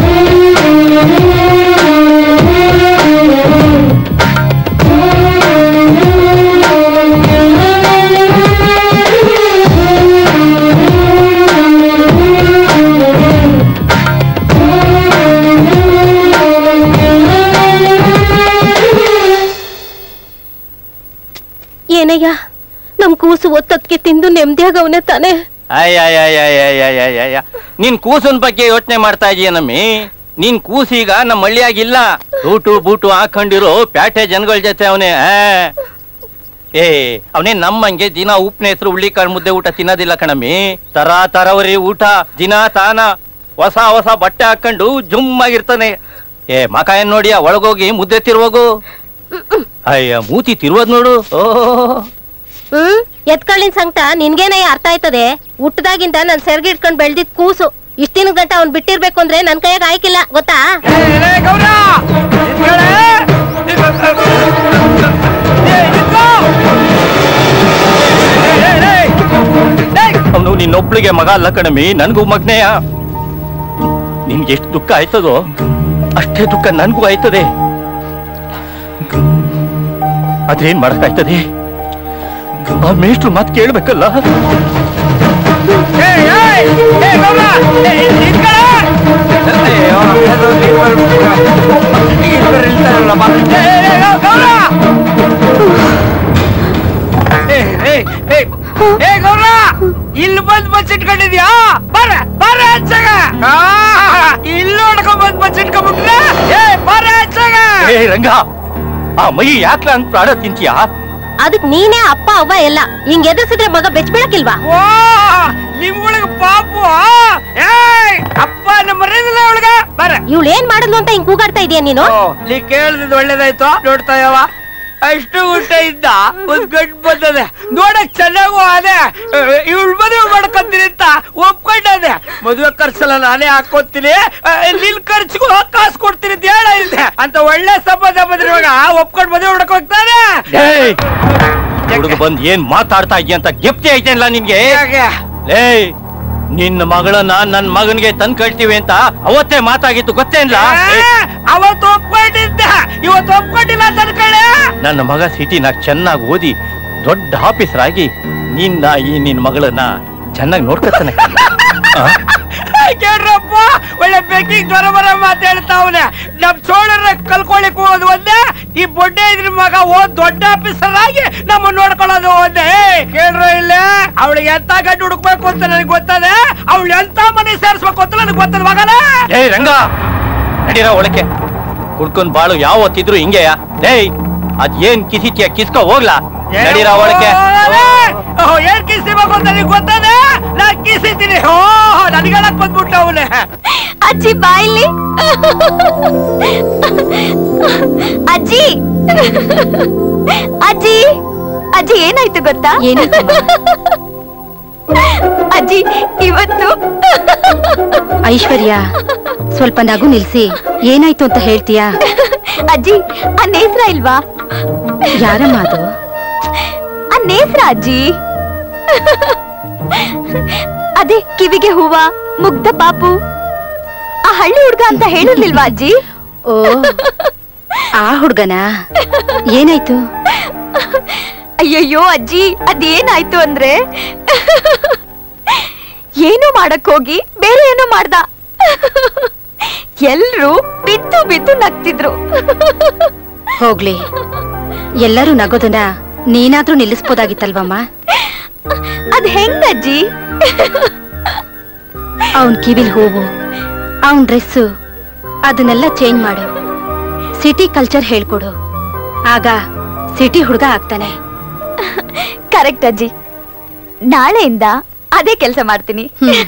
S2: ಏನಯ್ಯ ನಮ್ ಕೂಸು ಒತ್ತತ್ಗೆ ತಿಂದು ನೆಮ್ಮದಿಯಾಗವನೆ ತಾನೆ.
S9: ಅಯ್ಯ ನೀನ್ ಕೂಸನ್ ಬಗ್ಗೆ ಯೋಚನೆ ಮಾಡ್ತಾ ಇದೀಯ ನಮ್ಮಿ. ನೀನ್ ಕೂಸೀಗ ನಮ್ಮ ಹಳ್ಳಿಯಾಗಿಲ್ಲ, ಬೂಟು ಬೂಟು ಹಾಕೊಂಡಿರೋ ಪ್ಯಾಟೆ ಜನಗಳ ಜೊತೆ ಅವನೇ. ಅವನೇ ನಮ್ಮಂಗೆ ದಿನ ಉಪ್ಪಿನ ಹೆಸರು ಹುಳ್ಳಿಕಾಳು ಮುದ್ದೆ ಊಟ ತಿನ್ನೋದಿಲ್ಲ ಕಣಮ್ಮಿ. ತರವರಿ ಊಟ ದಿನ ತಾನ ಹೊಸ ಹೊಸ ಬಟ್ಟೆ ಹಾಕೊಂಡು ಜುಮ್ ಆಗಿರ್ತಾನೆ. ಮಕ ಏನ್ ನೋಡಿ ಒಳಗೋಗಿ ಮುದ್ದೆ ತಿರುವೋಗು. ಅಯ್ಯ ಮೂತಿ ತಿರುವದ್ ನೋಡು.
S2: ಎತ್ಕಳ್ಳಿನ ಸಂಕಟ ನಿನ್ಗೇನಯ್ಯ ಅರ್ಥ ಆಯ್ತದೆ. ಹುಟ್ಟದಾಗಿಂದ ನನ್ ಸೆರ್ಗಿ ಇಟ್ಕೊಂಡ್ ಬೆಳ್ದಿದ್ ಕೂಸು ಇಷ್ಟ ದಿನ ಗಂಟ ಅವ್ನ್ ಬಿಟ್ಟಿರ್ಬೇಕು ಅಂದ್ರೆ ನನ್ ಕೈಯಾಗ ಆಯ್ಕಿಲ್ಲ ಗೊತ್ತಾ.
S9: ಅವನು ನಿನ್ನೊಬ್ಳಿಗೆ ಮಗ ಅಲ್ಲ ಕಣಮಿ, ನನ್ಗೂ ಮಗ್ನೆಯ. ನಿನ್ಗೆ ಎಷ್ಟು ದುಃಖ ಆಯ್ತದೋ ಅಷ್ಟೇ ದುಃಖ ನನ್ಗೂ ಆಯ್ತದೆ. ಅದ್ರೇನ್ ಮಾಡಕ್ಕಾಯ್ತದೆ, ಆ ಮೇಷ್ಟ್ರು ಮಾತು ಕೇಳ್ಬೇಕಲ್ಲ.
S13: ಇಲ್ಲಿ ಬಂದ್ ಬಸ್ ಇಟ್ಕೊಂಡಿದ್ಯಾ? ಬರ ಬರ ಹಚ್ಚಾಗ ಇಲ್ಲಿ ನೋಡ್ಕೊಂಡ್ ಬಂದ್ ಬಸ್ ಇಟ್ಕೊಂಡ್ಬಿಟ್ರೆ ಬರ ಹಚ್ಚಾಗ.
S9: ರಂಗ, ಆ ಮೈ ಯಾಕ್ಲ ಅಂತ ಪ್ರಾಣ ತಿಂತೀಯಾ?
S2: ಅದಕ್ ನೀನೇ ಅಪ್ಪ ಅವ್ವ ಎಲ್ಲ ಹಿಂಗ್ ಎದುರಿಸಿದ್ರೆ ಮಗ ಬೆಚ್ಬಿಡಕ್ಕಿಲ್ವಾ?
S13: ನಿಮ್ಗಳಿಗೆ ಪಾಪು ಅಪ್ಪ ಮರ್ಯಾದಿಲ್ಲ ಅವಳಿಗ. ಬರ
S2: ಇವಳು ಏನ್ ಮಾಡಿದ್ಲು ಅಂತ ಹಿಂಗ್ ಕೂಗಾಡ್ತಾ ಇದೀಯ ನೀನು?
S13: ನೀ ಕೇಳಿದ್ ಒಳ್ಳೇದಾಯ್ತು. ನೋಡ್ತಾ ಯಾವ ಅಷ್ಟು ಊಟ ಇದ್ದ ಒಂದ್ ಗಂಟು ಬಂದದೆ, ನೋಡಕ್ ಚೆನ್ನಾಗೂ ಅದೇ ಇವಳು ಮದುವೆ ಮಾಡ್ಕೊಂತೀನಿ ಅಂತ ಒಪ್ಕೊಂಡದೆ. ಮದುವೆ ಖರ್ಚೆಲ್ಲ ನಾನೇ ಹಾಕೋತೀನಿ, ನಿನ್ ಖರ್ಚಿಗೂ ಕಾಸು ಕೊಡ್ತೀನಿ ಅಂತ ಹೇಳಿದ್ದೆ ಅಂತ ಒಳ್ಳೆ ಸಂಬಂಧ ಬಂದಿರುವಾಗ ಒಪ್ಕೊಂಡ್ ಮದುವೆ ಮಾಡಕ್ ಹೋಗ್ತಾನೆ.
S9: ಹುಡುಗ ಬಂದ್ ಏನ್ ಮಾತಾಡ್ತಾ ಇದೀಯ ಅಂತ ಗೆಪ್ತಿ ಐತೆಲ್ಲ ನಿನ್ಗೆ. ನಿನ್ನ ಮಗಳನ್ನ ನನ್ ಮಗನ್ಗೆ ತಂದ್ ಕಳ್ತೀವಿ ಅಂತ ಅವತ್ತೇ ಮಾತಾಗಿತ್ತು ಗೊತ್ತೇನ್ಲ?
S13: ಅವತ್ತು ಒಪ್ಕೊಂಡಿದ್ದೆ, ಇವತ್ತು ಒಪ್ಕೊಂಡಿಲ್ಲ ತಂದ್ಕಳೆ.
S9: ನನ್ನ ಮಗ ಸಿಟಿನಾಗ ಚೆನ್ನಾಗಿ ಓದಿ ದೊಡ್ಡ ಆಫೀಸರ್ ಆಗಿ ನಿನ್ನ ಮಗಳನ್ನ ಚೆನ್ನಾಗಿ ನೋಡ್ಕೊತಾನೆ.
S13: ಕೇಳ್ರಪ್ಪ, ಒಳ್ಳೆ ಬೆಕ್ಕಿ ಜ್ವರ ಬರ ಮಾತಾಡ್ತಾವನೆ. ನಮ್ ಚೋಳರ ಕಲ್ಕೊಳಿಕ್ ಹೋಗೋದು ಒಂದೇ, ಈ ಬೊಡ್ಡೆ ಇದ್ರ ಮಗ ಓದ್ ದೊಡ್ಡ ಆಫೀಸರ್ ಆಗಿ ನಮ್ಮ ನೋಡ್ಕೊಳ್ಳೋದು ಒಂದೇ. ಕೇಳ್ರ ಇಲ್ಲೇ ಅವಳಿಗೆ ಎಂತ ಗಂಡು ಹುಡುಕ್ಬೇಕು ಅಂತ ನನಗೆ ಗೊತ್ತದೆ, ಅವಳು ಎಂತ ಮನೆ ಸೇರಿಸ್ಬೇಕು ಅಂತ ನನಗೆ ಗೊತ್ತದ ಮಗನ.
S9: ರಂಗ ನಡೀರ ಒಳಕ್ಕೆ. ಕುಡ್ಕೊಂಡ್ ಬಾಳು ಯಾವತ್ತಿದ್ರು ಹಿಂಗೆಯ. ಅದ್ ಏನ್ ಕಿಸಿತಿಯ ಕಿಸ್ಕೊ ಹೋಗ್ಲಾ. ನಡೀರ ಒಳಕ್ಕೆ.
S13: ಏನ್ ಕಿಸಿಬೇಕು ಅಂತ ನನಗೆ ಗೊತ್ತದೆ, ನಾ ಕಿಸಿತೀನಿ. ನನಗಳಕ್ ಬಂದ್ಬಿಟ್ಟ ಅವನೇ.
S1: ಅಜ್ಜಿ ಬಾಯಿಲಿ. ಅಜ್ಜಿ ಅಜ್ಜಿ ಅಜ್ಜಿ ಏನಾಯ್ತು ಗೊತ್ತಾ? ಅಜ್ಜಿ ಇವತ್ತು
S2: ಐಶ್ವರ್ಯ ಸ್ವಲ್ಪ ನಗು ನಿಲ್ಸಿ, ಏನಾಯ್ತು ಅಂತ ಹೇಳ್ತೀಯಾ?
S1: ಅಜ್ಜಿ ಆ ನೇತ್ರ ಇಲ್ವಾ?
S2: ಯಾರಮ್ಮ ಅದು?
S1: ಆ ನೇತ್ರ ಅಜ್ಜಿ. ಅದೇ ಕಿವಿಗೆ ಹೂವ, ಮುಗ್ಧ ಪಾಪು, ಆ ಹಳ್ಳಿ ಹುಡ್ಗ ಅಂತ ಹೇಳಿರ್ಲಿಲ್ವಾ ಅಜ್ಜಿ?
S2: ಓ ಆ ಹುಡ್ಗನಾ? ಏನಾಯ್ತು?
S1: ಅಯ್ಯಯ್ಯೋ ಅಜ್ಜಿ, ಅದೇನಾಯ್ತು ಅಂದ್ರೆ ಏನೋ ಮಾಡಕ್ ಹೋಗಿ ಬೇರೆ ಏನೋ ಮಾಡ್ದ. ಎಲ್ರು ಬಿದ್ದು ಬಿದ್ದು ನಗ್ತಿದ್ರು.
S2: ಹೋಗ್ಲಿ, ಎಲ್ಲರೂ ನಗೋದನ್ನ ನೀನಾದ್ರೂ ನಿಲ್ಲಿಸ್ಬೋದಾಗಿತ್ತಲ್ವಮ್ಮ?
S1: ಅದ್ ಹೆಂಗಜ್ಜಿ?
S2: ಅವನ್ ಕಿವಿಲ್ ಹೂವು, ಅವನ್ ಡ್ರೆಸ್ಸು ಅದನ್ನೆಲ್ಲ ಚೇಂಜ್ ಮಾಡು. ಸಿಟಿ ಕಲ್ಚರ್ ಹೇಳ್ಕೊಡು, ಆಗ ಸಿಟಿ ಹುಡುಗ ಆಗ್ತಾನೆ.
S1: ಕರೆಕ್ಟ್ ಅಜ್ಜಿ, ನಾಳೆಯಿಂದ ಅದೇ ಕೆಲಸ ಮಾಡ್ತೀನಿ.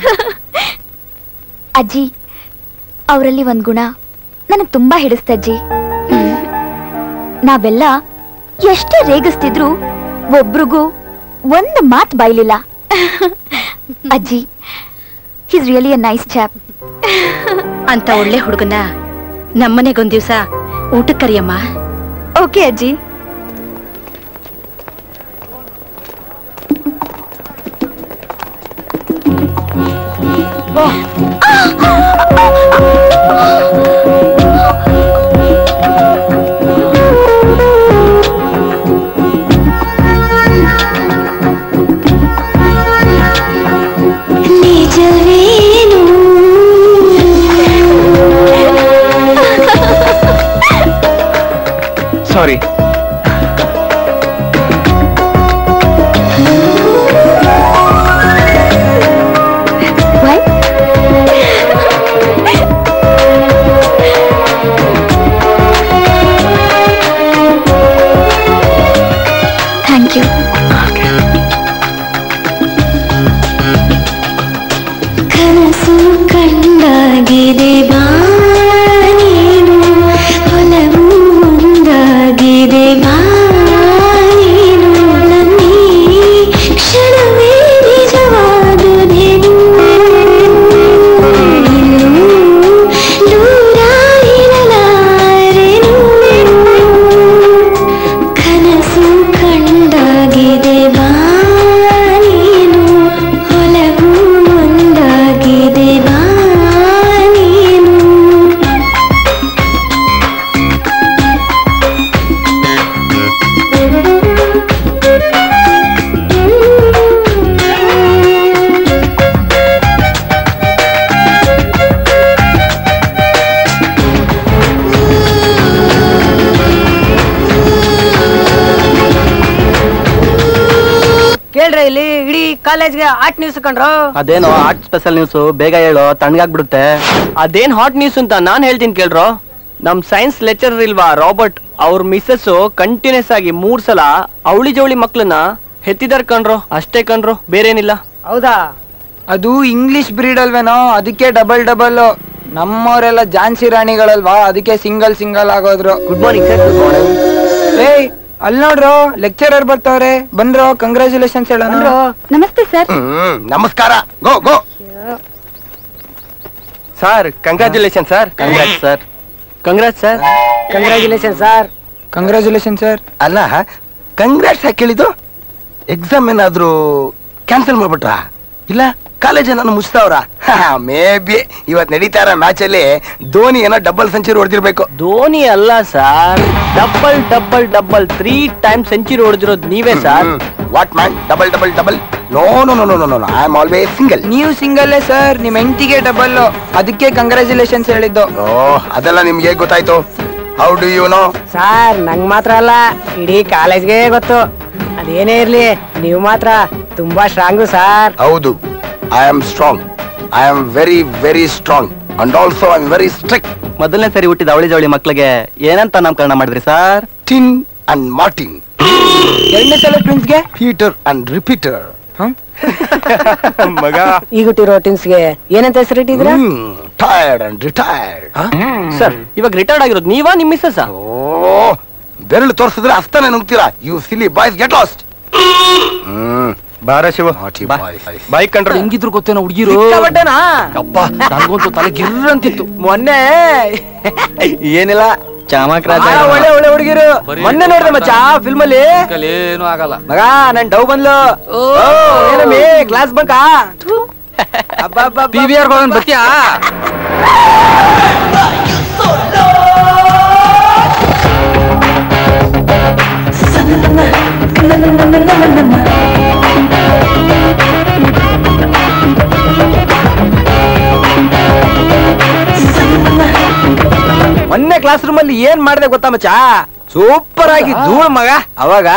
S1: ಅಜ್ಜಿ, ಅವರಲ್ಲಿ ಒಂದ್ ಗುಣ ನನಗ್ ತುಂಬಾ ಹಿಡಿಸ್ತಜ್ಜಿ.
S18: ನಾವೆಲ್ಲ ಎಷ್ಟೇ ರೇಗಿಸ್ತಿದ್ರು ಒಬ್ರಿಗೂ ಒಂದು ಮಾತು ಬಾಯ್ಲಿಲ್ಲ. ಅಜ್ಜಿ, is really a nice chap.
S2: ಅಂತ ಒಳ್ಳೆ ಹುಡುಗನ ನಮ್ಮನೆಗೊಂದ್ ದಿವ್ಸ ಊಟಕ್ಕೆ ಕರಿಯಮ್ಮ.
S18: ಓಕೆ ಅಜ್ಜಿ.
S11: ಸಾರಿ.
S18: Thank you.
S17: ಕನಸು ಕಂಡಾಗಿದೆ ಬಾ ನೀನು, ಹೊಲವು ಒಂದಾಗಿದೆ ಬಾ ನೀನು, ನನ್ನೀ ಕ್ಷಣವೇ ನಿಜವಾದುದೇನು, ಇನ್ನೂ ದೂರ ಇರಲಾರೆನು. ಕನಸು ಕಂಡಾಗಿದೆ ಬಾ ನೀನು, ಹೊಲವು ಒಂದಾಗಿದೆ ಬಾ ನೀನು.
S19: ಕೇಳ್ರಿ, ಇಲ್ಲಿ ಇಡೀ ಕಾಲೇಜ್ಗೆ ಆರ್ಟ್ ನ್ಯೂಸ್ ಕಂಡ್ರು.
S16: ಅದೇನೋ ಆರ್ಟ್ ಸ್ಪೆಷಲ್ ನ್ಯೂಸ್, ಬೇಗ ಹೇಳೋ, ತಣ್ಣಗಾಗ್ಬಿಡುತ್ತೆ. ಅದೇನ್ ಹಾಟ್ ನ್ಯೂಸ್ ಅಂತ ನಾನ್ ಹೇಳ್ತೀನಿ ಕೇಳ್ರೋ. ನಮ್ ಸೈನ್ಸ್ ಲೆಕ್ಚರರ್ ಇಲ್ವಾ ರಾಬರ್ಟ್, ಅವ್ರ ಮಿಸ್ಸಸ್ ಕಂಟಿನ್ಯೂಸ್ ಆಗಿ 3 ಸಲ ಅವಳಿ ಜವಳಿ ಮಕ್ಳನ್ನ ಹೆತ್ತಿದಾರ್ ಕಣ್ರೋ, ಅಷ್ಟೇ ಕಣ್ರೋ, ಬೇರೇನಿಲ್ಲ.
S19: ಹೌದಾ?
S20: ಅದು ಇಂಗ್ಲಿಷ್ ಬ್ರೀಡ್ ಅಲ್ವೇನೋ, ಅದಕ್ಕೆ ಡಬಲ್ ಡಬಲ್. ನಮ್ಮವರೆಲ್ಲ ಝಾನ್ಸಿ ರಾಣಿಗಳಲ್ವಾ, ಅದಕ್ಕೆ ಸಿಂಗಲ್ ಸಿಂಗಲ್ ಆಗೋದ್ರು.
S16: Good morning sir. Good morning.
S20: ಏಯ್ ಅಲ್ಲಿ ನೋಡ್ರೋ, ಲೆಕ್ಚರರ್ ಬರ್ತಾವ್ರೆ, ಬಂದ್ರೋ, ಕಂಗ್ರಾಚುಲೇಷನ್ಸ್ ಹೇಳೋಣ.
S18: ನಮಸ್ತೆ ಸರ್.
S10: ನಮಸ್ಕಾರ. Go go.
S16: Sir congratulation sir. Congrat sir. Congrat sir.
S19: Congratulation sir.
S20: Congratulation sir.
S10: ಅಲ್ಲ, ಕಂಗ್ರಾಟ್ಸ್ ಯಾಕೆ ಕೇಳಿದ್ದು? ಎಕ್ಸಾಮ್ ಏನಾದ್ರು ಕ್ಯಾನ್ಸಲ್ ಮಾಡ್ಬಿಟ್ರಾ? ಇಲ್ಲ ಕಾಲೇಜ್ ನಾನು ಮುಚ್ತಾವ್ರ? ಮೇ ಬಿ ಇವತ್ ನಡೀತಾ ಇರೋ ಮ್ಯಾಚ್ ಅಲ್ಲಿ ಧೋನಿ ಏನೋ ಡಬಲ್ ಸೆಂಚುರಿ ಹೊಡೆದಿರ್ಬೇಕು.
S16: ಧೋನಿ ಅಲ್ಲ sir, double double double 3 time century ಹೊಡೆದಿರೋದು ನೀವೇ sir.
S10: What man? Double double double? No no no no no, I am always single.
S20: ನೀವು ಸಿಂಗಲ್ಲೇ ಸರ್, ನಿಮ್ ಹೆಂಡತಿಗೆ ಡಬಲ್, ಅದಕ್ಕೆ ಕಂಗ್ರಾಚುಲೇಷನ್ಸ್ ಹೇಳಿದ್ದು.
S10: ಓಹ್, ಅದೆಲ್ಲ ನಿಮ್ಗೆ ಗೊತ್ತಾಯ್ತು? How do you know?
S19: Sir, ನಂಗ್ ಮಾತ್ರ ಅಲ್ಲ, ಇಡೀ ಕಾಲೇಜ್ಗೆ ಗೊತ್ತು. ಅದೇನೇ ಇರ್ಲಿ, ನೀವು ಮಾತ್ರ ತುಂಬಾ ಸ್ಟ್ರಾಂಗು ಸರ್.
S10: ಹೌದು, I am strong. I am very very strong and also I am very strict.
S16: ಮೊದಲನೇ ಸರಿ ಹುಟ್ಟಿದ ಅವಳಿ ಜವಳಿ ಮಕ್ಳಿಗೆ ಏನಂತ ನಾಮಕರಣ ಮಾಡಿದ್ರಿ ಸರ್?
S10: Tin and Martin.
S20: ಎರಡನೇ ಸಲ ಟ್ವಿನ್ಸ್ಗೆ
S10: ಪೀಟರ್ ಅಂಡ್ ರಿಪೀಟರ್.
S16: ಮಗ
S19: ಈಗ ಹುಟ್ಟಿರೋ ಟಿನ್ಸ್ಗೆ ಏನಂತ ಹೆಸರಿಟ್ಟಿದ್ರ?
S10: Tired and retired.
S16: ಸರ್, ಇವಾಗ ರಿಟೈರ್ಡ್ ಆಗಿರೋದು ನೀವಾ ನಿಮ್ ಮಿಸ್ಸಸ್?
S10: ಓ, ಬೆರಳು ತೋರಿಸಿದ್ರೆ ಅಸ್ತಾನೆ ನುಗ್ತೀರಾ. You silly boys, get lost.
S11: ಬಾರ ಶಿವ, ಬೈಕ್ ಕಂಡ್ರೆ
S6: ಹೆಂಗಿದ್ರು ಗೊತ್ತೇನೋ ಹುಡುಗಿರು. ಅಪ್ಪ, ನನಗಂತೂ ತಲೆ ಗಿರ್ರ ಅಂತಿತ್ತು.
S20: ಮೊನ್ನೆ
S16: ಏನಿಲ್ಲ, ಚಾಮಕ್ರಾಜ
S20: ಒಳ್ಳೆ ಒಳ್ಳೆ ಹುಡುಗಿರು. ಮೊನ್ನೆ ನೋಡಿದೆ ಮಚ್ಚ ಫಿಲ್ಮ್ ಅಲ್ಲಿ.
S6: ಏನು ಆಗಲ್ಲ
S20: ಮಗ, ನನ್ ಡವ್ ಬಂದ್ಲು. ಏನಮ್ಮಿ ಕ್ಲಾಸ್ ಬಂಕಾ?
S6: PVR ಬತ್ತೀಯಾ?
S20: ಮೊನ್ನೆ ಕ್ಲಾಸ್ ರೂಮ್ ಅಲ್ಲಿ ಏನ್ ಮಾಡಿದೆ ಗೊತ್ತಾ ಮಚ್ಚ? ಸೂಪರ್ ಆಗಿ ಧೂಳ್ ಮಗ. ಅವಾಗ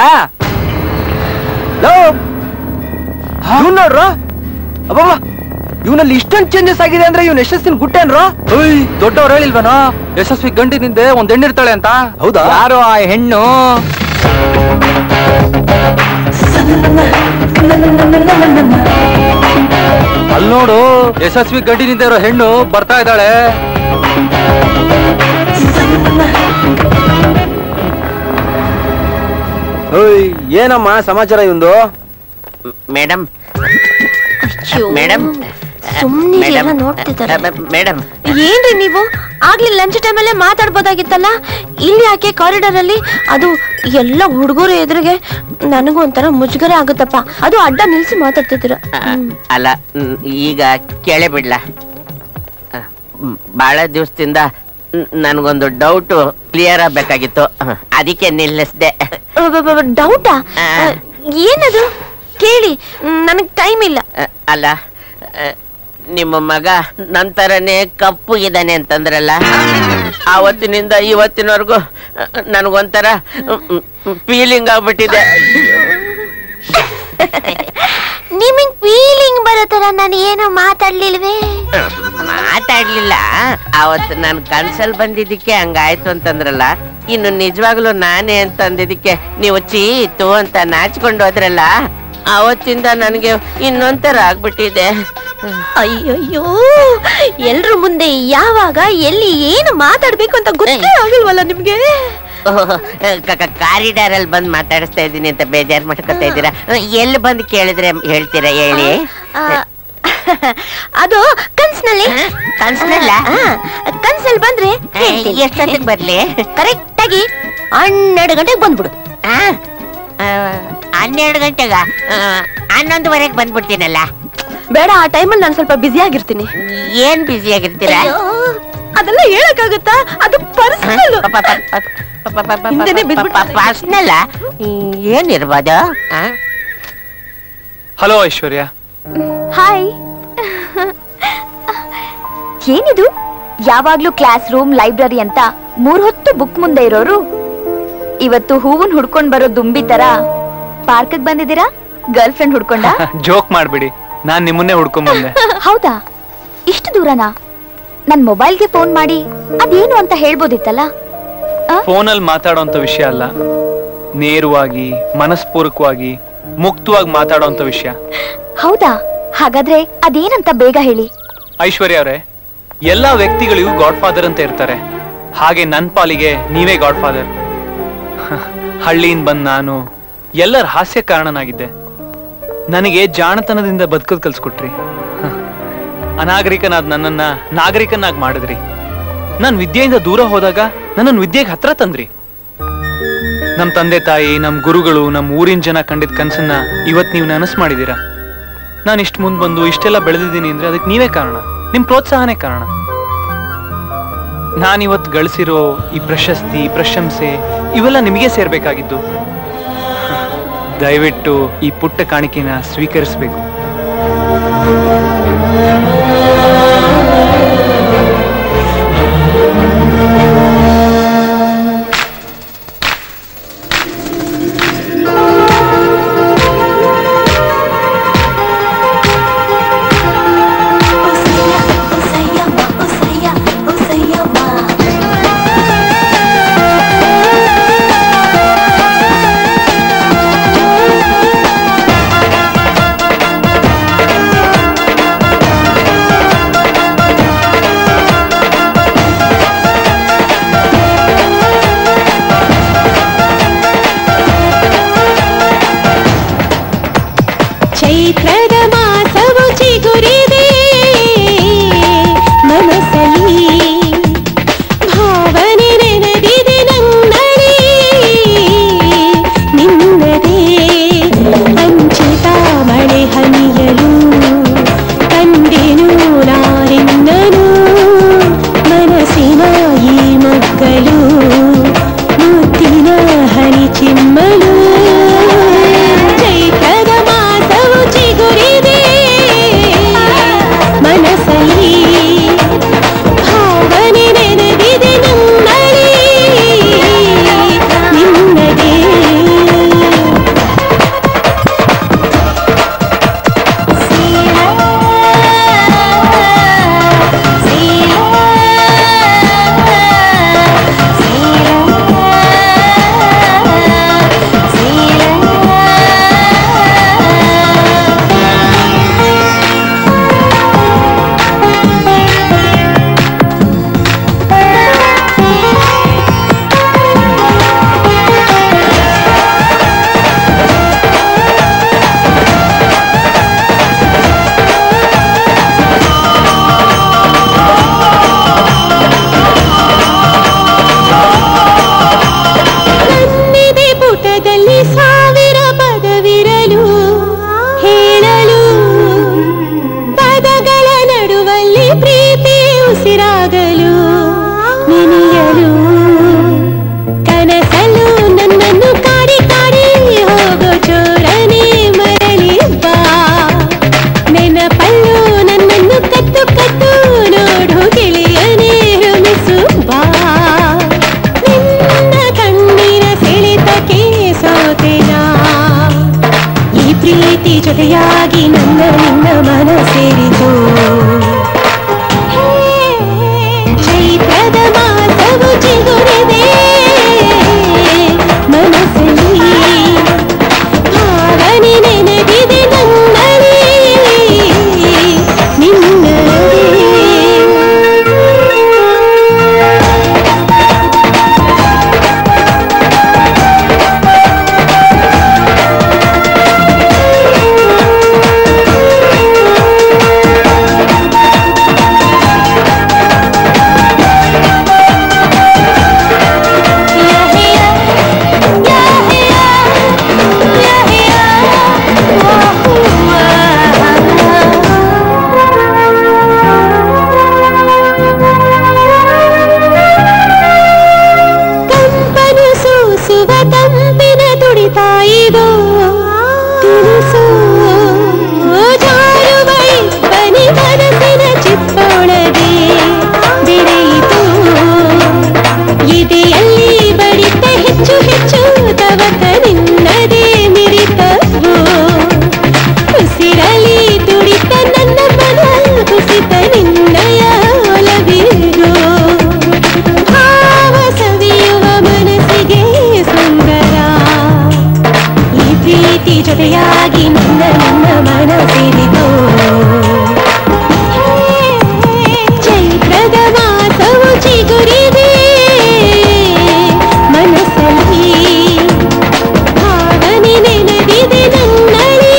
S20: ನೋಡ್ರು, ಅಬ್ಬಾ, ಇವನಲ್ಲಿ ಇಷ್ಟೊಂದು ಚೇಂಜಸ್ ಆಗಿದೆ ಅಂದ್ರೆ ಇವ್ನ ಯಶಸ್ಸಿನ ಗುಟ್ಟೇನ್ರು?
S6: ದೊಡ್ಡವ್ರು ಹೇಳಿಲ್ವೇನೋ ಯಶಸ್ವಿ ಗಂಡಿನಿಂದೆ ಒಂದ್ ಹೆಣ್ಣಿರ್ತಾಳೆ ಅಂತ?
S20: ಹೌದಾ? ಯಾರು ಆ ಹೆಣ್ಣು?
S6: ಅಲ್ಲಿ ನೋಡು, ಯಶಸ್ವಿ ಗಂಡಿನಿಂದ ಇರೋ ಹೆಣ್ಣು ಬರ್ತಾ ಇದ್ದಾಳೆ.
S16: ಏನಮ್ಮ ಸಮಾಚಾರ ಇವಂದು?
S7: ಮೇಡಮ್
S2: ಸುಮ್ನೆ ನೋಡ್ತಿದ್ದಾರೆ.
S7: ಮೇಡಮ್
S2: ಏನ್ರಿ ನೀವು ಆಗ್ಲಿ ಲಂಚ್ ಟೈಮಲ್ಲೇ ಮಾತಾಡ್ಬೋದಾಗಿತ್ತಲ್ಲ, ಇಲ್ಲಿ ಯಾಕೆ ಕಾರಿಡಾರ್ ಅಲ್ಲಿ? ಅದು ಎಲ್ಲ ಹುಡುಗರು ಎದುರಿಗೆ ನನಗೂ ಒಂಥರ ಮುಜುಗರ ಆಗುತ್ತಪ್ಪ. ಅದು ಅಡ್ಡ ನಿಲ್ಸಿ ಮಾತಾಡ್ತಿದ್ದೀರ.
S7: ಅಲ್ಲ ಈಗ ಕೇಳೇ ಬಿಡ್ಲ, ಬಹಳ ದಿವಸದಿಂದ ನನ್ಗೊಂದು ಡೌಟ್ ಕ್ಲಿಯರ್ ಆಗ್ಬೇಕಾಗಿತ್ತು, ಅದಕ್ಕೆ ನಿಲ್ಲಿಸ್ದೆ.
S2: ಡೌಟಾ? ಏನದು ಕೇಳಿ, ನನಗ್ ಟೈಮ್ ಇಲ್ಲ.
S7: ಅಲ್ಲ ನಿಮ್ಮ ಮಗ ನಂತರನೇ ಕಪ್ಪು ಇದ್ದಾನೆ ಅಂತಂದ್ರಲ್ಲ, ಆವತ್ತಿನಿಂದ ಇವತ್ತಿನವರೆಗೂ ನನಗೊಂಥರ ಫೀಲಿಂಗ್ ಆಗ್ಬಿಟ್ಟಿದೆ.
S2: ನಿಮಗ್ ಫೀಲಿಂಗ್ ಬರೋತರ ನಾನು ಏನು ಮಾತಾಡ್ಲಿಲ್ವೇ?
S7: ಮಾತಾಡ್ಲಿಲ್ಲ, ಅವತ್ತು ನಾನು ಕನ್ಸಲ್ ಬಂದಿದ್ದಕ್ಕೆ ಹಂಗಾಯ್ತು ಅಂತಂದ್ರಲ್ಲ, ಇನ್ನು ನಿಜವಾಗ್ಲೂ ನಾನೇ ಅಂತಂದಿದ್ದಕ್ಕೆ ನೀವು ಚೀತು ಅಂತ ನಾಚ್ಕೊಂಡು ಹೋದ್ರಲ್ಲ, ಅವತ್ತಿಂದ ನನಗೆ ಇನ್ನೊಂಥರ ಆಗ್ಬಿಟ್ಟಿದೆ.
S2: ಅಯ್ಯಯ್ಯೋ, ಎಲ್ರ ಮುಂದೆ ಯಾವಾಗ ಎಲ್ಲಿ ಏನು ಮಾತಾಡ್ಬೇಕು ಅಂತ ಗೊತ್ತೇ ಆಗಿಲ್ವಲ್ಲ ನಿಮ್ಗೆ?
S7: ಕಾರಿಡಾರ್ ಅಲ್ಲಿ ಬಂದು ಮಾತಾಡಿಸ್ತಾ ಇದ್ದೀನಿ ಅಂತ ಬೇಜಾರು ಮಾಡ್ಕೊತಾ ಇದ್ದೀರಾ? ಎಲ್ಲಿ ಬಂದು ಕೇಳಿದ್ರೆ ಹೇಳ್ತೀರಾ ಹೇಳಿ?
S2: ಅದು ಕನ್ಸ್ನಲ್ಲಿ.
S7: ಕನ್ಸ್ನಲ್ಲ?
S2: ಕನ್ಸಲ್ಲಿ ಬಂದ್ರೆ
S7: ಎಷ್ಟೊತ್ತಿಗೆ ಬರ್ಲಿ?
S2: ಕರೆಕ್ಟ್ ಆಗಿ 12 ಗಂಟೆಗೆ ಬಂದ್ಬಿಡು.
S7: 12 ಗಂಟೆಗ? 11:30 ಬಂದ್ಬಿಡ್ತೀನಲ್ಲ.
S2: ಬೇಡ, ಆ ಟೈಮಲ್ಲಿ ನಾನು ಸ್ವಲ್ಪ ಬ್ಯುಸಿ ಆಗಿರ್ತೀನಿ.
S7: ಏನ್ ಬ್ಯುಸಿ ಆಗಿರ್ತೀರಾ?
S2: ಅದೆಲ್ಲ ಹೇಳಕ್ಕಾಗತ್ತಾ? ಅದು ಪರ್ಸನಲ್.
S7: ಪರ್ಸನಲ್ ಏನಿರ್ಬೋದು?
S5: ಹಲೋ ಐಶ್ವರ್ಯ.
S18: ಹಾಯ್. ಏನಿದು ಯಾವಾಗ್ಲೂ ಕ್ಲಾಸ್ ರೂಮ್, ಲೈಬ್ರರಿ ಅಂತ 3 ಹೊತ್ತು ಬುಕ್ ಮುಂದೆ ಇರೋರು ಇವತ್ತು ಹೂವನ್ ಹುಡ್ಕೊಂಡ್ ಬರೋ ದುಂಬಿ ತರ ಪಾರ್ಕ್ ಬಂದಿದ್ದೀರಾ? Girl friend ಹುಡ್ಕೊಂಡ?
S5: ಜೋಕ್ ಮಾಡ್ಬಿಡಿ, ನಾನ್ ನಿಮ್ಮನ್ನೇ ಹುಡ್ಕೊಂಡ್ ಬಂದೆ.
S18: ಹೌದಾ? ಇಷ್ಟು ದೂರನಾ? ನನ್ ಮೊಬೈಲ್ಗೆ ಫೋನ್ ಮಾಡಿ ಅದೇನು ಅಂತ ಹೇಳ್ಬೋದಿತ್ತಲ್ಲ.
S5: ಫೋನಲ್ಲಿ ಮಾತಾಡೋಂತ ವಿಷಯ ಅಲ್ಲ, ನೇರವಾಗಿ ಮನಸ್ಪೂರ್ವಕವಾಗಿ ಮುಕ್ತವಾಗಿ ಮಾತಾಡೋಂತ ವಿಷಯ.
S18: ಹೌದಾ? ಹಾಗಾದ್ರೆ ಅದೇನಂತ ಬೇಗ ಹೇಳಿ.
S5: ಐಶ್ವರ್ಯ ಅವರೇ, ಎಲ್ಲಾ ವ್ಯಕ್ತಿಗಳಿಗೂ ಗಾಡ್ ಫಾದರ್ ಅಂತ ಇರ್ತಾರೆ, ಹಾಗೆ ನನ್ ಪಾಲಿಗೆ ನೀವೇ ಗಾಡ್ ಫಾದರ್. ಹಳ್ಳಿಯಿಂದ ಬಂದ್ ನಾನು ಎಲ್ಲರ ಹಾಸ್ಯ ಕಾರಣನಾಗಿದ್ದೆ. ನನಗೆ ಜಾಣತನದಿಂದ ಬದುಕೋದ್ ಕಲ್ಸ್ಕೊಟ್ರಿ. ಅನಾಗರಿಕನಾದ ನನ್ನನ್ನ ನಾಗರಿಕನಾಗಿ ಮಾಡಿದ್ರಿ. ನಾನ್ ವಿದ್ಯೆಯಿಂದ ದೂರ ಹೋದಾಗ ನನ್ನನ್ನು ವಿದ್ಯೆಗೆ ಹತ್ರ ತಂದ್ರಿ. ನಮ್ ತಂದೆ ತಾಯಿ, ನಮ್ ಗುರುಗಳು, ನಮ್ ಊರಿನ ಜನ ಕಂಡಿದ್ ಕನ್ಸನ್ನ ಇವತ್ ನೀವು ನನಸು ಮಾಡಿದೀರಾ. ನಾನು ಇಷ್ಟು ಮುಂದ್ ಬಂದು ಇಷ್ಟೆಲ್ಲ ಬೆಳೆದಿದ್ದೀನಿ ಅಂದ್ರೆ ಅದಕ್ಕೆ ನೀವೇ ಕಾರಣ, ನಿಮ್ ಪ್ರೋತ್ಸಾಹನೇ ಕಾರಣ. ನಾನಿವತ್ತು ಗಳಿಸಿರೋ ಈ ಪ್ರಶಸ್ತಿ, ಪ್ರಶಂಸೆ ಇವೆಲ್ಲ ನಿಮಗೆ ಸೇರ್ಬೇಕಾಗಿದ್ದು. ದಯವಿಟ್ಟು ಈ ಪುಟ್ಟ ಕಾಣಿಕೆನ ಸ್ವೀಕರಿಸಬೇಕು.
S17: ಚೈತ್ರದ ಮಾಸವು ಚಿಗುರಿದೆ ಮನಸ್ಸಲ್ಲಿ, ಭಾವನೆ ನೆನೆದಿದೆ ನನ್ನಲ್ಲಿ ನಿನ್ನದೇ ಅಂಚಿತ ಮಳೆ ಹನಿಯಲು ಕಂಡೆನು ನಾನಿನ್ನನು ಮನಸ್ಸಿನ ಈ ಮಗ್ಗಲು ಮುತ್ತಿನ ಹನಿ ಚಿಮ್ಮಲು. ಚೈತ್ರದ ಮಾಸವು ಚಿಗುರಿದೆ ಪ್ರೀತಿ ಜೊತೆಯಾಗಿ ನನ್ನ ನಿನ್ನ ಮನ ಸೇರಿತು ಚೈತ್ರದ ಮಾಸವು ಚಿಗುರಿದೆ ಮನಸ್ಸಲ್ಲಿ ಭಾವನೆ ನೆನಪಿದೆ ನನ್ನಲ್ಲಿ ಜೊತೆಯಾಗಿ ನನ್ನ ನಿನ್ನ ಮನ ಸೇರಿತು ಚೈತ್ರದ ಮಾಸವು ಚಿಗುರಿದೆ ಮನಸ್ಸಲ್ಲಿ ಭಾವನೆ ನೆನಪಿದೆ ನನ್ನಲ್ಲಿ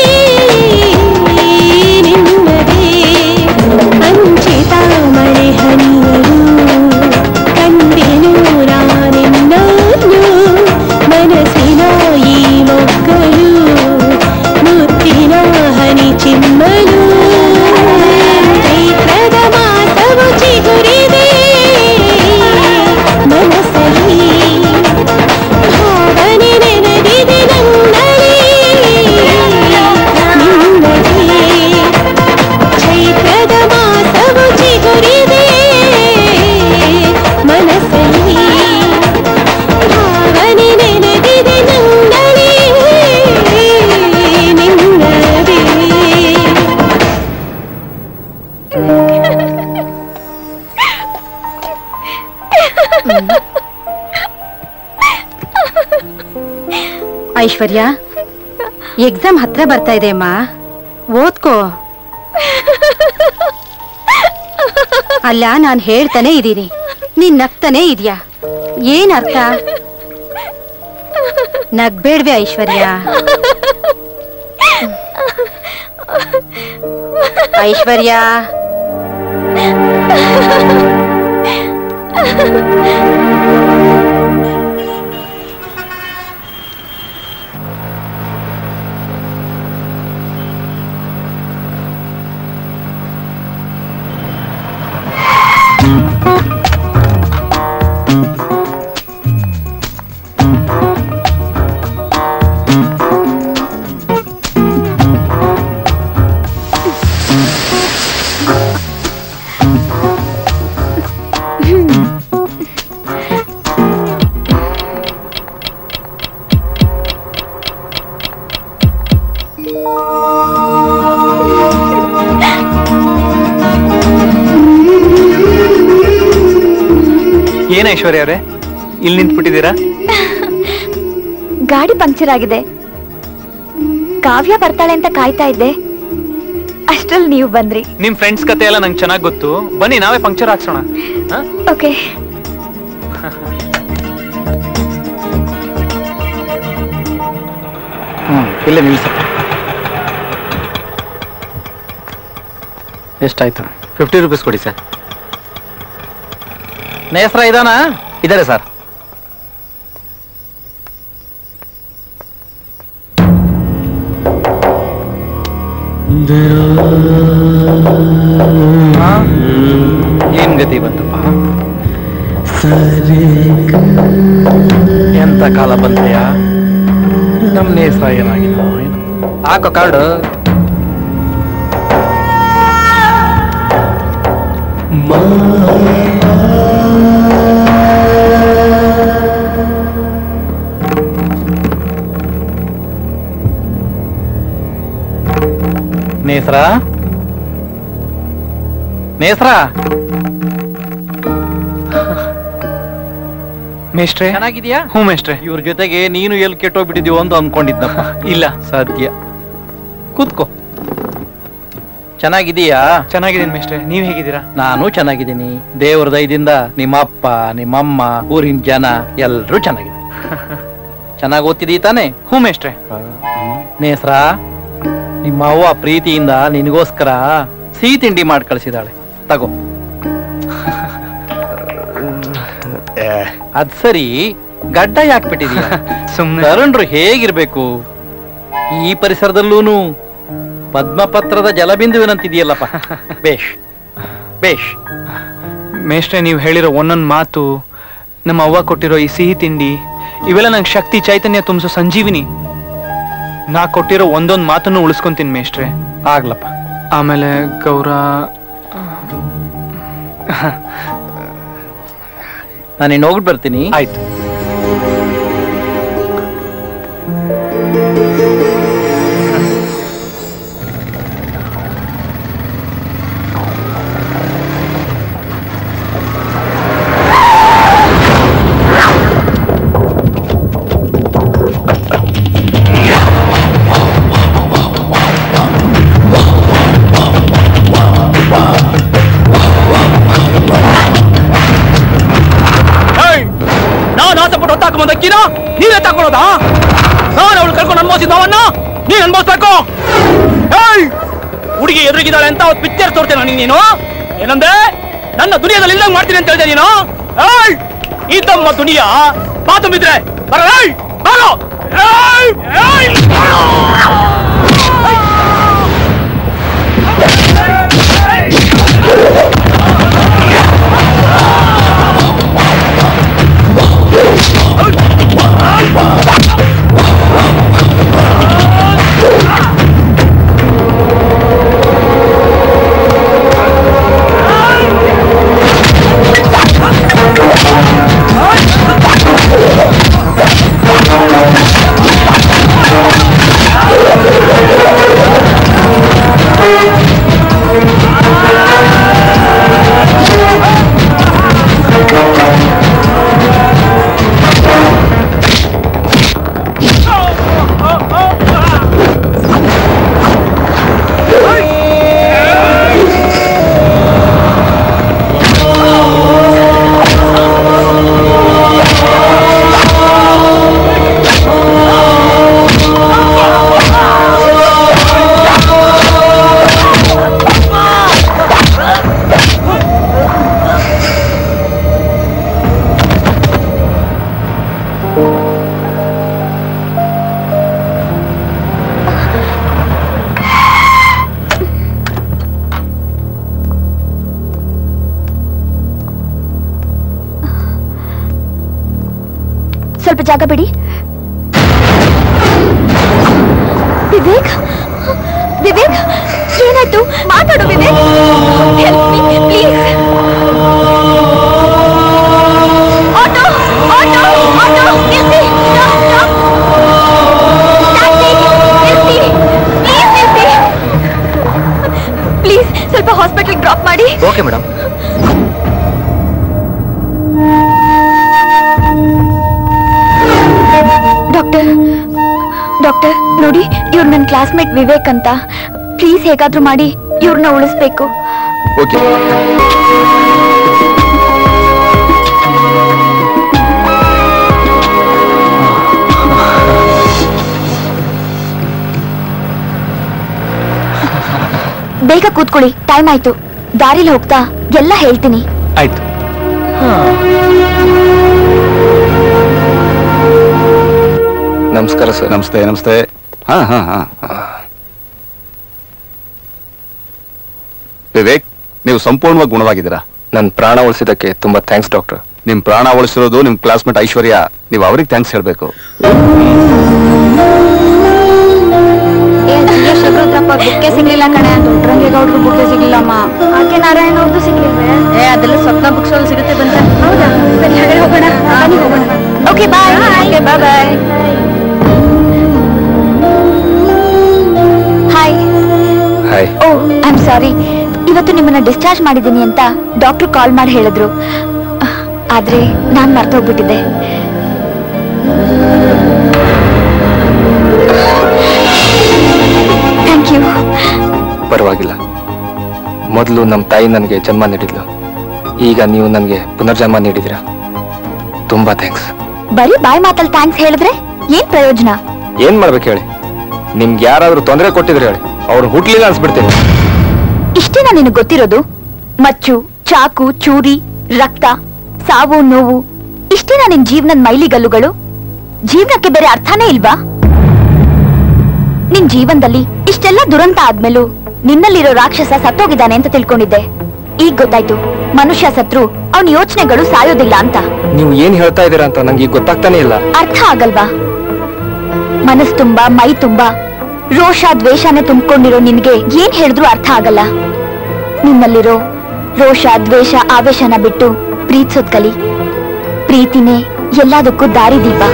S17: ನಿನ್ನದೇ ಅಂಚಿತ ಮಳೆ ಹನಿಯರು ಕಂಡೆನು ನಾನೆನ್ನೂ ಮನಸ್ಸಿನ ಈ ಮೊಗ್ಗಲು ಮುತ್ತಿನ ಹನಿ ಚಿಮ್ಮಲು ಚೈತ್ರದ ಮಾಸವು ಚಿಗುರಿದೆ ಮನಸ್ಸಲ್ಲಿ ಭಾವನೆ ನೆನಪಿದೆ ನನ್ನಲ್ಲಿ ನಿನ್ನದೇ ಚೈತ್ರದ ಮಾಸವು ಚಿಗುರಿದೆ ಮನಸ್ಸಲ್ಲಿ ಭಾವನೆ ನೆನಪಿದೆ ನನ್ನಲ್ಲಿ ನಿನ್ನದೇ
S2: ಐಶ್ವರ್ಯ ಎಕ್ಸಾಮ್ ಹತ್ರ ಬರ್ತಾ ಇದೆ ಅಮ್ಮ ಓದ್ಕೋ ಅಲ್ಲ ನಾನ್ ಹೇಳ್ತಾನೆ ಇದ್ದೀನಿ ನೀನ್ ನಗ್ತಾನೆ ಇದೀಯಾ ಏನ್ ಅರ್ಥ ನಗ್ಬೇಡ್ವೆ ಐಶ್ವರ್ಯ ಐಶ್ವರ್ಯ
S5: ಏನ್ ಐಶ್ವರ್ಯ ಅವರೇ ಇಲ್ಲಿ ನಿಂತ್ಬಿಟ್ಟಿದ್ದೀರಾ?
S18: ಗಾಡಿ ಪಂಕ್ಚರ್ ಆಗಿದೆ, ಕಾವ್ಯ ಬರ್ತಾಳೆ ಅಂತ ಕಾಯ್ತಾ ಇದ್ದೆ, ಅಷ್ಟ್ರಲ್ಲಿ ನೀವು ಬಂದ್ರಿ.
S5: ನಿಮ್ ಫ್ರೆಂಡ್ಸ್ ಕತೆ ಎಲ್ಲ ನಂಗೆ ಚೆನ್ನಾಗಿ ಗೊತ್ತು, ಬನ್ನಿ ನಾವೇ ಪಂಕ್ಚರ್ ಹಾಕ್ಸೋಣ.
S18: ಓಕೆ.
S6: ಇಲ್ಲೇ ನಿಲ್ಸ. ಎಷ್ಟಾಯ್ತು?
S3: 50 ರೂಪೀಸ್ ಕೊಡಿ ಸರ್.
S6: ನೇಸ್ರ ಇದಾನ?
S3: ಇದಾರೆ ಸರ್.
S6: ಏನ್ ಗತಿ ಬಂತಪ್ಪ? ಎಂತ ಕಾಲ ಬಂದೆಯ? ನಮ್ ನೇಸ್ರ ಏನಾಗಿಲ್ಲ. ಹಾಕೋ ಕಾರ್ಡು. ನೇಸ್ರಾ ನೇಸ್ರಾ
S5: ಮೇಷ್ಟ್ರೆ
S6: ಚೆನ್ನಾಗಿದ್ಯಾ?
S5: ಹ್ಞೂ ಮೇಷ್ಟ್ರೆ.
S6: ಇವ್ರ ಜೊತೆಗೆ ನೀನು ಎಲ್ಲಿ ಕೆಟ್ಟೋಗ್ಬಿಟ್ಟಿದ್ಯೋ ಅಂತ ಅನ್ಕೊಂಡಿದ್ನಪ್ಪ.
S5: ಇಲ್ಲ
S6: ಸದ್ಯ ಕೂತ್ಕೋ. ಚೆನ್ನಾಗಿದೀಯಾ?
S5: ಚೆನ್ನಾಗಿದ್ದೀನಿ ಮೇಷ್ಟ್ರೆ, ನೀವ್ ಹೇಗಿದ್ದೀರಾ?
S6: ನಾನು ಚೆನ್ನಾಗಿದ್ದೀನಿ. ದೇವ್ರ ದಯದಿಂದ ನಿಮ್ಮ ಅಪ್ಪ ನಿಮ್ಮಮ್ಮ ಊರಿನ ಜನ ಎಲ್ರೂ ಚೆನ್ನಾಗಿದೆ. ಚೆನ್ನಾಗಿ ಓದ್ತಿದೀ ತಾನೆ?
S5: ಹ್ಞೂ ಮೇಷ್ಟ್ರೆ.
S6: ನೇಸ್ರಾ, ನಿಮ್ಮ ಅವ್ವ ಪ್ರೀತಿಯಿಂದ ನಿನಗೋಸ್ಕರ ಸಿಹಿ ತಿಂಡಿ ಮಾಡಿ ಕಳಿಸಿದಾಳೆ, ತಗೋ. ಅದ್ ಸರಿ, ಗಡ್ಡ ಯಾಕೆ ಬಿಟ್ಟಿದೀಯ?
S5: ಸುಮ್ಮನೆ.
S6: ತರುಣ್ರು ಹೇಗಿರ್ಬೇಕು? ಈ ಪರಿಸರದಲ್ಲೂನು ಪದ್ಮಪತ್ರದ ಜಲಬಿಂದುವಿನಂತಿದೆಯಲ್ಲಪ್ಪ. ಬೇಷ್ ಬೇಷ್.
S5: ಮೇಷ್ಟ್ರೆ, ನೀವು ಹೇಳಿರೋ ಒಂದೊಂದು ಮಾತು, ನಮ್ಮ ಅವ್ವ ಕೊಟ್ಟಿರೋ ಈ ಸಿಹಿ ತಿಂಡಿ, ಇವೆಲ್ಲ ನಂಗೆ ಶಕ್ತಿ ಚೈತನ್ಯ ತುಂಬಿಸೋ ಸಂಜೀವಿನಿ. ನಾ ಕೊಟ್ಟಿರೋ ಒಂದೊಂದು ಮಾತನ್ನು ಉಳಿಸ್ಕೊಂತೀನಿ ಮೇಷ್ಟ್ರೆ.
S6: ಆಗ್ಲಪ್ಪ.
S5: ಆಮೇಲೆ ಗೌರ,
S6: ನಾನು ಹೋಗ್ಬಿಟ್ಟು ಬರ್ತೀನಿ.
S5: ಆಯ್ತು.
S9: ಅಕ್ಕಿನ ನೀವೇ ತಗೊಳ್ಳೋದಾ? ನಾನು ಅವಳು ಕರ್ಕೊಂಡು ಅನ್ಭವಿಸಿದ ಅವನ್ನ ನೀನ್ ಅನ್ಭವಿಸ್ಬೇಕು. ಹುಡುಗಿ ಎದುರಿಗಿದ್ದಾಳೆ ಅಂತ ಅವತ್ತು ಪಿಕ್ಚರ್ ತೋರ್ತೇನೆ ನೀನು. ಏನಂದ್ರೆ ನನ್ನ ದುನಿಯಾದಲ್ಲಿ ಇಲ್ಲಂಗ್ ಮಾಡ್ತೀನಿ ಅಂತ ಹೇಳಿದೆ ನೀನು. ಈ ತಮ್ಮ ದುನಿಯಾ ಬಾ ತುಂಬಿದ್ರೆ ಬರ ಬಾರೋ.
S18: ಸ್ವಲ್ಪ ಜಾಗ ಬಿಡಿ. ವಿವೇಕ್, ವಿವೇಕ್ ಏನಾಯ್ತು? ಮಾತಾಡು Vivek. Help me please. Auto auto auto ನಿಲ್ಸಿ. ಪ್ಲೀಸ್ ಸ್ವಲ್ಪ ಹಾಸ್ಪಿಟಲ್ ಡ್ರಾಪ್ ಮಾಡಿ.
S3: Okay madam.
S18: ಡಾಕ್ಟರ್, ಡಾಕ್ಟರ್ ನೋಡಿ, ಇವ್ರು ನನ್ನ ಕ್ಲಾಸ್ಮೇಟ್ ವಿವೇಕ್ ಅಂತ. ಪ್ಲೀಸ್ ಹೇಗಾದ್ರೂ ಮಾಡಿ ಇವ್ರನ್ನ ಉಳಿಸ್ಬೇಕು.
S8: ಓಕೆ.
S18: ಬೇಗ ಕೂತ್ಕೊಳ್ಳಿ, ಟೈಮ್ ಆಯ್ತು. ದಾರಿಲಿ ಹೋಗ್ತಾ ಎಲ್ಲ ಹೇಳ್ತೀನಿ.
S5: ಆಯ್ತು.
S14: ನಮಸ್ಕಾರ ಸರ್.
S8: ನಮಸ್ತೆ ನಮಸ್ತೆ. ಹಾ ಹಾ ಹಾ. ವಿವೇಕ್, ನೀವು ಸಂಪೂರ್ಣವಾಗಿ ಗುಣವಾಗಿದ್ದೀರಾ.
S14: ನನ್ನ ಪ್ರಾಣ ಉಳಿಸಿದಕ್ಕೆ ತುಂಬಾ ಥ್ಯಾಂಕ್ಸ್ ಡಾಕ್ಟರ್.
S8: ನಿಮ್ ಪ್ರಾಣ ಉಳಿಸಿರೋದು ನಿಮ್ ಕ್ಲಾಸ್ಮೇಟ್ ಐಶ್ವರ್ಯ. ನೀವು ಅವ್ರಿಗೆ ಥ್ಯಾಂಕ್ಸ್ ಹೇಳ್ಬೇಕು.
S15: ಬುಕ್ಕೆ ಸಿಗ್ಲಿಲ್ಲ ಕಣೆ. ದೊಡ್ಡರಂಗೇಗೌಡ್ರು ಬುಕ್ಕೆ ಸಿಗ್ಲಿಲ್ಲಮ್ಮ. ಆಕೆ ನಾರಾಯಣ ಅವ್ರದ್ದು ಸಿಗ್ಲಿಲ್ವೇ? ಅದೆಲ್ಲ ಸ್ವಪ್ನ ಬುಕ್ಸ್ ಅಲ್ಲಿ ಸಿಗುತ್ತೆ ಬಂದ್ರೆ. ಹೌದಾ? ಸರಿ ಹಾಗೆ ಹೋಗೋಣ. ಹೋಗೋಣ.
S18: Okay bye.
S15: Okay bye bye.
S18: Hi.
S14: Hi. Bye.
S18: Oh I am sorry, ಇವತ್ತು ನಿಮ್ಮನ್ನ ಡಿಸ್ಚಾರ್ಜ್ ಮಾಡಿದ್ದೀನಿ ಅಂತ ಡಾಕ್ಟರ್ ಕಾಲ್ ಮಾಡಿ ಹೇಳಿದ್ರು. ಆದ್ರೆ ನಾನ್ ಮರ್ತೋಗ್ಬಿಟ್ಟಿದ್ದೆ. Thank you.
S14: ಪರವಾಗಿಲ್ಲ. ಮೊದಲು ನಮ್ಮ ತಾಯಿ ನನಗೆ ಜನ್ಮ ನೀಡಿದ್ಲು, ಈಗ ನೀವು ನನಗೆ ಪುನರ್ಜನ್ಮ ನೀಡಿದಿರ. ತುಂಬಾ ಥ್ಯಾಂಕ್ಸ್.
S18: ಬರೀ ಬಾಯ್ ಮಾತಲ್ಲಿ ಥ್ಯಾಂಕ್ಸ್ ಹೇಳಿದ್ರೆ ಏನ್ ಪ್ರಯೋಜನ?
S14: ಏನ್ ಮಾಡ್ಬೇಕು ಹೇಳಿ? ನಿಮ್ಗೆ ಯಾರಾದ್ರೂ ತೊಂದರೆ ಕೊಟ್ಟಿದ್ರೆ ಹೇಳಿ, ಅವ್ರು ಹುಟ್ಲಿಲ್ಲ ಅನ್ಸ್ಬಿಡ್ತೀನಿ.
S18: ಇಷ್ಟೇನಾ ನಿನಗೆ ಗೊತ್ತಿರೋದು? ಮಚ್ಚು, ಚಾಕು, ಚೂರಿ, ರಕ್ತ, ಸಾವು, ನೋವು, ಇಷ್ಟೇನಾ ನಿನ್ ಜೀವನದ ಮೈಲಿಗಲ್ಲುಗಳು? ಜೀವನಕ್ಕೆ ಬೇರೆ ಅರ್ಥನೇ ಇಲ್ವಾ? ನಿನ್ ಜೀವನದಲ್ಲಿ ಇಷ್ಟೆಲ್ಲ ದುರಂತ ಆದ್ಮೇಲೂ ನಿನ್ನಲ್ಲಿರೋ ರಾಕ್ಷಸ ಸತ್ತೋಗಿದ್ದಾನೆ ಅಂತ ತಿಳ್ಕೊಂಡಿದ್ದೆ. ಈಗ ಗೊತ್ತಾಯ್ತು, ಮನುಷ್ಯ ಸತ್ರು ಅವನ ಯೋಚನೆಗಳು ಸಾಯೋದಿಲ್ಲ ಅಂತ.
S14: ನೀವು ಏನ್ ಹೇಳ್ತಾ ಇದೀರಾ ಅಂತ ನಂಗೆ ಈಗ ಗೊತ್ತಾಗ್ತಾನೆ ಇಲ್ಲ.
S18: ಅರ್ಥ ಆಗಲ್ವಾ? ಮನಸ್ ತುಂಬಾ, ಮೈ ತುಂಬಾ ರೋಷ, ದ್ವೇಷನೇ ತುಂಬಿಕೊಂಡಿರೋ ನಿನ್ಗೆ ಏನ್ ಹೇಳಿದ್ರು ಅರ್ಥ ಆಗಲ್ಲ. ನಿನ್ನಲ್ಲಿರೋ ರೋಷ, ದ್ವೇಷ, ಆವೇಶನ ಬಿಟ್ಟು ಪ್ರೀತಿಸೋದ್ ಕಲಿ. ಪ್ರೀತಿನೇ ಎಲ್ಲದಕ್ಕೂ ದಾರಿದೀಪ.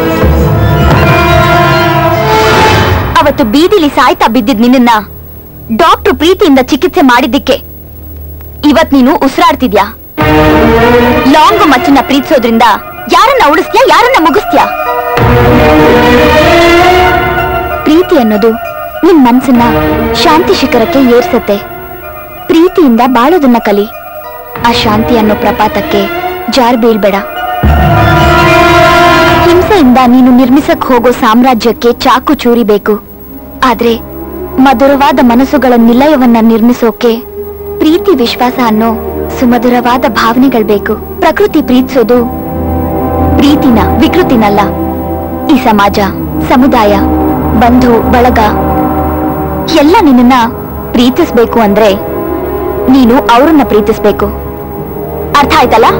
S18: ಅವತ್ತು ಬೀದಿಲಿ ಸಾಯ್ತಾ ಬಿದ್ದಿದ್ ನಿನ್ನ ಡಾಕ್ಟ್ರು ಪ್ರೀತಿಯಿಂದ ಚಿಕಿತ್ಸೆ ಮಾಡಿದ್ದಕ್ಕೆ ಇವತ್ ನೀನು ಉಸಿರಾಡ್ತಿದ್ಯಾ. ಲಾಂಗು ಮಚ್ಚನ್ನ ಪ್ರೀತಿಸೋದ್ರಿಂದ ಯಾರನ್ನ ಉಳಿಸ್ತೀಯಾ, ಯಾರನ್ನ ಮುಗಿಸ್ತೀಯಾ? ಪ್ರೀತಿ ಅನ್ನೋದು ನಿನ್ ಮನ್ಸನ್ನ ಶಾಂತಿ ಶಿಖರಕ್ಕೆ ಏರ್ಸತ್ತೆ. ಪ್ರೀತಿಯಿಂದ ಬಾಳೋದನ್ನ ಕಲಿ. ಆ ಶಾಂತಿ ಅನ್ನೋ ಪ್ರಪಾತಕ್ಕೆ ಜಾರ್ ಬೀಳ್ಬೇಡ. ಹಿಂಸೆಯಿಂದ ನೀನು ನಿರ್ಮಿಸಕ್ ಹೋಗೋ ಸಾಮ್ರಾಜ್ಯಕ್ಕೆ ಚಾಕು ಚೂರಿ ಬೇಕು. ಆದ್ರೆ ಮಧುರವಾದ ಮನಸ್ಸುಗಳ ನಿಲಯವನ್ನ ನಿರ್ಮಿಸೋಕೆ ಪ್ರೀತಿ, ವಿಶ್ವಾಸ ಅನ್ನೋ ಸುಮಧುರವಾದ ಭಾವನೆಗಳು ಬೇಕು. ಪ್ರಕೃತಿ ಪ್ರೀತಿಸೋದು ಪ್ರೀತಿನ, ವಿಕೃತಿನಲ್ಲ. ಈ ಸಮಾಜ, ಸಮುದಾಯ, ಬಂಧು ಬಳಗ ಎಲ್ಲ ನಿನ್ನ ಪ್ರೀತಿಸ್ಬೇಕು ಅಂದ್ರೆ ನೀನು ಅವ್ರನ್ನ ಪ್ರೀತಿಸ್ಬೇಕು. ಅರ್ಥ ಆಯ್ತಲ್ಲ?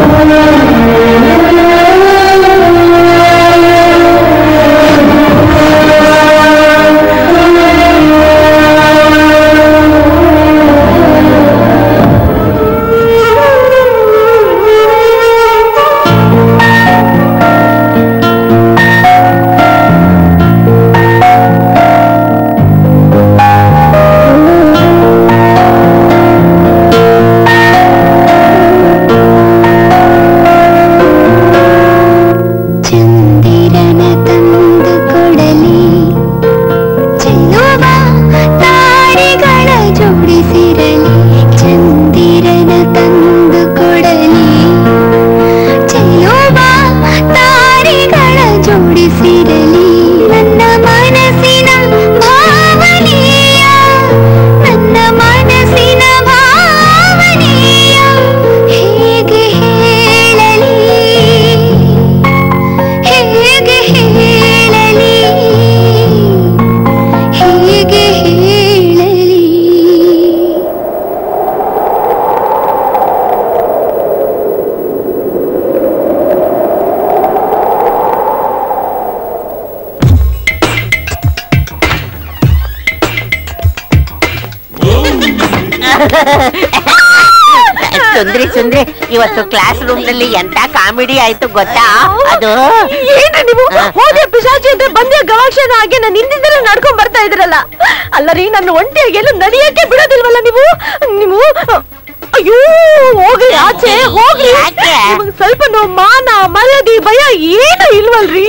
S7: ಸುಂದ್ರಿ ಸುಂದ್ರಿ, ಇವತ್ತು ಕ್ಲಾಸ್ ರೂಮ್ ನಲ್ಲಿ ಎಂತ ಕಾಮಿಡಿ ಆಯ್ತು ಗೊತ್ತಾ? ಅದು
S2: ಏನ್ರಿ ನೀವು ಹೋದೆ ಪಿಶಾಚಿ ಅಂದ್ರೆ ಬಂದೆ ಗವಾಕ್ಷನ ಹಾಗೆ ನಾನು ಹಿಂದಿಂದಲೇ ನಡ್ಕೊಂಡ್ ಬರ್ತಾ ಇದ್ರಲ್ಲ. ಅಲ್ಲರಿ ನನ್ನ ಒಂಟಿಯಾಗಿ ಎಲ್ಲ ನಡೆಯಕ್ಕೆ ಬಿಡೋದಿಲ್ವಲ್ಲ ನೀವು. ನೀವು ಅಯ್ಯೋ ಹೋಗ್ರಿ ಆಚೆ ಹೋಗ್ರಿ. ಸ್ವಲ್ಪ ಮಾನ, ಮರ್ಯಾದೆ, ಭಯ ಏನು ಇಲ್ವಲ್ರಿ?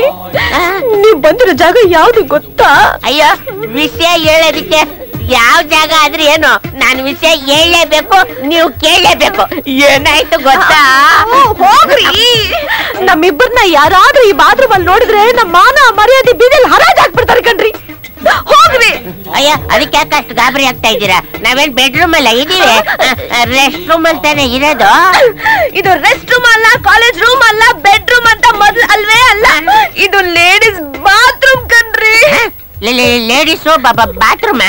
S2: ನೀವ್ ಬಂದಿರೋ ಜಾಗ ಯಾವ್ದು ಗೊತ್ತಾ?
S7: ಅಯ್ಯೋ, ವಿಷಯ ಹೇಳೋದಕ್ಕೆ ಯಾವ ಜಾಗ ಆದ್ರೆ ಏನು, ನಾನು ವಿಷಯ ಹೇಳಲೇಬೇಕು, ನೀವು ಕೇಳಲೇಬೇಕು. ಏನಾಯ್ತು ಗೊತ್ತಾ?
S2: ಹೋಗ್ರಿ. ನಮ್ಮಿಬ್ಬರನ್ನ ಯಾರಾದ್ರೂ ಈ ಬಾತ್ರೂಮ್ ಅಲ್ಲಿ ನೋಡಿದ್ರೆ ನಮ್ಮ ಮಾನ ಮರ್ಯಾದೆ ಬೀದಿಯಲ್ಲಿ ಹರಾಜ್ ಹಾಕ್ಬಿಡ್ತಾರೆ ಕಣ್ರಿ. ಹೋಗ್ರಿ.
S7: ಅಯ್ಯ, ಅದಕ್ಕೆ ಯಾಕೆ ಅಷ್ಟು ಗಾಬರಿ ಆಗ್ತಾ ಇದ್ದೀರಾ? ನಾವೇನ್ ಬೆಡ್ರೂಮ್ ಅಲ್ಲ ಇದೀವಿ, ರೆಸ್ಟ್ ರೂಮ್ ಅಲ್ಲಿ ತಾನೇ ಇರೋದು.
S2: ಇದು ರೆಸ್ಟ್ ರೂಮ್ ಅಲ್ಲ, ಕಾಲೇಜ್ ರೂಮ್ ಅಲ್ಲ, ಬೆಡ್ರೂಮ್ ಅಂತ ಮೊದಲು ಅಲ್ವೇ ಅಲ್ಲ. ಇದು ಲೇಡೀಸ್ ಬಾತ್ರೂಮ್ ಕಣ್ರಿ.
S7: Ladies bathroom?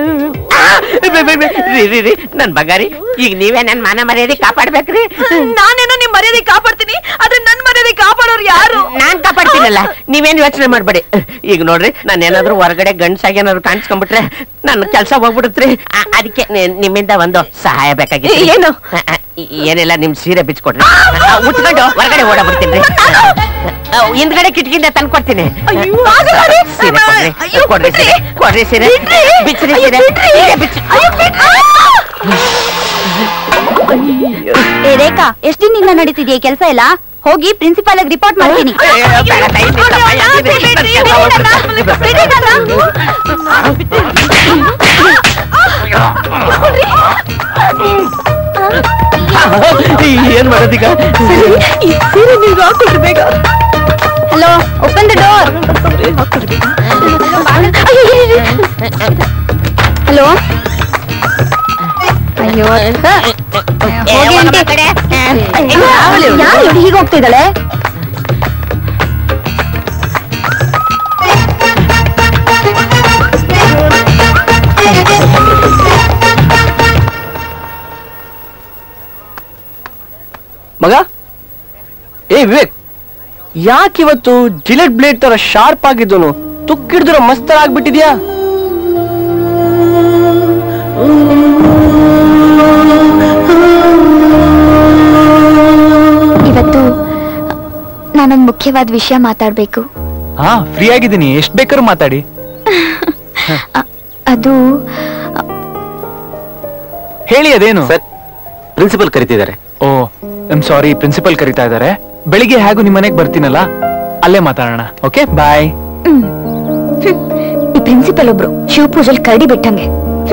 S7: ನನ್ ಬಗಾರಿ, ಈಗ ನೀವೇ ನನ್ ಮಾನ ಮರ್ಯಾದೆ ಕಾಪಾಡ್ಬೇಕ್ರಿ.
S2: ನಾನೇನೋ ನಿಮ್ ಮರ್ಯಾದೆ ಕಾಪಾಡ್ತೀನಿ, ಆದ್ರೆ ನನ್ ಮರ್ಯಾದೆ ಕಾಪಾಡೋರು ಯಾರು?
S7: ನಾನ್ ಕಾಪಾಡ್ತೀನಲ್ಲ, ನೀವೇನ್ ಯೋಚನೆ ಮಾಡ್ಬೇಡಿ. ಈಗ ನೋಡ್ರಿ, ನಾನು ಏನಾದ್ರು ಹೊರಗಡೆ ಗಂಡ್ಸಾಗಿ ಏನಾದ್ರು ಕಾಣಿಸ್ಕೊಂಡ್ಬಿಟ್ರೆ ನನ್ನ ಕೆಲ್ಸ ಹೋಗ್ಬಿಡುತ್ರಿ. ಅದಕ್ಕೆ ನಿಮ್ಮಿಂದ ಒಂದು ಸಹಾಯ ಬೇಕಾಗಿತ್ತು.
S2: ಏನು?
S7: ಏನಿಲ್ಲ, ನಿಮ್ ಸೀರೆ ಬಿಚ್ಕೊಡ್ರಿ, ಉಟ್ಕೊಂಡು ಹೊರಗಡೆ ಓಡಾಡ್ಬಿಡ್ತೀನಿ. ಹಿಂದ್ಗಡೆ ಕಿಟಕಿಯಿಂದ ತಂದ್ಕೊಡ್ತೀನಿ. ಸೀರೆ ಕೊಡ್ರಿ, ಕೊಡ್ರಿ ಸೀರೆ, ಕೊಡ್ರಿ ಸೀರೆ, ಬಿಚ್ಚ್ರಿ ಸೀರೆ,
S18: ಏ ರೇಖಾ, ಎಷ್ಟ್ ದಿನದಿಂದ ನಡೀತಿದ್ಯಾ ಈ ಕೆಲಸ ಎಲ್ಲ? ಹೋಗಿ ಪ್ರಿನ್ಸಿಪಾಲ್ ಆಗಿ ರಿಪೋರ್ಟ್ ಮಾಡ್ತೀನಿ.
S16: ಏನ್ ಮಾಡೋದೀಗ?
S18: Hello, open the door. Hello. ಅಯ್ಯೋ ಯಾರು ಹೀಗೆ ಹೋಗ್ತಿದ್ದಾಳೆ?
S16: ಮಗ, ಏ ವಿವೇಕ್, ಯಾಕಿವತ್ತು ಜಿಲೆಟ್ ಬ್ಲೇಡ್ ತರ ಶಾರ್ಪ್ ಆಗಿದ್ದನು ತುಕ್ಕಿಡ್ದಿರೋ ಮಸ್ತರ ಆಗ್ಬಿಟ್ಟಿದ್ಯಾ?
S18: ಇವತ್ತು ನಾನೊಂದು ಮುಖ್ಯವಾದ ವಿಷಯ ಮಾತಾಡ್ಬೇಕು.
S5: ಹಾ, ಫ್ರೀ ಆಗಿದ್ದೀನಿ, ಎಷ್ಟ್ ಬೇಕಾದ್ರೂ ಮಾತಾಡಿ.
S18: ಅದು
S5: ಹೇಳಿ, ಅದೇನು?
S3: ಸರ್, ಪ್ರಿನ್ಸಿಪಲ್ ಕರಿತಿದ್ದಾರೆ.
S5: ಓ, ಐಮ್ ಸಾರಿ, ಪ್ರಿನ್ಸಿಪಲ್ ಕರಿತಾ ಇದ್ದಾರೆ. ಬೆಳಿಗ್ಗೆ ಹೇಗೂ ನಿಮ್ ಮನೆಗ್ ಬರ್ತೀನಲ್ಲ, ಅಲ್ಲೇ ಮಾತಾಡೋಣ. Okay, bye.
S18: ಈ ಪ್ರಿನ್ಸಿಪಲ್ ಒಬ್ರು ಶಿವಪೂಜಲ್ ಕರಡಿ ಬಿಟ್ಟಂಗೆ.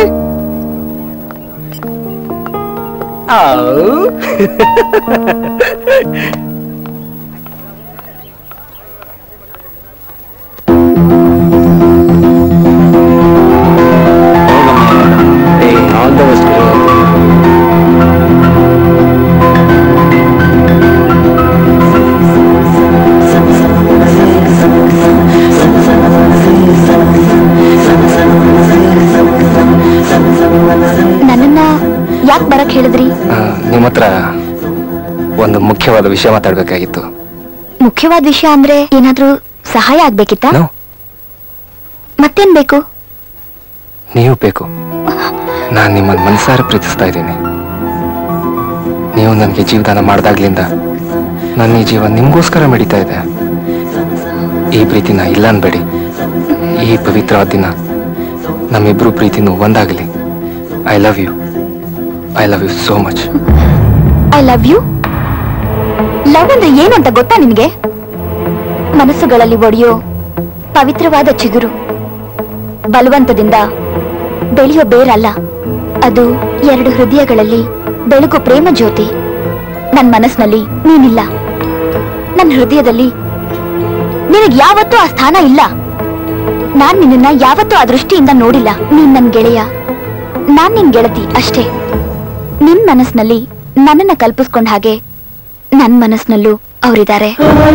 S18: ನನ್ನನ್ನ ಯಾಕೆ ಬರಕ್ ಹೇಳಿದ್ರಿ?
S14: ನಿಮ್ಮ ಹತ್ರ ಒಂದು ಮುಖ್ಯವಾದ ವಿಷಯ ಮಾತಾಡ್ಬೇಕಾಗಿತ್ತು.
S18: ಮುಖ್ಯವಾದ ವಿಷಯ ಅಂದ್ರೆ ಏನಾದ್ರೂ ಸಹಾಯ ಆಗ್ಬೇಕಿತ್ತ? ಮತ್ತೇನ್ ಬೇಕು?
S14: ನೀವು ಬೇಕು. ನಾನು ನಿಮ್ಮನ್ನು ಮನಸಾರ ಪ್ರೀತಿಸ್ತಾ ಇದ್ದೀನಿ. ನೀವು ನನಗೆ ಜೀವದಾನ ಮಾಡ್ದಾಗ್ಲಿಂದ ನನ್ನ ಈ ಜೀವ ನಿಮ್ಗೋಸ್ಕರ ಮೆಡಿತಾ ಇದೆ. ಈ ಪ್ರೀತಿನ ಇಲ್ಲ ಅನ್ಬೇಡಿ. ಈ ಪವಿತ್ರವಾದ ದಿನ ನಮ್ಮಿಬ್ರು ಪ್ರೀತಿನೂ ಒಂದಾಗಲಿ. I love you. I love you so much.
S18: I love you. Love ಅಂದ್ರೆ ಏನು ಅಂತ ಗೊತ್ತಾ ನಿನ್ಗೆ? ಮನಸ್ಸುಗಳಲ್ಲಿ ಒಡೆಯೋ ಪವಿತ್ರವಾದ ಚಿಗುರು, ಬಲವಂತದಿಂದ ಬೆಳೆಯೋ ಬೇರಲ್ಲ. ಅದು ಎರಡು ಹೃದಯಗಳಲ್ಲಿ ಬೆಳಗು ಪ್ರೇಮ ಜ್ಯೋತಿ. ನನ್ ಮನಸ್ಸಿನಲ್ಲಿ ನೀನಿಲ್ಲ, ನನ್ನ ಹೃದಯದಲ್ಲಿ ನಿನಗ್ ಯಾವತ್ತೂ ಆ ಸ್ಥಾನ ಇಲ್ಲ. ನಾನ್ ನಿನ್ನ ಯಾವತ್ತೂ ಆ ದೃಷ್ಟಿಯಿಂದ ನೋಡಿಲ್ಲ. ನೀನ್ ನನ್ ಗೆಳೆಯ, ನಾನ್ ನಿನ್ ಗೆಳತಿ ಅಷ್ಟೇ. ನಿನ್ ಮನಸ್ಸಿನಲ್ಲಿ ನನ್ನನ್ನ ಕಲ್ಪಿಸ್ಕೊಂಡ ಹಾಗೆ ನನ್ ಮನಸ್ಸಿನಲ್ಲೂ ಅವರಿದ್ದಾರೆ.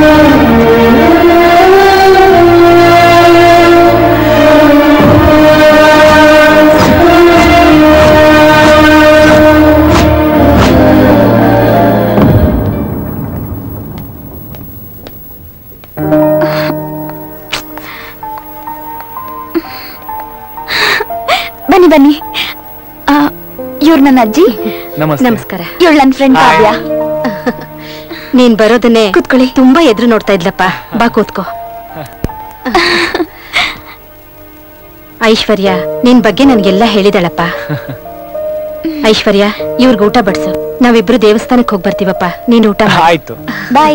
S18: ಬನ್ನಿ ಬನ್ನಿ. ಇವ್ರು ನನ್ನ ಅಜ್ಜಿ.
S2: ನಮಸ್ಕಾರ.
S18: ಇವಳು ನನ್ನ ಫ್ರೆಂಡ್ ಕಾವ್ಯ.
S2: ನೀನ್ ಬರೋದನ್ನೇ ಕೂತ್ಕೊಳ್ಳಿ. ತುಂಬಾ ಎದುರು ನೋಡ್ತಾ ಇದ್ಲಪ್ಪ. ಬಾ ಕೂತ್ಕೋ. ಐಶ್ವರ್ಯ ನಿನ್ ಬಗ್ಗೆ ನನ್ಗೆಲ್ಲ ಹೇಳಿದಳಪ್ಪ. ಐಶ್ವರ್ಯ, ಇವ್ರಿಗೆ ಊಟ ಬಡ್ಸು. ನಾವಿಬ್ರು ದೇವಸ್ಥಾನಕ್ಕೆ ಹೋಗಿ ಬರ್ತೀವಪ್ಪ. ನೀನ್ ಊಟ
S5: ಆಯ್ತು.
S18: ಬಾಯ್.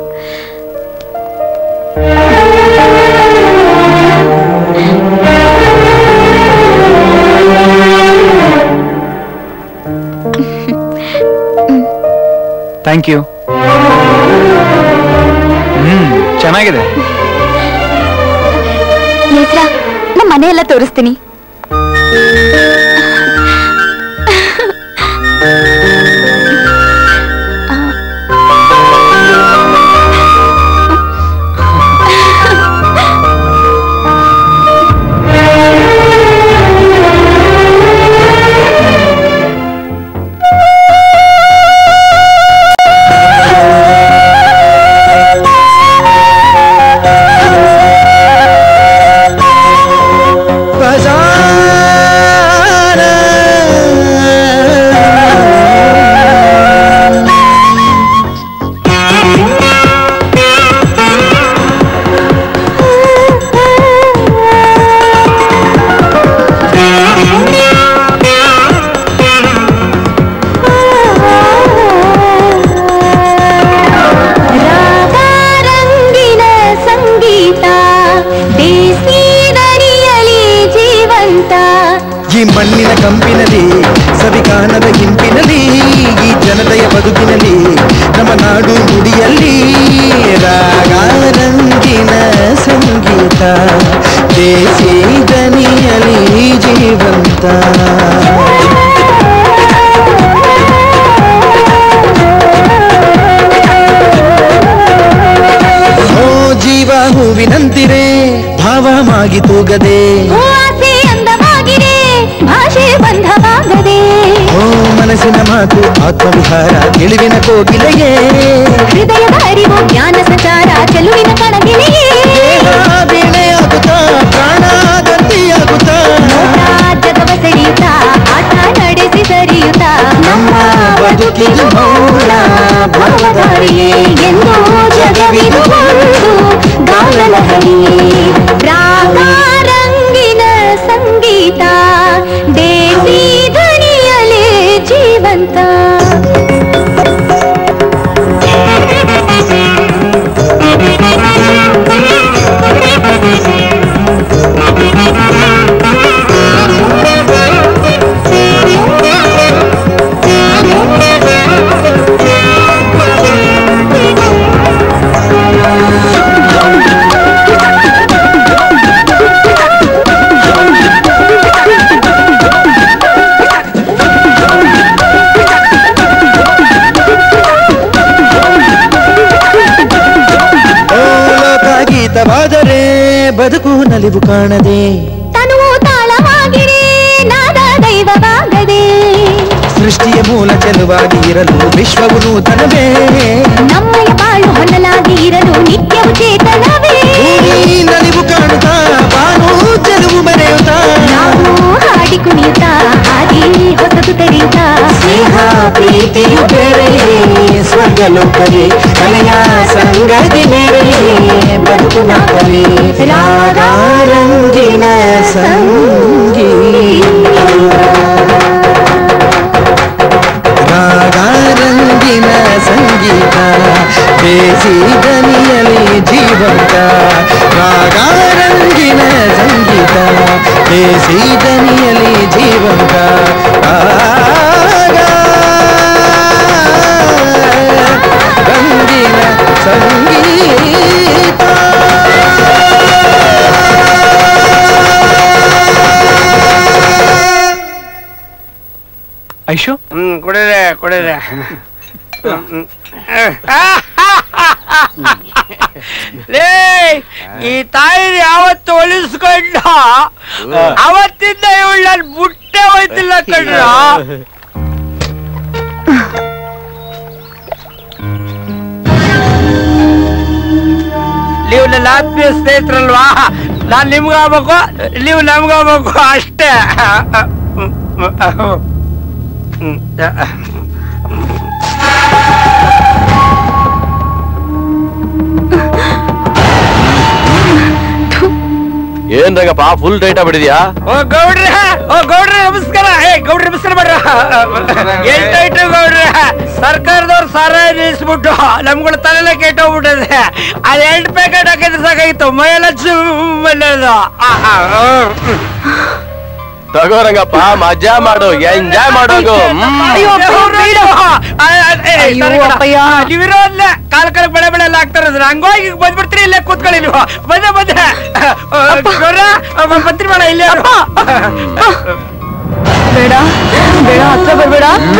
S5: Thank you. ಚೆನ್ನಾಗಿದೆ.
S18: ನೇತ್ರ, ನಮ್ಮ ಮನೆಯೆಲ್ಲ ತೋರಿಸ್ತೀನಿ.
S21: ಕಂಪಿನಲ್ಲಿ ಸವಿಗಾನದ ಹಿಂಪಿನಲ್ಲಿ ಈ ಜನತೆಯ ಬದುಕಿನಲ್ಲಿ ನಮ್ಮ ನಾಡು ನುಡಿಯಲ್ಲಿ ರಾಗಾರಂಗಿನ ಸಂಗೀತ ದೇಸಿ ದನಿಯಲಿ ಜೀವಂತ ಜೀವ ಹೂವಿನಂತಿರೆ ಭಾವಮಾಗಿ ತೂಗದೆ
S17: ಭಾಷೆ ಬಂಧವಾಗದೆ
S21: ಓ ಮನಸ್ಸಿನ ಮಾತು ಆತ್ಮವಿಹಾರ ತಿಳಿವಿನ ಕೋಗಿಲೆಯೇ
S17: ಹೃದಯದ ಅರಿವು ಜ್ಞಾನ ಸಂಚಾರ ಚೆಲುವಿನ ಕಣಗಿಲೆಯೇ
S21: ವೀಣೆಯಾಗುತ್ತಾ ಪ್ರಾಣ ಗಂತಿಯಾಗುತ್ತಾ
S17: ಜಗವ ಸೆಳೆಯುತ್ತಾ ಆಟ ನಡೆಸಿ ಸರಿಯುತ್ತಾ ನಮ್ಮ
S21: ಬದುಕಿಗೆ ಮೌನ
S17: ಭಾವಧಾರಿಯೇ ಎಂದು ಜಗವಿರುವುದು ಗಾನಲಹರಿ ರಾಗಾರಂಗಿನ ಸಂಗೀತ ದೇಸಿ ಧ್ವನಿಯಲೇ ಜೀವಂತ
S21: ಗೀತವಾದರೆ ಬದುಕು ನಲಿವು ಕಾಣದೆ
S17: ತನುವು ತಾಳವಾಗಿರೇ ನಾದ ದೈವವಾಗದೆ
S21: ಸೃಷ್ಟಿಯ ಮೂಲ ಚೆಲುವಾಗಿ ಇರಲು ವಿಶ್ವವು ನೂತನವೇ
S17: ನಮ್ಮಯ ಬಾಳು ಹೊನ್ನಲಾಗಿ ಇರಲು ನಿತ್ಯವು ಚೇತನವೇ
S21: ನಲಿವು ಕಾಣುತ್ತಾ ಬಾನು ಚೆಲುವು ಮೆರೆಯುತ್ತಾ
S17: ನಾವು ಹಾಡಿ ಕುಣಿಯುತ್ತಾ ಹಾದಿ ಹೊಸದು ತೆರೆಯುತ್ತಾ
S21: ಸ್ನೇಹ ಪ್ರೀತಿಯು ಬೇರೆಯೇ ಸ್ವರ್ಗಲೋಕವೇ ಕಲೆಯ ಸಂಗತಿ ಮೇರೆಯೇ ಬದುಕು ನಾಕವೇ ರಾಗಾರಂಗಿನ ಸಂಗೀತ ರಾಗಾರಂಗಿನ ಸಂಗೀತ ದೇಸಿ ದನಿಯಲಿ ಜೀವಂತ ರಾಗಾರಂಗಿನ ಸಂಗೀತ ದೇಸಿ ದನಿಯಲಿ ಜೀವಂತ ರಂಗಿನ ಸಂಗೀತ
S5: ಐಶು
S13: ಕುಡಿದ್ರೆ ಕುಡಿದ್ರೆ ಲೇ ಈ ತಾಯಿ ಯಾವತ್ತು ಒಲಿಸ್ಕೊಂಡ ಅವತ್ತಿಂದ ಇವಳು ನಾನು ಬುಟ್ಟೆ ಹೋಯ್ತಿಲ್ಲ ಕಣ್ಣ ನೀವು ನನ್ನ ಆತ್ಮೀಯ ಸ್ನೇಹಿತರಲ್ವಾ ನಾನ್ ನಿಮ್ಗಾಗ್ಬೇಕು ನೀವು ನಮ್ಗಾಗ್ಬೇಕು ಅಷ್ಟೇ
S3: ಏನ್ ರಂಗಪ್ಪ ಫುಲ್ ಟೈಟ್ ಆಗ್ಬಿಟ್ಟಿದ್ಯಾ?
S13: ಓ ಗೌಡ್ರೆ ನಮಸ್ಕಾರ. ಗೌಡ್ರೆ ನಮಸ್ಕಾರ ಮಾಡ್ರ. ಎಷ್ಟಾಯ್ತು ಗೌಡ್ರೆ, ಸರ್ಕಾರದವ್ರು ಸಾರಾಯ ನಿಲ್ಲಿಸ್ಬಿಟ್ಟು ನಮ್ಗಳ ತಲೆಲ್ಲ ಕೆಟ್ಟೋಗ್ಬಿಟ್ಟಿದೆ. ಅದ್ 2 ಪ್ಯಾಕೆಟ್ ಹಾಕಿದ್ರೆ ಸಾಕಾಗಿತ್ತು, ಮೈಯೆಲ್ಲ ಚುಮ್ಮಲ್ಲದು.
S3: ತಗೋ ರಂಗಪ್ಪ, ಮಜಾ ಮಾಡು, ಎಂಜಾಯ್ ಮಾಡೋದು.
S13: ನೀವಿರೋ ಅಲ್ಲೇ ಕಾಲ ಬೆಳೆ ಬೆಳೆ ಎಲ್ಲ ಆಗ್ತಾರ. ಹಂಗೋಗಿ ಬಂದ್ಬಿಡ್ತೀರಿ, ಇಲ್ಲೇ ಕೂತ್ಕೊಳ್ಳಿ ನೀವು. ಬಂದೆ ಬಂದ್ರಿ ಬೇಡ ಇಲ್ಲೇ.
S1: ಬೇಡ ಬೇಡ, ಹತ್ರ ಬರ್ಬೇಡ.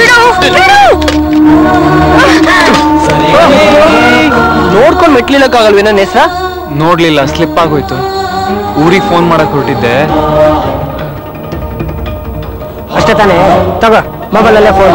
S16: ನೋಡ್ಕೊಂಡ್ ಮೆಟ್ಲಿಳಕ್ಕಾಗಲ್ವೇ ನನ್ನ ಹೆಸ್ರ?
S11: ನೋಡ್ಲಿಲ್ಲ, ಸ್ಲಿಪ್ ಆಗೋಯ್ತು. ಊರಿಗೆ ಫೋನ್ ಮಾಡಕ್ ಹೊರಟಿದ್ದೆ.
S19: ಅಷ್ಟೇ ತಾನೇ, ತಗೋ ಮೊಬೈಲಲ್ಲೇ ಫೋನ್.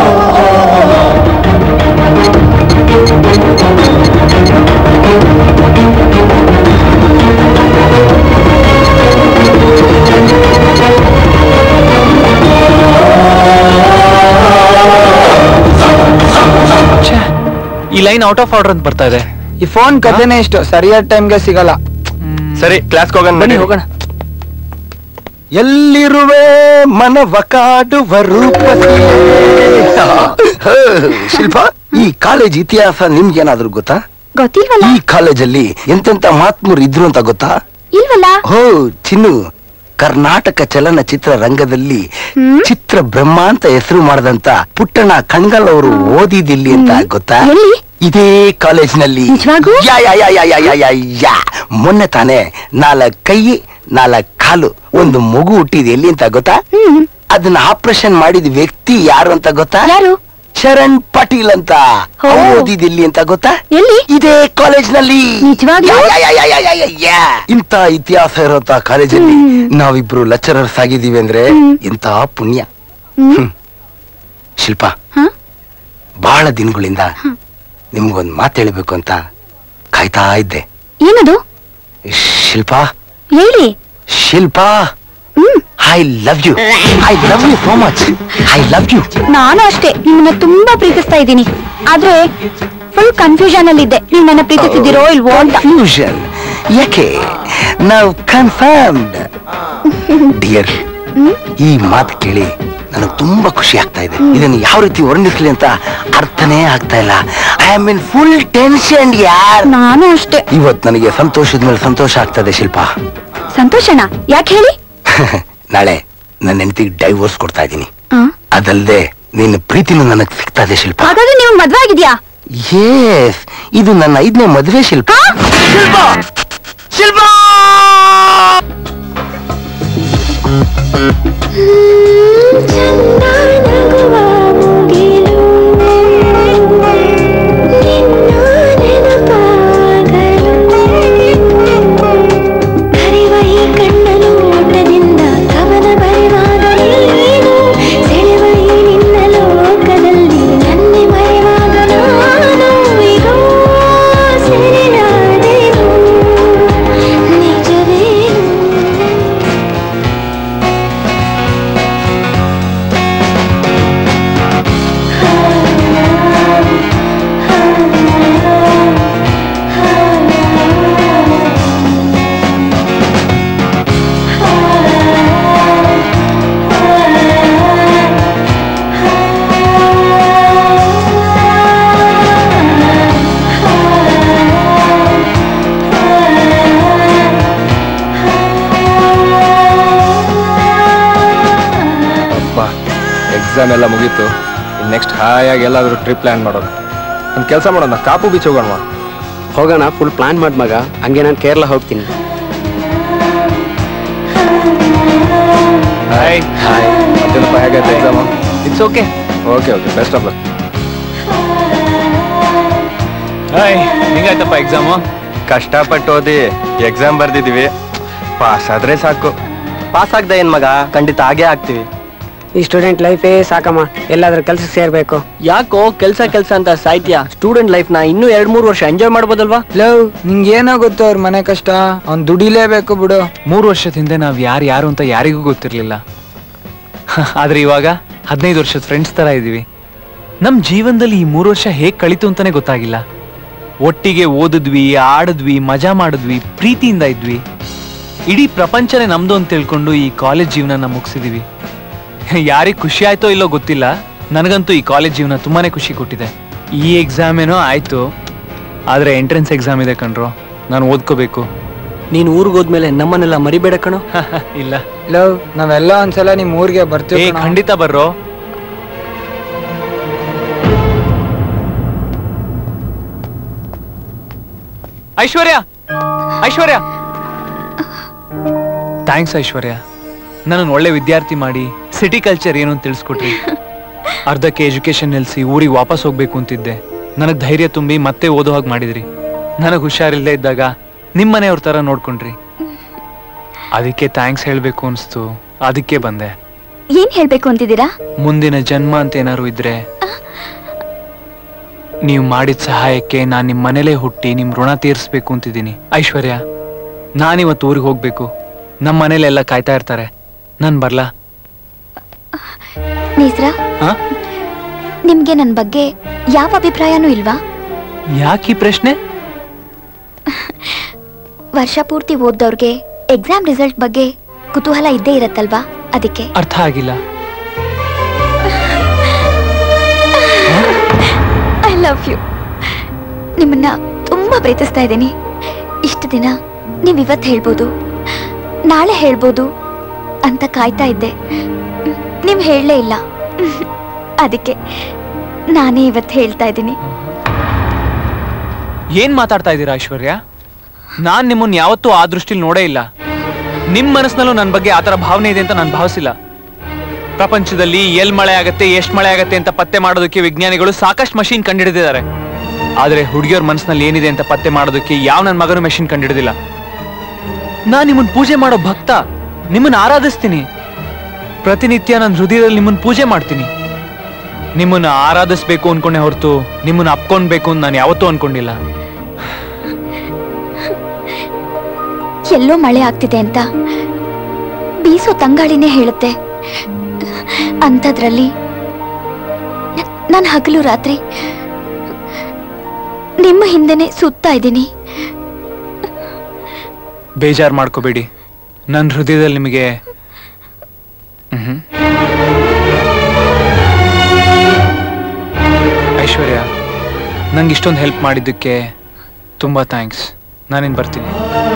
S11: ಈ ಲೈನ್ ಔಟ್ ಆಫ್ ಆರ್ಡರ್ ಅಂತ ಬರ್ತಾ ಇದೆ.
S20: ಈ ಫೋನ್ ಕಥೆನೇ ಇಷ್ಟು, ಸರಿಯಾದ ಟೈಮ್ಗೆ ಸಿಗಲ್ಲ.
S3: ಸರಿ, ಕ್ಲಾಸ್ಗೆ ಹೋಗೋಣ, ಬನ್ನಿ
S16: ಹೋಗೋಣ.
S10: ಎಲ್ಲಿರುವೆ ಮನವ ಕಾಡುವ ರೂಪಸಿ. ಶಿಲ್ಪ, ಈ ಕಾಲೇಜ್ ಇತಿಹಾಸ ನಿಮ್ಗೇನಾದ್ರೂ ಗೊತ್ತಾ?
S18: ಗೊತ್ತಿಲ್ವಲ್ಲ.
S10: ಈ ಕಾಲೇಜಲ್ಲಿ ಎಂತೆಂತ ಮಹಾತ್ಮರು ಇದ್ರು ಅಂತ ಗೊತ್ತಾ?
S18: ಇಲ್ವಲ್ಲ.
S10: ಹೋ ಚಿನ್ನು, ಕರ್ನಾಟಕ ಚಲನಚಿತ್ರ ರಂಗದಲ್ಲಿ ಚಿತ್ರ ಬ್ರಹ್ಮ ಅಂತ ಹೆಸರು ಮಾಡದಂತ ಪುಟ್ಟಣ ಕಣ್ಗಲ್ ಅವರು ಓದಿದಿಲ್ಲಿ ಅಂತ ಗೊತ್ತಾ? ಇದೇ ಕಾಲೇಜ್ನಲ್ಲಿ. ಮೊನ್ನೆ ತಾನೇ 4 ಕೈ 4 ಕಾಲು ಒಂದು ಮಗು ಹುಟ್ಟಿದೆ. ಎಲ್ಲಿ ಅಂತ ಗೊತ್ತಾ? ಅದನ್ನ ಆಪರೇಷನ್ ಮಾಡಿದ ವ್ಯಕ್ತಿ ಯಾರು ಅಂತ ಗೊತ್ತಾ? ಶರಣ್ ಪಾಟೀಲ್ ಅಂತ. ಓದಿದಿಲ್ಲಿ ಅಂತ ಗೊತ್ತಾ? ಇದೇ ಕಾಲೇಜ್ನಲ್ಲಿ. ಇಂತ ಇತಿಹಾಸ ಇರೋಂತ ಕಾಲೇಜಲ್ಲಿ ನಾವಿಬ್ರು ಲೆಕ್ಚರರ್ಸ್ ಆಗಿದ್ದೀವಿ ಅಂದ್ರೆ ಇಂತ ಪುಣ್ಯ. ಶಿಲ್ಪ, ಬಹಳ ದಿನಗಳಿಂದ ನಿಮ್ಗೊಂದ್ ಮಾತು ಹೇಳ್ಬೇಕು ಅಂತ ಕಾಯ್ತಾ ಇದ್ದೆ.
S15: ಏನದು?
S10: ಶಿಲ್ಪ,
S15: ಹೇಳಿ.
S10: Shilpa, I love you. I love you so much. I love you.
S15: ನಾನು ಅಷ್ಟೇ ನಿಮ್ಮನ್ನ ತುಂಬಾ ಪ್ರೀತಿಸ್ತಾ ಇದ್ದೀನಿ. ಆದ್ರೆ ಫುಲ್ ಕನ್ಫ್ಯೂಷನ್ ಅಲ್ಲಿ ಇದ್ದೆ, ನೀವು ನನ್ನ ಪ್ರೀತಿಸಿದಿರೋ ಇಲ್ವೋ ಅಂತ.
S10: ಕನ್ಫ್ಯೂಷನ್ ಯಾಕೆ? ನಾವು ಕನ್ಫರ್ಮ್ಡ್. ಡಿಯರ್, ಈ ಮಾತು ಕೇಳಿ ನನಗೆ ತುಂಬಾ ಖುಷಿ ಆಗ್ತಾ ಇದೆ. ಇದನ್ನು ಯಾವ ರೀತಿ ವರ್ಣಿಸ್ಲಿ ಅಂತ ಅರ್ಥನೇ ಆಗ್ತಾ ಇಲ್ಲ. I am in full tension ಯಾರ್.
S15: ನಾನು ಅಷ್ಟೇ.
S10: ಇವತ್ತು ನನಗೆ ಸಂತೋಷದ ಮೇಲೆ ಸಂತೋಷ ಆಗ್ತದೆ ಶಿಲ್ಪ.
S15: ಸಂತೋಷನಾ? ಯಾಕೆ ಹೇಳಿ?
S10: ನಾಳೆ ನನ್ನ ಹೆಂಡತಿಗೆ ಡೈವೋರ್ಸ್ ಕೊಡ್ತಾ ಇದ್ದೀನಿ. ಅದಲ್ಲದೆ ನಿನ್ನ ಪ್ರೀತಿನೂ ನನಗೆ ಸಿಗ್ತಾ ಇದೆ ಶಿಲ್ಪ.
S15: ಹಾಗಾದ್ರೆ ನೀವು ಮದ್ವೆ ಆಗಿದ್ಯಾ?
S10: ಎಸ್, ಇದು ನನ್ನ 5ನೇ ಮದುವೆ ಶಿಲ್ಪ. ಶಿಲ್ಪ, ಶಿಲ್ಪ.
S11: ಎಕ್ಸಾಮ್ ಎಲ್ಲ ಮುಗೀತು. ನೆಕ್ಸ್ಟ್ ಹಾಯಾಗಿ ಎಲ್ಲಾದ್ರೂ ಟ್ರಿಪ್ ಪ್ಲಾನ್ ಮಾಡೋಣ. ಒಂದು ಕೆಲಸ ಮಾಡೋಣ, ಕಾಪು ಬೀಚ್ ಹೋಗೋಣ.
S16: ಹೋಗೋಣ, ಫುಲ್ ಪ್ಲಾನ್ ಮಾಡ್ ಮಗ. ಹಂಗೆ ನಾನು ಕೇರಳ ಹೋಗ್ತೀನಿ.
S11: Hi hi. ಮತ್ತೇನಪ್ಪ, ಹೇಗಾಯ್ತು exam? It's okay. Okay okay, best of luck.
S5: Hi, ಹೆಂಗಾಯ್ತಪ್ಪ ಎಕ್ಸಾಮು?
S3: ಕಷ್ಟಪಟ್ಟು ಓದಿ ಎಕ್ಸಾಮ್ ಬರ್ದಿದೀವಿ. ಪಾಸ್ ಆದ್ರೆ ಸಾಕು.
S16: ಪಾಸ್ ಆಗ್ದ ಏನ್ ಮಗ, ಖಂಡಿತ ಆಗೇ ಆಗ್ತೀವಿ.
S19: ಈ ಸ್ಟೂಡೆಂಟ್ ಲೈಫೇ ಸಾಕಮ್ಮ, ಎಲ್ಲಾದ್ರೂ ಕೆಲ್ಸಕ್ಕೆ ಸೇರ್ಬೇಕು.
S16: ಯಾಕೋ ಕೆಲ್ಸ ಅಂತ ಸಾಯ್ತ್ಯಾ? ಸ್ಟೂಡೆಂಟ್ ಲೈಫ್ ನ ಇನ್ನೂ 2-3 ವರ್ಷ ಎಂಜಾಯ್ ಮಾಡ್ಬೋದಲ್ವಾ?
S20: ಲವ್, ನಿಂಗೇನೋ ಗೊತ್ತು ಅವ್ರ ಮನೆ ಕಷ್ಟ, ಅವ್ನ್ ದುಡಿಲೇಬೇಕು ಬಿಡು.
S5: 3 ವರ್ಷದ ಹಿಂದೆ ನಾವ್ ಯಾರು ಅಂತ ಯಾರಿಗೂ ಗೊತ್ತಿರ್ಲಿಲ್ಲ. ಆದ್ರೆ ಇವಾಗ 15 ವರ್ಷದ ಫ್ರೆಂಡ್ಸ್ ತರ ಇದೀವಿ. ನಮ್ ಜೀವನದಲ್ಲಿ ಈ 3 ವರ್ಷ ಹೇಗ್ ಕಳಿತು ಅಂತಾನೆ ಗೊತ್ತಾಗಿಲ್ಲ. ಒಟ್ಟಿಗೆ ಓದಿದ್ವಿ, ಆಡಿದ್ವಿ, ಮಜಾ ಮಾಡಿದ್ವಿ, ಪ್ರೀತಿಯಿಂದ ಇದ್ವಿ. ಇಡೀ ಪ್ರಪಂಚನೇ ನಮ್ದು ಅಂತ ತಿಳ್ಕೊಂಡು ಈ ಕಾಲೇಜ್ ಜೀವನ ಮುಗಿಸಿದೀವಿ. ಯಾರಿಗ್ ಖುಷಿ ಆಯ್ತೋ ಇಲ್ಲೋ ಗೊತ್ತಿಲ್ಲ, ನನಗಂತೂ ಈ ಕಾಲೇಜ್ ಜೀವನ ತುಂಬಾನೇ ಖುಷಿ ಕೊಟ್ಟಿದೆ. ಈ ಎಕ್ಸಾಮ್ ಏನೋ ಆಯ್ತು, ಆದ್ರೆ ಎಂಟ್ರೆನ್ಸ್ ಎಕ್ಸಾಮ್ ಇದೆ ಕಣ್ರೋ, ನಾನು ಓದ್ಕೋಬೇಕು.
S16: ನೀನ್ ಊರ್ಗ್ ಹೋದ್ಮೇಲೆ ನಮ್ಮನ್ನೆಲ್ಲ ಮರಿಬೇಡ ಕಣೋ.
S5: ಇಲ್ಲ
S20: ಲವ್, ನಾವೆಲ್ಲ ಒಂದ್ಸಲ ನಿಮ್ ಊರಿಗೆ ಬರ್ತೀವಿ.
S5: ಖಂಡಿತ ಬರ್ರೋ. ಐಶ್ವರ್ಯ, ಐಶ್ವರ್ಯ, ಥ್ಯಾಂಕ್ಸ್ ಐಶ್ವರ್ಯ. ನನ್ನನ್ನು ಒಳ್ಳೆ ವಿದ್ಯಾರ್ಥಿ ಮಾಡಿ ಸಿಟಿ ಕಲ್ಚರ್ ಏನು ಅಂತ ತಿಳಿಸ್ಕೊಟ್ರಿ. ಅರ್ಧಕ್ಕೆ ಎಜುಕೇಶನ್ ನಿಲ್ಸಿ ಊರಿಗೆ ವಾಪಸ್ ಹೋಗ್ಬೇಕು ಅಂತಿದ್ದೆ. ನನಗ್ ಧೈರ್ಯ ತುಂಬಿ ಮತ್ತೆ ಓದೋ ಹಾಗೆ ಮಾಡಿದ್ರಿ. ನನಗ್ ಹುಷಾರಿಲ್ಲದೆ ಇದ್ದಾಗ ನಿಮ್ಮನೆಯವ್ರ ತರ ನೋಡ್ಕೊಂಡ್ರಿ. ಅದಕ್ಕೆ ಥ್ಯಾಂಕ್ಸ್ ಹೇಳ್ಬೇಕು ಅನ್ಸ್ತು, ಅದಕ್ಕೆ ಬಂದೆ.
S18: ಏನ್ ಹೇಳ್ಬೇಕು ಅಂತಿದ್ದೀರಾ?
S5: ಮುಂದಿನ ಜನ್ಮ ಅಂತ ಏನಾರು ಇದ್ರೆ ನೀವು ಮಾಡಿದ ಸಹಾಯಕ್ಕೆ ನಾನ್ ನಿಮ್ ಮನೇಲೇ ಹುಟ್ಟಿ ನಿಮ್ ಋಣ ತೀರಿಸ್ಬೇಕು ಅಂತಿದ್ದೀನಿ. ಐಶ್ವರ್ಯ, ನಾನಿವತ್ತು ಊರಿಗೆ ಹೋಗ್ಬೇಕು. ನಮ್ಮ ಮನೇಲೆಲ್ಲ ಕಾಯ್ತಾ ಇರ್ತಾರೆ. ನಾನ್ ಬರ್ಲಾ?
S18: ನೇಸ್ರಾ, ನಿಮ್ಗೆ ನನ್ ಬಗ್ಗೆ ಯಾವ ಅಭಿಪ್ರಾಯನೂ ಇಲ್ವಾ?
S5: ಯಾಕೀ ಪ್ರಶ್ನೆ?
S18: ವರ್ಷ ಪೂರ್ತಿ ಓದ್ದವ್ರಿಗೆ ಎಕ್ಸಾಮ್ ರಿಸಲ್ಟ್ ಬಗ್ಗೆ ಕುತೂಹಲ ಇದ್ದೇ ಇರತ್ತಲ್ವಾ, ಅದಕ್ಕೆ.
S5: ಅರ್ಥ ಆಗಿಲ್ಲ.
S18: I love you. ನಿಮ್ಮನ್ನ ತುಂಬಾ ಪ್ರೀತಿಸ್ತಾ ಇದ್ದೀನಿ. ಇಷ್ಟು ದಿನ ನೀವ್ ಇವತ್ತು ಹೇಳ್ಬೋದು, ನಾಳೆ ಹೇಳ್ಬೋದು, ಅಂತ ಕಾಯ್ತಾ ಇದ್ದೆ. ನೀವ್ ಹೇಳಲೇ ಇಲ್ಲ. ಅದಕ್ಕೆ ನಾನೇ ಇವತ್ತು ಹೇಳ್ತಾ ಇದ್ದೀನಿ.
S5: ಏನ್ ಮಾತಾಡ್ತಾ ಇದ್ದೀರಾ ಐಶ್ವರ್ಯ? ನಾನ್ ನಿಮ್ಮನ್ನ ಯಾವತ್ತೂ ಆ ದೃಷ್ಟಿಲಿ ನೋಡೇ ಇಲ್ಲ. ನಿಮ್ ಮನಸ್ಸಿನಲ್ಲೂ ನನ್ನ ಬಗ್ಗೆ ಆತರ ಭಾವನೆ ಇದೆ ಅಂತ ನಾನು ಭಾವಿಸಿಲ್ಲ. ಪ್ರಪಂಚದಲ್ಲಿ ಎಲ್ ಮಳೆ ಆಗತ್ತೆ, ಎಷ್ಟ್ ಮಳೆ ಆಗತ್ತೆ ಅಂತ ಪತ್ತೆ ಮಾಡೋದಕ್ಕೆ ವಿಜ್ಞಾನಿಗಳು ಸಾಕಷ್ಟು ಮಷೀನ್ ಕಂಡುಹಿಡಿದಿದ್ದಾರೆ. ಆದ್ರೆ ಹುಡುಗಿಯವ್ರ ಮನಸ್ಸಿನಲ್ಲಿ ಏನಿದೆ ಅಂತ ಪತ್ತೆ ಮಾಡೋದಕ್ಕೆ ಯಾವ ನನ್ನ ಮಗನು ಮೆಷಿನ್ ಕಂಡುಹಿಡಿದಿಲ್ಲ. ನಾನ್ ನಿಮ್ಮನ್ನ ಪೂಜೆ ಮಾಡೋ ಭಕ್ತ, ನಿಮ್ಮನ್ನ ಆರಾಧಿಸ್ತೀನಿ. ಪ್ರತಿನಿತ್ಯ ನನ್ನ ಹೃದಯದಲ್ಲಿ ನಿಮ್ಮನ್ನ ಪೂಜೆ ಮಾಡ್ತೀನಿ. ನಿಮ್ಮನ್ನ ಆರಾಧಿಸ್ಬೇಕು ಅನ್ಕೊಂಡೆ ಹೊರತು ನಿಮ್ಮನ್ನ ಅಪ್ಕೊಂಡ್ಬೇಕು ಅಂತ ನಾನು ಯಾವತ್ತೂ ಅನ್ಕೊಂಡಿಲ್ಲ.
S18: ಎಲ್ಲೋ ಮಳೆ ಆಗ್ತಿದೆ ಅಂತ ಬೀಸೋ ತಂಗಾಳಿನೇ ಹೇಳುತ್ತೆ. ಅಂಥದ್ರಲ್ಲಿ ನಾನು ಹಗಲು ರಾತ್ರಿ ನಿಮ್ಮ ಹಿಂದೆನೆ ಸುತ್ತಾ ಇದ್ದೀನಿ.
S5: ಬೇಜಾರು ಮಾಡ್ಕೋಬೇಡಿ. ನನ್ನ ಹೃದಯದಲ್ಲಿ ನಿಮಗೆ ಐಶ್ವರ್ಯ, ನಂಗೆ ಇಷ್ಟೊಂದು ಹೆಲ್ಪ್ ಮಾಡಿದ್ದಕ್ಕೆ ತುಂಬಾ ಥ್ಯಾಂಕ್ಸ್. ನಾನೇನು ಬರ್ತೀನಿ.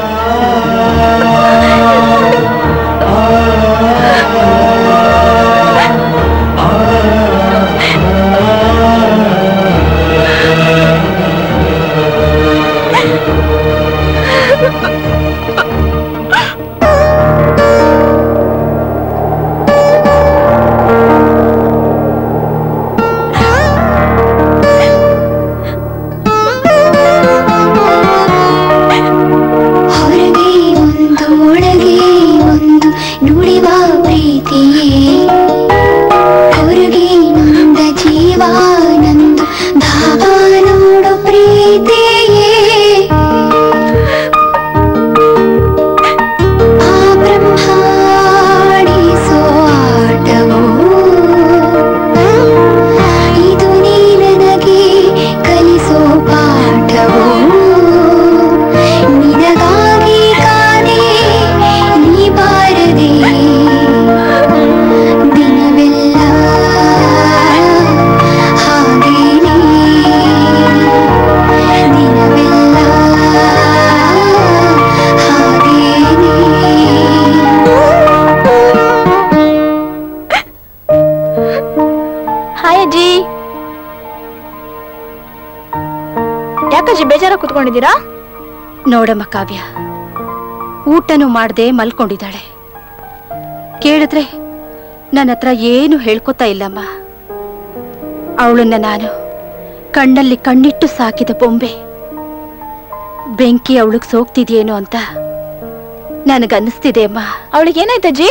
S18: ಕುತ್ಕೊಂಡಿದ್ದೀರಾ?
S2: ನೋಡಮ್ಮ ಕಾವ್ಯ, ಊಟನೂ ಮಾಡದೆ ಮಲ್ಕೊಂಡಿದ್ದಾಳೆ. ಕೇಳಿದ್ರೆ ನನ್ನ ಹತ್ರ ಏನು ಹೇಳ್ಕೊತಾ ಇಲ್ಲಮ್ಮ. ಅವಳನ್ನ ನಾನು ಕಣ್ಣಲ್ಲಿ ಕಣ್ಣಿಟ್ಟು ಸಾಕಿದ ಬೊಂಬೆ. ಬೆಂಕಿ ಅವಳಿಗೆ ಸೋಗ್ತಿದ್ಯೇನೋ ಅಂತ ನನಗನ್ನಿಸ್ತಿದೆ ಅಮ್ಮ.
S18: ಅವಳಿಗೇನಾಯ್ತಜ್ಜಿ?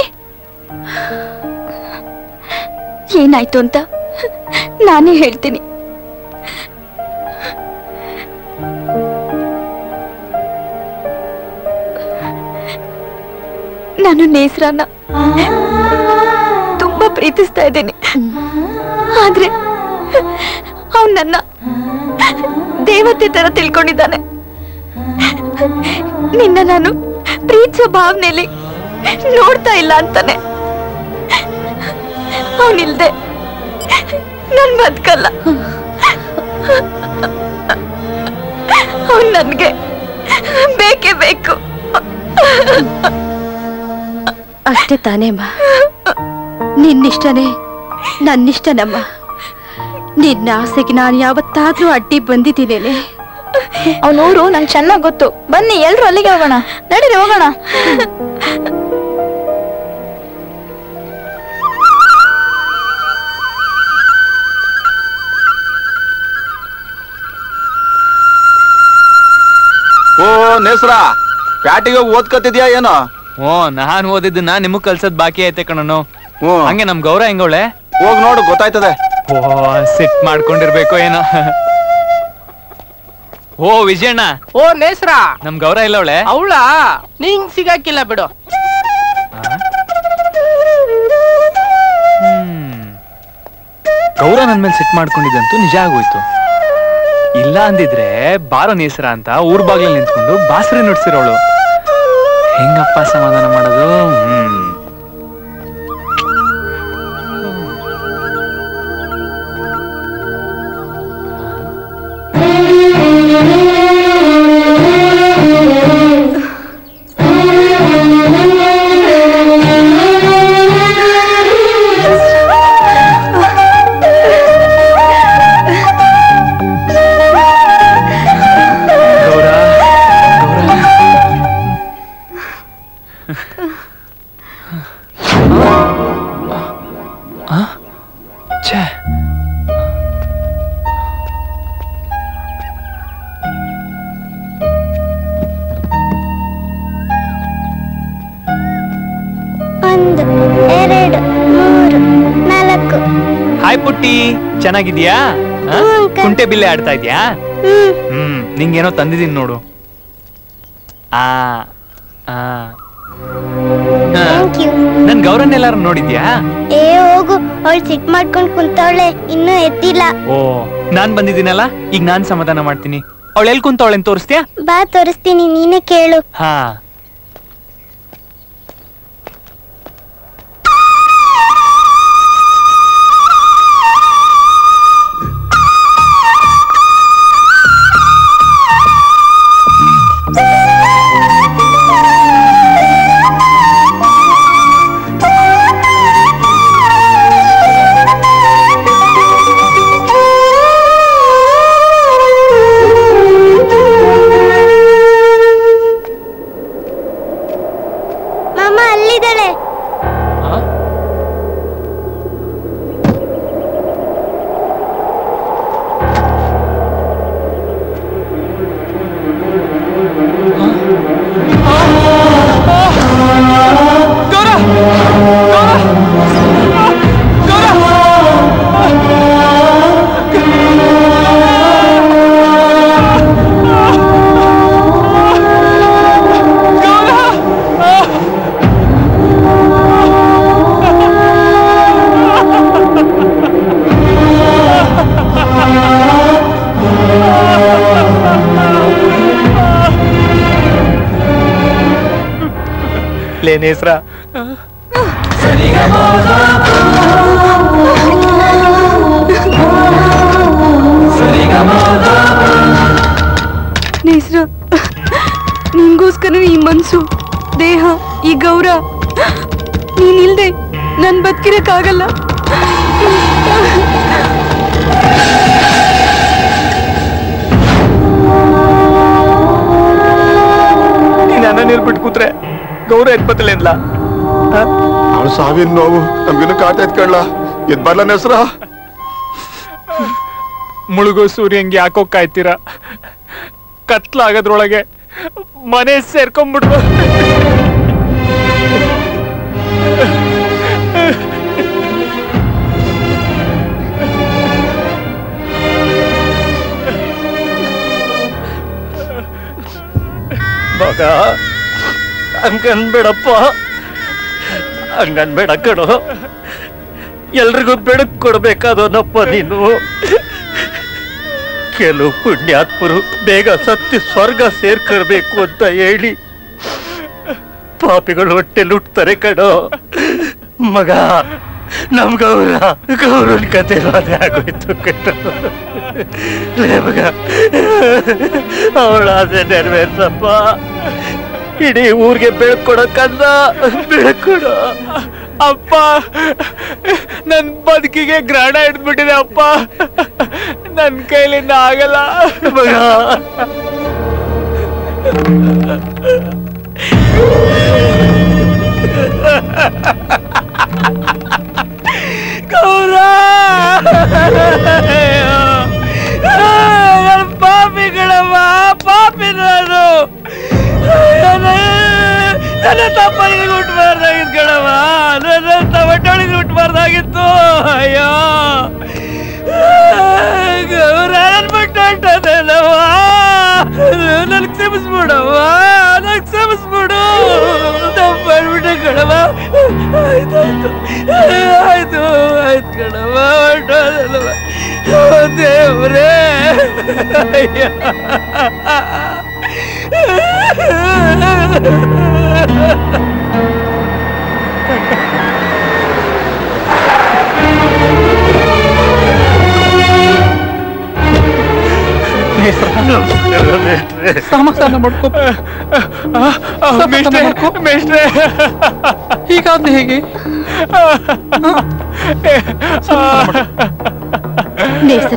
S18: ಏನಾಯ್ತು ಅಂತ ನಾನೇ ಹೇಳ್ತೀನಿ. ನಾನು ನೇಸ್ರನ್ನ ತುಂಬಾ ಪ್ರೀತಿಸ್ತಾ ಇದ್ದೇನೆ. ಆದ್ರೆ ಅವನು ನನ್ನ ದೇವತೆ ತರ ತಿಳ್ಕೊಂಡಿದ್ದಾನೆ. ನಿನ್ನ ನಾನು ಪ್ರೀತಿಸೋ ಭಾವನೆಯಲ್ಲಿ ನೋಡ್ತಾ ಇಲ್ಲ ಅಂತಾನೆ. ಅವನಿಲ್ದೆ ನನ್ ಬದುಕಲ್ಲ. ಅವನ್ ನನ್ಗೆ ಬೇಕೇ ಬೇಕು.
S2: ಅಷ್ಟೇ ತಾನೇಮ್ಮ. ನಿನ್ನಿಷ್ಟನೇ ನನ್ನಿಷ್ಟನಮ್ಮ. ನಿನ್ನ ಆಸೆಗೆ ನಾನು ಯಾವತ್ತಾದ್ರೂ ಅಡ್ಡಿ ಬಂದಿದ್ದೀನೇನೆ.
S18: ಅವನೂರು ನಂಗೆ ಚೆನ್ನಾಗ್ ಗೊತ್ತು. ಬನ್ನಿ ಎಲ್ರು ಅಲ್ಲಿಗೆ ಹೋಗೋಣ. ನಡೀರಿ ಹೋಗೋಣ.
S8: ಓ ನೇಸ್ರಾ, ಪ್ಯಾಟಿಗೆ ಓದ್ಕತ್ತಿದ್ಯಾ ಏನೋ?
S5: ನಾನ್ ಓದಿದ್ದನ್ನ ನಿಮಗ್ ಕಲ್ಸದ್ ಬಾಕಿ ಐತೆ ಕಣನು. ಹಂಗೆ ನಮ್ ಗೌರ ಹೆಂಗವಳೆ?
S8: ಹೋಗ್ ನೋಡು, ಗೊತ್ತಾಯ್ತದೆ.
S5: ಓ ಸಿಟ್ ಮಾಡ್ಕೊಂಡಿರ್ಬೇಕು ಏನೋ. ಓ ವಿಜಯಣ್ಣ.
S16: ಓ ನೇಸ್ರಾ,
S5: ನಮ್ ಗೌರ ಎಲ್ಲವಳೆ?
S16: ಅವಳ ನಿಂಗ್ ಸಿಗಾಕಿಲ್ಲ ಬಿಡು.
S5: ಗೌರ ನನ್ ಮೇಲೆ ಸಿಟ್ ಮಾಡ್ಕೊಂಡಿದ್ದಂತೂ ನಿಜ ಆಗೋಯ್ತು. ಇಲ್ಲ ಅಂದಿದ್ರೆ ಬಾರೋ ನೇಸರ ಅಂತ ಊರ್ ಬಾಗ್ಲಲ್ಲಿ ನಿಂತ್ಕೊಂಡು ಬಾಸರಿ ನುಡ್ಸಿರೋಳು. ಹೆಂಗಪ್ಪ ಸಮಾಧಾನ ಮಾಡೋದು? ಛೇ
S12: ಒಂದು ಎರಡು ಮೂರು ನಾಲ್ಕು.
S5: ಹಾಯ್ ಪುಟ್ಟಿ, ಚೆನ್ನಾಗಿದ್ಯಾ? ಕುಂಟೆ ಬಿಲ್ಲೆ ಆಡ್ತಾ ಇದ್ಯಾ? ನಿಂಗೇನೋ ತಂದಿದೀನಿ ನೋಡು. ನನ್ ಗೌರನ್ನೆಲ್ಲಾರು ನೋಡಿದ್ಯಾ?
S12: ಏ ಹೋಗು, ಅವಳು ಸಿಟ್ ಮಾಡ್ಕೊಂಡ್ ಕುಂತವಳೆ, ಇನ್ನೂ ಎತ್ತಿಲ್ಲ.
S5: ಓ, ನಾನ್ ಬಂದಿದ್ದೀನಲ್ಲ, ಈಗ ನಾನ್ ಸಮಾಧಾನ ಮಾಡ್ತೀನಿ. ಅವಳು ಎಲ್ಲಿ ಕುಂತವಳೆನ್ ತೋರಿಸ್ತೀಯಾ?
S12: ಬಾ ತೋರಿಸ್ತೀನಿ, ನೀನೇ ಕೇಳು.
S5: ಹಾ ನೇಸ್ರ
S1: ನೇಸ್ರ, ನಿನ್ಗೋಸ್ಕರ ಈ ಮನ್ಸು, ದೇಹ, ಈ ಗೌರ, ನೀನಿಲ್ದೆ ನನ್ ಬದುಕಿರಕ್ಕಾಗಲ್ಲ.
S5: ನನ್ನ ನಿಲ್ಬಿಟ್ಟು ಕೂತ್ರೆ ಗೌರ ಎದ್ಬತ್ತಲೆ ಅಂದ್ಲ.
S8: ಅವಳು ಸಾವಿನ ನೋವು ನಮ್ಗಿನ್ನು ಕಾಟ ಎತ್ಕೊಳ್ಳ. ಎದ್ ಬರ್ಲ ಹೆಸ್ರ?
S5: ಮುಳುಗೋ ಸೂರ್ಯಂಗೆ ಯಾಕೋ ಕಾಯ್ತೀರ? ಕತ್ಲಾಗದ್ರೊಳಗೆ ಮನೆ ಸೇರ್ಕೊಂಡ್ಬಿಡ್ಬೋ.
S9: ಮಗ ಹಂಗನ್ಬೇಡಪ್ಪ, ಹಂಗನ್ಬೇಡ ಕಣೋ. ಎಲ್ರಿಗೂ ಬೆಳಕು ಕೊಡ್ಬೇಕಾದವನಪ್ಪ ನೀನು. ಕೆಲವು ಪುಣ್ಯಾತ್ಮರು ಬೇಗ ಸತ್ತಿ ಸ್ವರ್ಗ ಸೇರ್ಕೊಳ್ಬೇಕು ಅಂತ ಹೇಳಿ ಪಾಪಿಗಳು ಹೊಟ್ಟೆಲುಟ್ತಾರೆ ಕಣೋ. ಮಗ, ನಮ್ ಗೌರವನ್ ಕತೆ ಅದೇ ಆಗೋಯ್ತು ಕಣೋ. ಮಗ, ಅವಳ ಆಸೆ ನೆರವೇರ್ಸಪ್ಪ. ಇಡೀ ಊರಿಗೆ ಬೆಳ್ಕೊಡಕ್ಕಂದ ಬೆಳ್ಕೊಡು.
S5: ಅಪ್ಪ, ನನ್ ಬದುಕಿಗೆ ಗ್ರಾಣ ಹಿಡ್ದ್ಬಿಟ್ಟಿದೆ ಅಪ್ಪ. ನನ್ ಕೈಲಿಂದ ಆಗಲ್ಲ
S9: ಮಗ.
S13: ಗೌರ, ಪಾಪಿಗಳಮ್ಮ, ಪಾಪಿ ನಾನು. ನನ್ನ ತಪ್ಪನಿಗೆ ಹುಟ್ಟಬಾರ್ದಾಗಿತ್ತು ಕಣವ, ನನ್ನ ತವಟೊಳಿಗೆ ಹುಟ್ಟಬಾರ್ದಾಗಿತ್ತು. ಅಯ್ಯೋ ಗೌರ, ನನ್ ಬಿಟ್ಟು ಹೊಂಟದಲ್ಲವ. ನನ್ ಕ್ಷಮಿಸ್ಬಿಡವ್ವ, ನನ್ ಕ್ಷಮಿಸ್ಬಿಡು. ತಪ್ಪನ್ಬಿಟ್ಟೆ ಕಣವ. ಆಯ್ತಾಯ್ತು ಆಯ್ತು ಆಯ್ತು ಕಣವ, ಹೊಂಟೋದಲ್ಲವ. ದೇವ್ರೇ, ಅಯ್ಯ
S6: ಸಮಾಧಾನ ಮಾಡ್ಕೋ ಹೀಗಾದ್ರೆ ಹೇಗೆ?
S2: ನೇಸರ,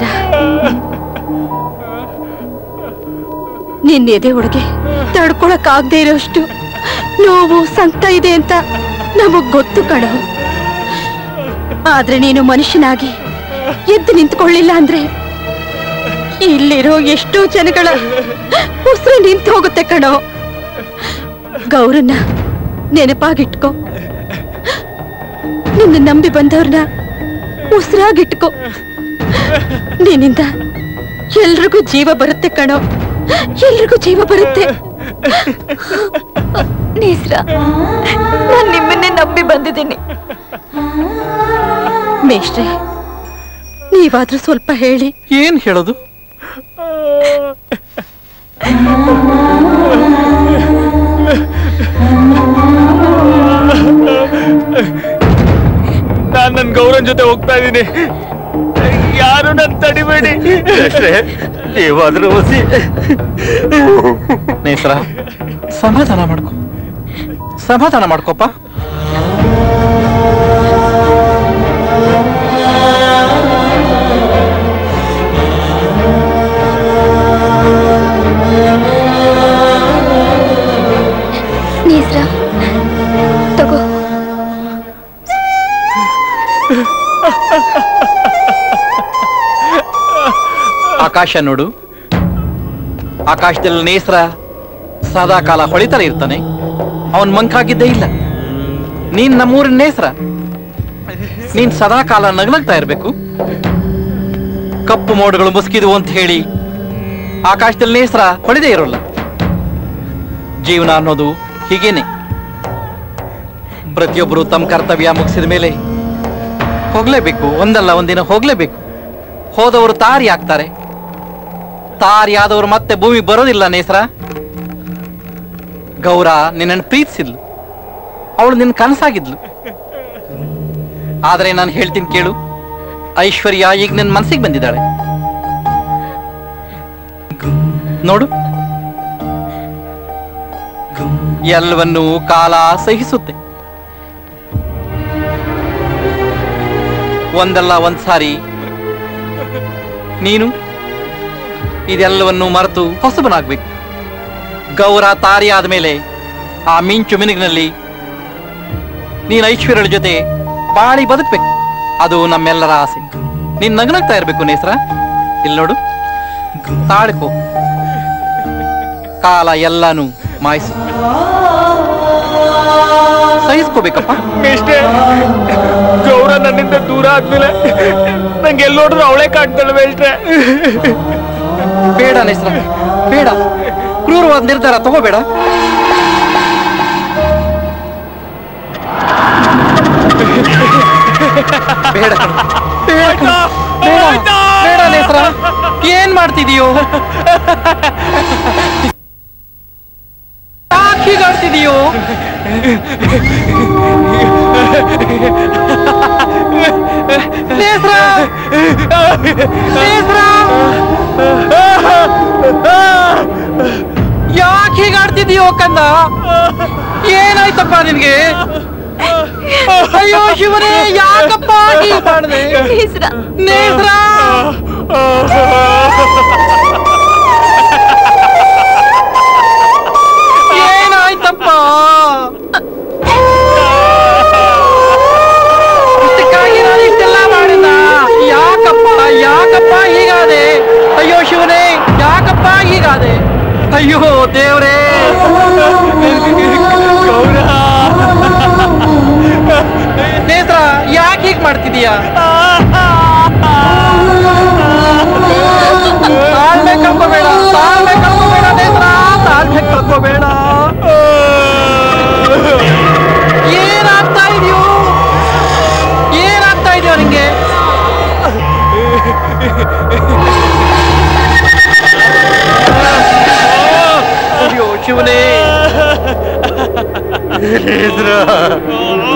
S2: ನಿನ್ನ ಎದೆ ಒಳಗೆ ತಡ್ಕೊಳಕ್ ಆಗದೆ ಇರೋಷ್ಟು ನೋವು ಸಂಕಟ ಇದೆ ಅಂತ ನಮಗ್ ಗೊತ್ತು ಕಣೋ. ಆದ್ರೆ ನೀನು ಮನುಷ್ಯನಾಗಿ ಎದ್ದು ನಿಂತ್ಕೊಳ್ಳಿಲ್ಲ ಅಂದ್ರೆ ಇಲ್ಲಿರೋ ಎಷ್ಟೋ ಜನಗಳ ಉಸಿರು ನಿಂತು ಹೋಗುತ್ತೆ ಕಣೋ. ಗೌರನ್ನ ನೆನಪಾಗಿಟ್ಕೋ, ನಿನ್ನ ನಂಬಿ ಬಂದವ್ರನ್ನ ಉಸಿರಾಗಿಟ್ಕೋ. ನಿನ್ನಿಂದ ಎಲ್ರಿಗೂ ಜೀವ ಬರುತ್ತೆ ಕಣೋ, ಎಲ್ರಿಗೂ ಜೀವ ಬರುತ್ತೆ.
S18: ನೇಸ್ರ, ನಾನ್ ನಿಮ್ಮನ್ನೇ ನಂಬಿ ಬಂದಿದ್ದೀನಿ.
S2: ಮೇಷ್ಟ್ರೆ, ನೀವಾದ್ರೂ ಸ್ವಲ್ಪ ಹೇಳಿ.
S6: ಏನ್ ಹೇಳೋದು?
S5: ನಾನ್ ನನ್ ಗೌರನ್ ಜೊತೆ ಹೋಗ್ತಾ ಇದ್ದೀನಿ, ಯಾರು ನನ್ ತಡಿಬೇಡಿ.
S6: ನೀವಾದ್ರೂ ಹೊಸಿ. ನೇಸ್ರ, ಸಮಾಧಾನ ಮಾಡ್ಕೊ, ಸಮಾಧಾನ ಮಾಡ್ಕೋಪ್ಪ.
S18: ನೇಸ್ರ, ತಗೋ.
S6: ಆಕಾಶ ನೋಡು, ಆಕಾಶದಲ್ಲಿ ನೇಸ್ರ ಸದಾ ಕಾಲ ಹೊಳಿತಾನೆ ಇರ್ತಾನೆ. ಅವನ್ ಮಂಕಾಗಿದ್ದೇ ಇಲ್ಲ. ನೀನ್ ನಮ್ಮೂರಿನ ನೇಸ್ರ, ನೀನ್ ಸದಾ ಕಾಲ ನಗ್ನಗ್ತಾ ಇರ್ಬೇಕು. ಕಪ್ಪು ಮೋಡಗಳು ಮುಸುಕಿದ್ವು ಅಂತ ಹೇಳಿ ಆಕಾಶದಲ್ಲಿ ನೇಸ್ರ ಹೊಳಿದೇ ಇರೋಲ್ಲ. ಜೀವನ ಅನ್ನೋದು ಹೀಗೇನೆ. ಪ್ರತಿಯೊಬ್ಬರು ತಮ್ಮ ಕರ್ತವ್ಯ ಮುಗಿಸಿದ ಮೇಲೆ ಹೋಗ್ಲೇಬೇಕು, ಒಂದಲ್ಲ ಒಂದಿನ ಹೋಗ್ಲೇಬೇಕು. ಹೋದವರು ತಾರಿ ಆಗ್ತಾರೆ, ತಾರಿ ಆದವರು ಮತ್ತೆ ಭೂಮಿ ಬರೋದಿಲ್ಲ. ನೇಸ್ರ, ಗೌರ ನಿನ್ನನ್ನು ಪ್ರೀತಿಸಿದ್ಲು, ಅವಳು ನಿನ್ನ ಕನಸಾಗಿದ್ಲು. ಆದ್ರೆ ನಾನು ಹೇಳ್ತೀನಿ ಕೇಳು, ಐಶ್ವರ್ಯ ಈಗ ನಿನ್ನ ಮನಸ್ಸಿಗೆ ಬಂದಿದ್ದಾಳೆ ನೋಡು. ಎಲ್ಲವನ್ನೂ ಕಾಲ ಸಹಿಸುತ್ತೆ. ಒಂದಲ್ಲ ಒಂದ್ಸಾರಿ ನೀನು ಇದೆಲ್ಲವನ್ನು ಮರೆತು ಹೊಸಬನಾಗ್ಬೇಕು. ಗೌರ ತಾರಿ ಆದ್ಮೇಲೆ ಆ ಮಿಂಚು ಮಿನುಗಿನಲ್ಲಿ ನೀನ್ ಐಶ್ವರ್ಯಳ ಜೊತೆ ಬಾಳಿ ಬದುಕ್ಬೇಕು. ಅದು ನಮ್ಮೆಲ್ಲರ ಆಸೆ. ನೀನ್ ನಗ್ನಗ್ತಾ ಇರ್ಬೇಕು ನೇಸ್ರ. ಇಲ್ಲಿ ನೋಡು, ತಾಳ್ಕೋ, ಕಾಲ ಎಲ್ಲಾನು ಮಾಯಿಸು. ಸಹಿಸ್ಕೋಬೇಕಪ್ಪ.
S5: ಗೌರ ನನ್ನಿಂದ ದೂರ ಆದ್ಮೇಲೆ ನಂಗೆ ಎಲ್ಲೋಡ್ರು ಅವಳೇ ಕಾಡ್ತಾಳೆ ಮೇಷ್ಟ್ರೆ.
S6: ಬೇಡ ನೇಸ್ರ, ಬೇಡ. ಕ್ರೂರವಾದ ನಿರ್ಧಾರ ತಗೋಬೇಡ. ಬೇಡ ಬೇಡ ಬೇಡ ನೇಸ್ರ, ಏನ್ ಮಾಡ್ತಿದೀಯೋ? ಹೀಗಾಡ್ತಿದೀಯೋ? ನೇಸ್ರ, ನೇಸ್ರ, ಯಾಕೆ ಹೀಗಾಡ್ತಿದೀಯೋ ಕಂದ? ಏನಾಯ್ತಪ್ಪ ನಿನ್ಗೆ? ಅಯ್ಯೋ ಶಿವನೇ, ಯಾಕಪ್ಪ ಹೀಗೆ ಮಾಡಿದೆ? ನೇಸ್ರ, ಏನಾಯ್ತಪ್ಪ? ಇಷ್ಟಕ್ಕಾಗಿ ನಾನು ಇಷ್ಟೆಲ್ಲ ಮಾಡಿದ? ಯಾಕಪ್ಪ ಯಾಕಪ್ಪ ಹೀಗಾದೆ? ಅಯ್ಯೋ ಶಿವನೇ, ಯಾಕಪ್ಪ ಹೀಗಾದೆ? ಅಯ್ಯೋ ದೇವ್ರೇ. ನೇತ್ರ, ಯಾಕೆ ಹೀಗ್ ಮಾಡ್ತಿದೀಯ? ತಾಳ್ಮೆ ಕಳ್ಕೋಬೇಡ, ತಾಳ್ಮೆ ಕಳ್ಕೋಬೇಡ ನೇತ್ರ, ತಾಳ್ಮೆ ಕಳ್ಕೋಬೇಡ. ಏನಾಗ್ತಾ ಇದೆಯೋ, ಏನಾಗ್ತಾ ಇದೆಯೋ ನಿಂಗೆ? ಅಯ್ಯೋ ಶಿವನೇ.